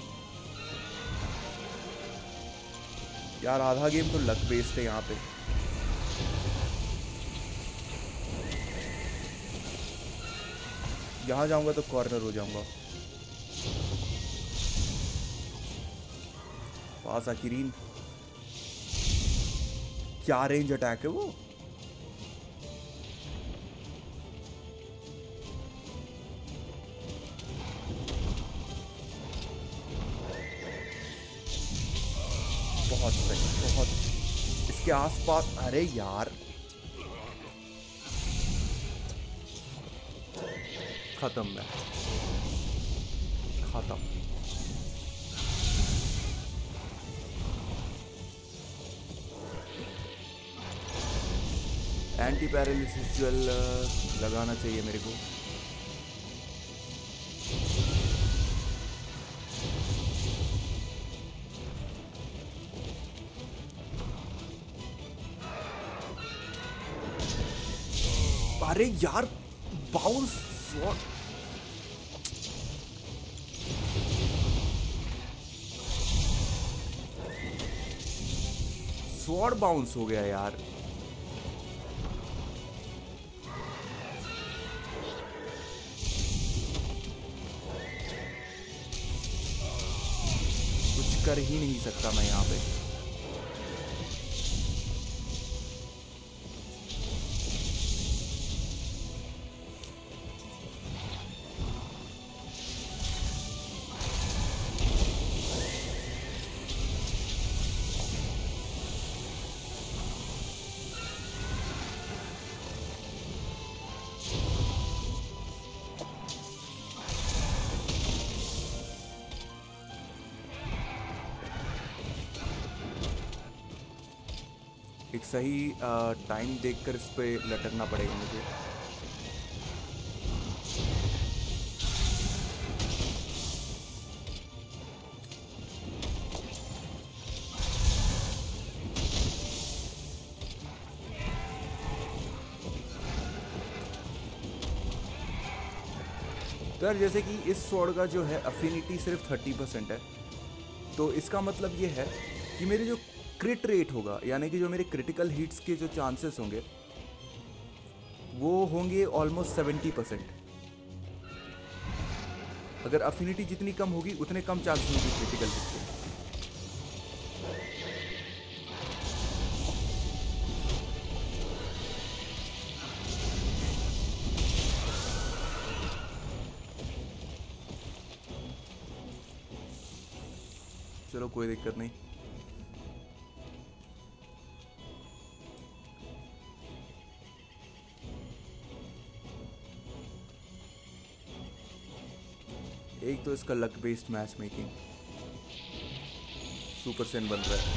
S1: यार आधा गेम तो लक बेस्ड है यहाँ पे। यहाँ जाऊंगा तो कॉर्नर हो जाऊंगा। पास आखिरीन, क्या रेंज अटैक है वो। बहुत सही, बहुत इसके आसपास। अरे यार खत्म मैं, खत्म। एंटी पैरालिसिस ज्वेल लगाना चाहिए मेरे को। अरे यार बाउंस स्वॉर्ड, स्वॉर्ड बाउंस हो गया यार। कुछ कर ही नहीं सकता मैं यहाँ पे। एक सही टाइम देखकर इस पे लटकना पड़ेगा मुझे। तो यार जैसे कि इस स्वॉर्ड का जो है अफिनिटी सिर्फ थर्टी परसेंट है, तो इसका मतलब ये है कि मेरे जो क्रिट रेट होगा, यानी कि जो मेरे क्रिटिकल हिट्स के जो चांसेस होंगे वो होंगे ऑलमोस्ट सेवेंटी परसेंट। अगर अफिनिटी जितनी कम होगी उतने कम चांसेस होंगे क्रिटिकल हिट के। चलो कोई दिक्कत नहीं। एक तो इसका luck based matchmaking, super सेन बन रहा है।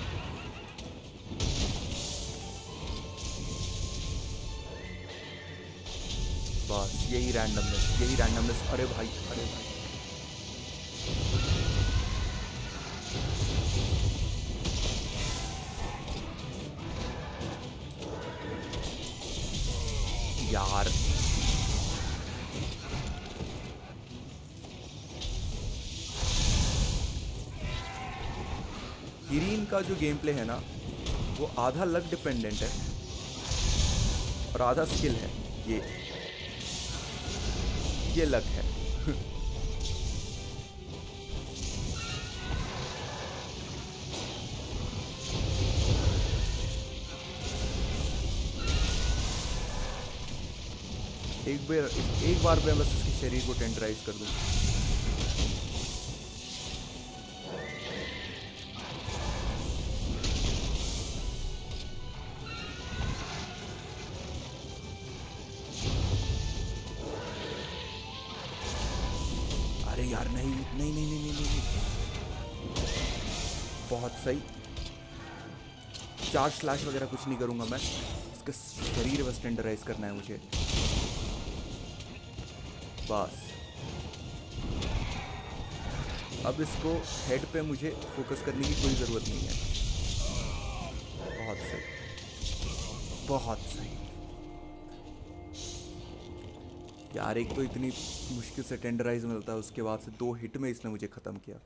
S1: बस यही रैंडमनेस, यही रैंडमनेस। अरे भाई, अरे भाई यार। किरीन का जो गेम प्ले है ना वो आधा लक डिपेंडेंट है और आधा स्किल है। ये ये लक है। एक बार एक बार मैं बस इसके शरीर को टेंडराइज कर दूं। अरे यार नहीं नहीं नहीं नहीं नहीं नहीं, नहीं। बहुत सही। चार स्लैश वगैरह कुछ नहीं करूंगा मैं, इसका शरीर बस टेंडराइज करना है मुझे बस। अब इसको हेड पे मुझे फोकस करने की कोई ज़रूरत नहीं है। बहुत सही, बहुत सही यार। एक तो इतनी मुश्किल से टेंडराइज मिलता है, उसके बाद से दो हिट में इसने मुझे ख़त्म किया।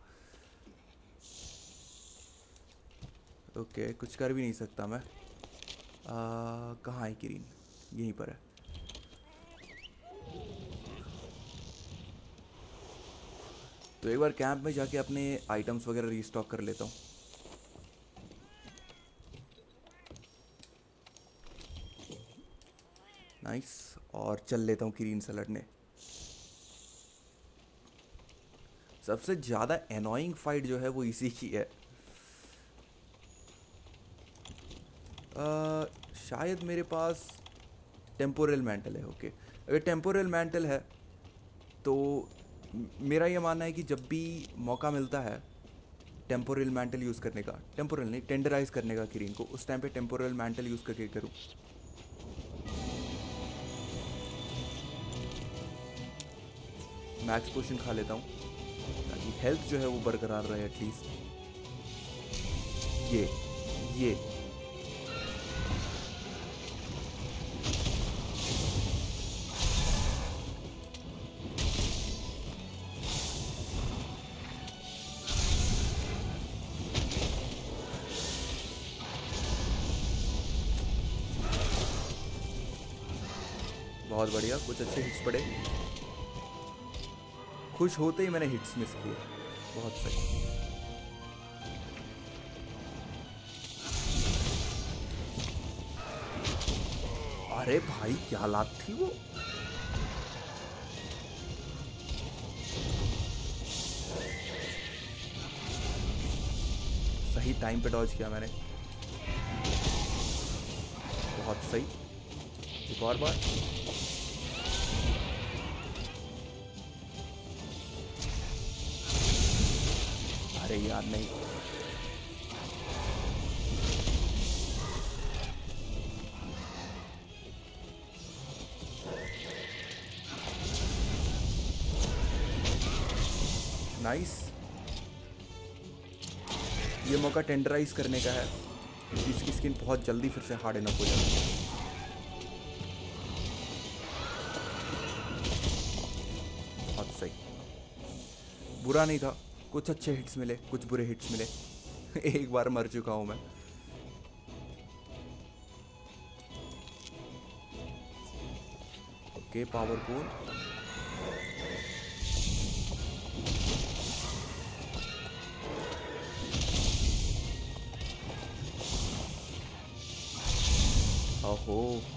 S1: ओके, कुछ कर भी नहीं सकता मैं। कहाँ है किरीन? यहीं पर है। तो एक बार कैंप में जाके अपने आइटम्स वगैरह रीस्टॉक कर लेता हूँ। नाइस। और चल लेता हूँ किरीन से लड़ने। सबसे ज़्यादा एनोइंग फाइट जो है वो इसी की है। आ, शायद मेरे पास टेम्पोरल मैंटल है। ओके, अगर टेम्पोरल मैंटल है तो मेरा ये मानना है कि जब भी मौका मिलता है टेम्पोरल मैंटल यूज़ करने का, टेम्पोरल नहीं टेंडराइज करने का किरीन को, उस टाइम पे टेम्पोरल मैंटल यूज़ करके करूँ। मैक्स पोशन खा लेता हूँ ताकि हेल्थ जो है वो बरकरार रहे एटलीस्ट। ये ये बहुत बढ़िया, कुछ अच्छे हिट्स पड़े। खुश होते ही मैंने हिट्स मिस किए। बहुत सही। अरे भाई क्या लात थी वो। सही टाइम पे डॉज किया मैंने। बहुत सही। एक और बार। अरे यार नहीं। नाइस। ये मौका टेंडराइज करने का है। इसकी स्किन बहुत जल्दी फिर से हार्ड इनफ हो जाती है। बहुत सही। बुरा नहीं था, कुछ अच्छे हिट्स मिले, कुछ बुरे हिट्स मिले। एक बार मर चुका हूं मैं। Okay, power pool. ओहो,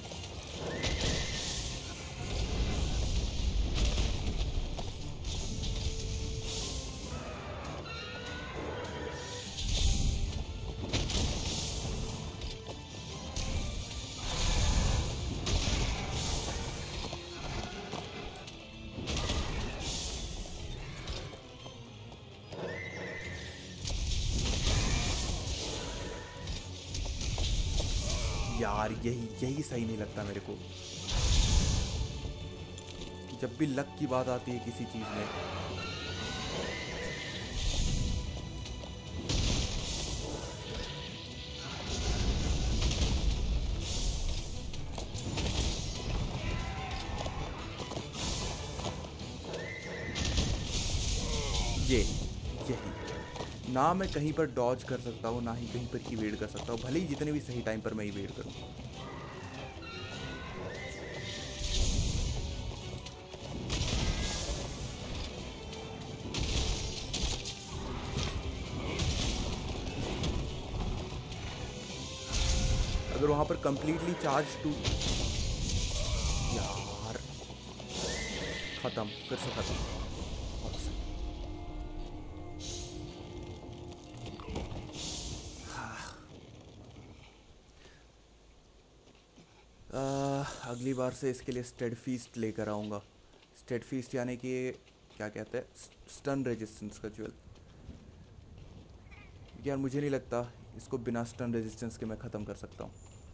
S1: यार यही यही सही नहीं लगता मेरे को। जब भी लक की बात आती है किसी चीज में, ये यही ना मैं कहीं पर डॉज कर सकता हूँ, ना ही कहीं पर इवेड कर सकता हूँ, भले ही जितने भी सही टाइम पर मैं इवेड करूँ। वहाँ पर कंप्लीटली चार्ज टू, यार खत्म, फिर से खत्म। बहुत सही। आ, अगली बार से इसके लिए स्टेडफीस्ट लेकर आऊँगा। स्टेडफीस्ट यानी कि क्या कहते हैं, स्टन रेजिस्टेंस का ज्वेल। यार मुझे नहीं लगता इसको बिना स्टन रेजिस्टेंस के मैं ख़त्म कर सकता हूँ।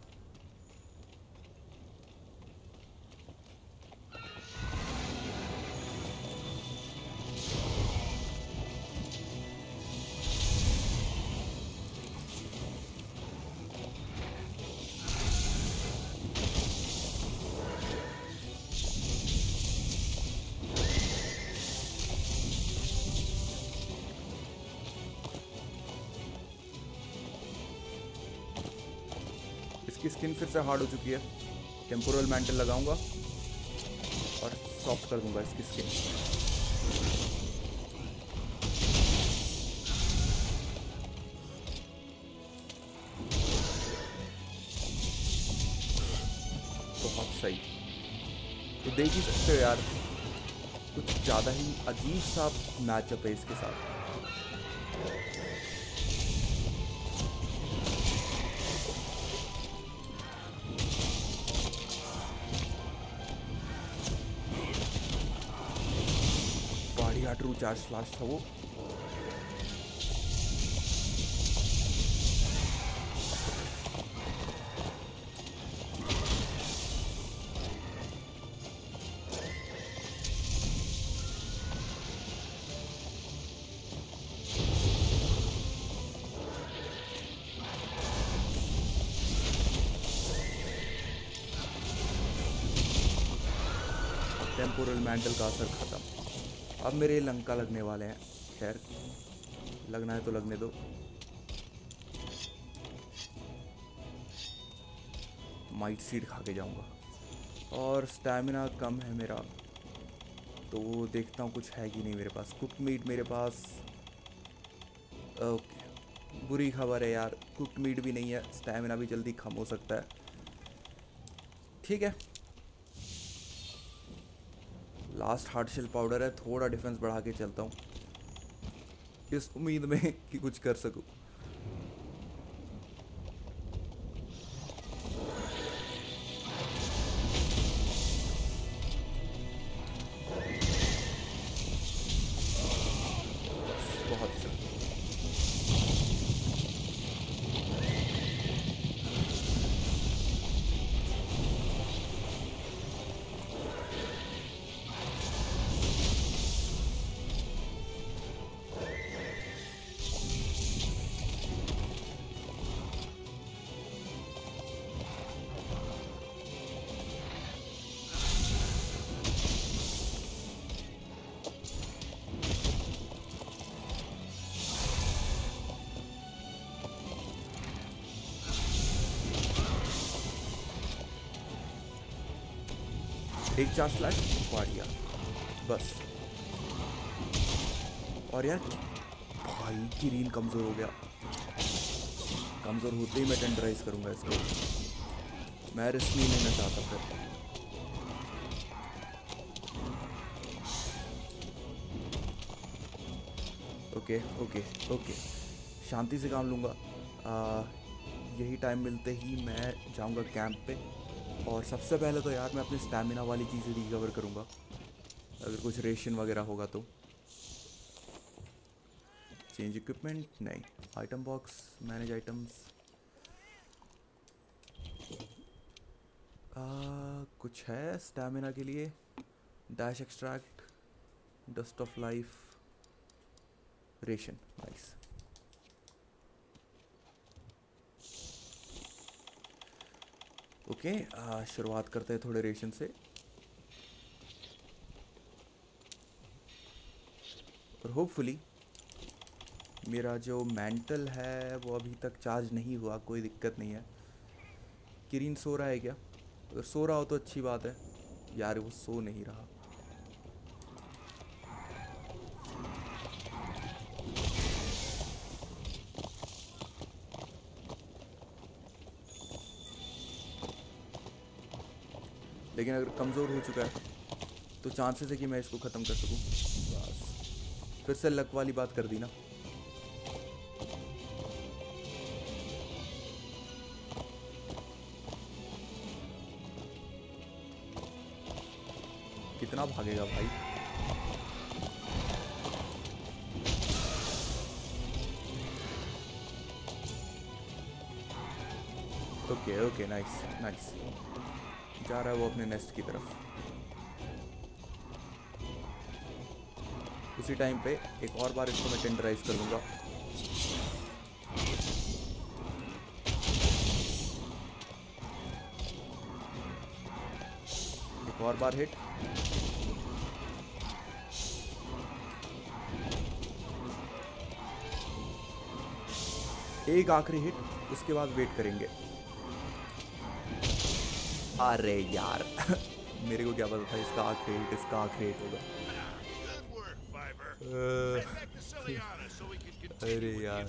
S1: इसकी स्किन फिर से हार्ड हो चुकी है। टेम्पोरल मैंटल लगाऊंगा और सॉफ्ट कर दूंगा इसकी स्किन। बहुत सही। तो देख ही सकते हो यार, कुछ ज़्यादा ही अजीब सा मैचअप है इसके साथ। बढ़िया ट्रू चार्ज फ्लैश था वो। टेम्पोरल मैंटल का असर खत्म। अब मेरे लंका लगने वाले हैं। खैर लगना है तो लगने दो। माइट सीड खा के जाऊंगा। और स्टैमिना कम है मेरा, तो देखता हूँ कुछ है कि नहीं मेरे पास। कुक मीट मेरे पास, ओके बुरी खबर है यार, कुक मीट भी नहीं है। स्टैमिना भी जल्दी कम हो सकता है। ठीक है, लास्ट हार्ड शेल पाउडर है, थोड़ा डिफेंस बढ़ा के चलता हूँ इस उम्मीद में कि कुछ कर सकूँ। बहुत सही। एक चार स्लैश बढ़िया बस। और यार भाई किरीन कमज़ोर हो गया। कमज़ोर होते ही मैं टेंडराइज करूँगा इसको। मैं रिस्क नहीं लेना चाहता फिर। ओके ओके ओके, शांति से काम लूँगा। यही टाइम मिलते ही मैं जाऊँगा कैंप पे। और सबसे पहले तो यार मैं अपने स्टैमिना वाली चीज़ें रिकवर करूँगा, अगर कुछ रेशन वगैरह होगा तो। चेंज इक्विपमेंट नहीं, आइटम बॉक्स, मैनेज आइटम्स। कुछ है स्टैमिना के लिए? Dash extract, dust of life, ration, nice. Okay okay, शुरुआत करते हैं थोड़े रेशन से। और होपफुली मेरा जो मेंटल है वो अभी तक चार्ज नहीं हुआ, कोई दिक्कत नहीं है। किरीन सो रहा है क्या? अगर सो रहा हो तो अच्छी बात है। यार वो सो नहीं रहा। लेकिन अगर कमज़ोर हो चुका है तो चांसेस है कि मैं इसको ख़त्म कर सकूं। बस फिर से लक वाली बात कर दी ना। कितना भागेगा भाई? Okay okay, nice nice. जा रहा है वो अपने नेस्ट की तरफ। उसी टाइम पे एक और बार इसको मैं टेंडराइज कर लूँगा। एक और बार हिट। एक आखिरी हिट, उसके बाद वेट करेंगे। अरे यार मेरे को क्या पता था इसका आखिरी हिट इसका आखिरी हिट होगा। अरे यार,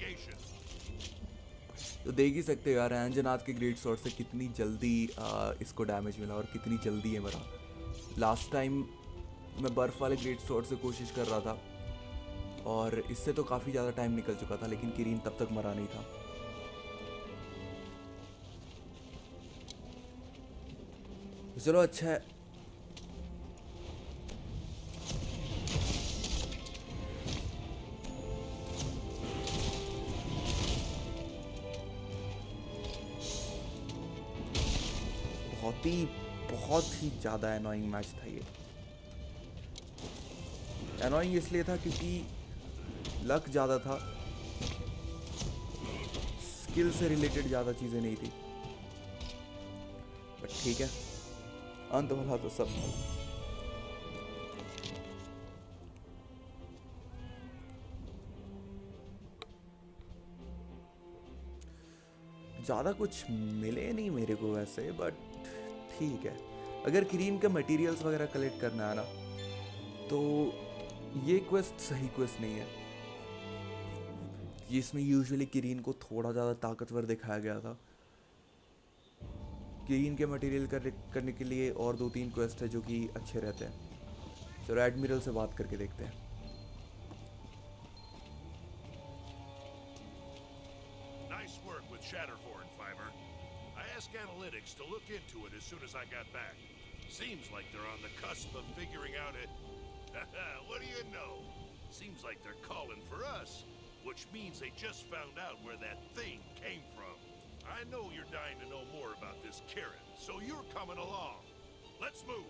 S1: तो देख ही सकते हो यार अंजनाथ के ग्रेट स्वॉर्ड से कितनी जल्दी आ, इसको डैमेज मिला और कितनी जल्दी है मरा। लास्ट टाइम मैं बर्फ़ वाले ग्रेट स्वॉर्ड से कोशिश कर रहा था और इससे तो काफ़ी ज़्यादा टाइम निकल चुका था, लेकिन किरीन तब तक मरा नहीं था। चलो अच्छा है। बहुत ही बहुत ही ज़्यादा एनोइंग मैच था ये। एनोइंग इसलिए था क्योंकि लक ज़्यादा था, स्किल से रिलेटेड ज़्यादा चीज़ें नहीं थी। बट ठीक है, अंत भला तो सब भला। ज़्यादा कुछ मिले नहीं मेरे को वैसे, बट ठीक है। अगर किरीन का मटेरियल्स वगैरह कलेक्ट करना है ना, तो ये क्वेस्ट सही क्वेस्ट नहीं है। जिसमें यूजुअली किरीन को थोड़ा ज़्यादा ताकतवर दिखाया गया था। किरीन के मटेरियल कर, करने के लिए और दो तीन क्वेस्ट है जो कि अच्छे रहते हैं। चलो एडमिरल से बात करके देखते हैं।
S3: Nice work with Shatterhorn, Fiver. I asked analytics to look into it as soon as I got back. Seems like they're on the cusp of figuring out it. What do you know? Seems like they're calling for us, which means they just found out where that thing came from. I know you're dying to know more about this Kirin, so you're coming along. Let's move.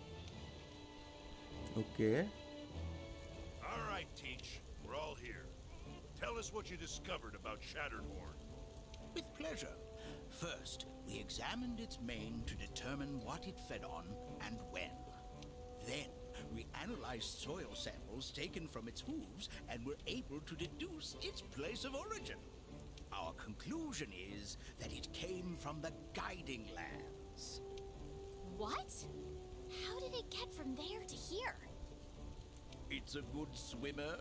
S1: Okay.
S3: All right, Teach. We're all here. Tell us what you discovered about Shatterhorn.
S5: With pleasure. First, we examined its mane to determine what it fed on and when. Then, we analyzed soil samples taken from its hooves and were able to deduce its place of origin. Our conclusion is that it came from the Guiding Lands.
S4: What? How did it get from there to here?
S5: It's a good swimmer.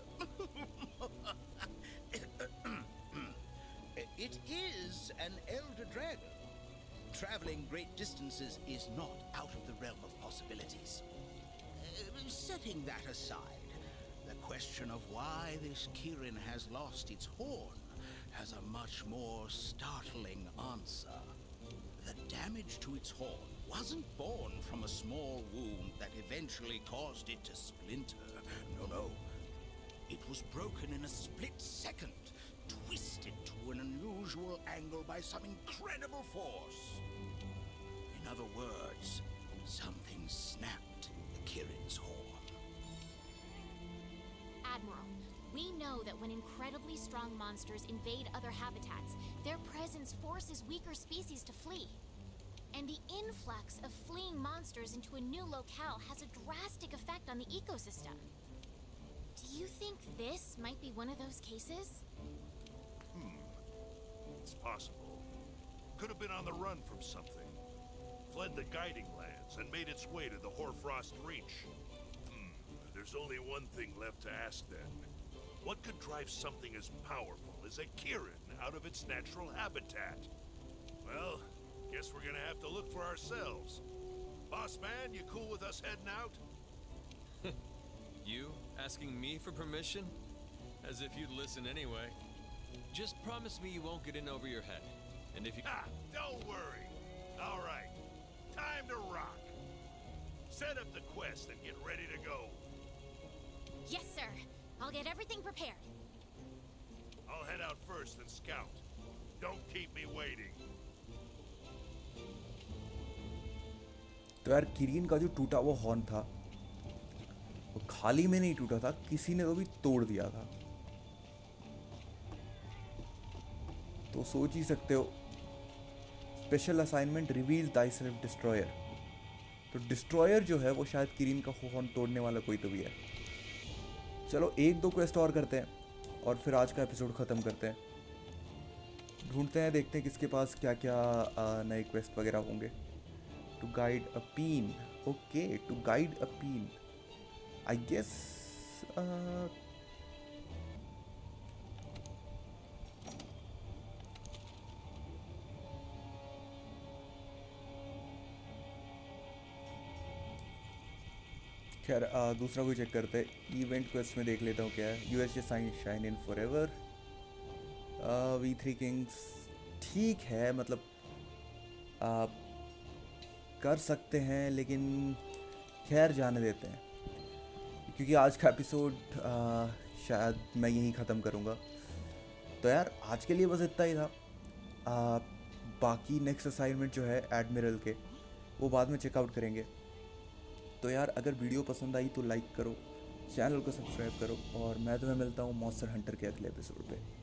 S5: It is an elder dragon. Traveling great distances is not out of the realm of possibilities. Uh, setting that aside, the question of why this Kirin has lost its horn has a much more startling answer. The damage to its horn wasn't born from a small wound that eventually caused it to splinter. No, no. It was broken in a split second, twisted to an unusual angle by some incredible force. In other words, something snapped the Kirin's horn.
S4: Admiral, we know that when incredibly strong monsters invade other habitats, their presence forces weaker species to flee. And the influx of fleeing monsters into a new locale has a drastic effect on the ecosystem. Do you think this might be one of those cases?
S3: Hmm. It's possible. Could have been on the run from something. Fled the Guiding Lands and made its way to the Hoarfrost Reach. Hmm. There's only one thing left to ask then. What could drive something as powerful as a Kirin out of its natural habitat? Well, guess we're gonna have to look for ourselves. Boss man, you cool with us heading out?
S6: You asking me for permission? As if you'd listen anyway. Just promise me you won't get in over your head. And if you...
S3: Ah, don't worry. All right. Time to rock. Set up the quest and get ready to go.
S4: Yes, sir. I'll get everything prepared.
S3: I'll head out first and scout. Don't keep me waiting.
S1: तो यार Kirin का जो टूटा वो horn था वो खाली में नहीं टूटा था, किसी ने तो भी तोड़ दिया था। तो सोच ही सकते हो, special assignment reveal thyself destroyer. तो डिस्ट्रॉयर जो है वो शायद किरीन का हॉर्न तोड़ने वाला कोई तो भी है। चलो एक दो क्वेस्ट और करते हैं और फिर आज का एपिसोड ख़त्म करते हैं। ढूंढते हैं, देखते हैं किसके पास क्या क्या नए क्वेस्ट वगैरह होंगे। To guide a pin, okay, to guide a pin I guess खैर दूसरा कोई चेक करते हैं। इवेंट क्वेस्ट में देख लेता हूँ क्या है। USJ sign shine in forever, we three kings ठीक है, मतलब आ, कर सकते हैं, लेकिन खैर जाने देते हैं क्योंकि आज का एपिसोड शायद मैं यहीं ख़त्म करूँगा। तो यार आज के लिए बस इतना ही था। आ, बाकी नेक्स्ट असाइनमेंट जो है एडमिरल के वो बाद में चेकआउट करेंगे। तो यार अगर वीडियो पसंद आई तो लाइक करो, चैनल को सब्सक्राइब करो और मैं तुम्हें मिलता हूँ मॉन्स्टर हंटर के अगले एपिसोड पे।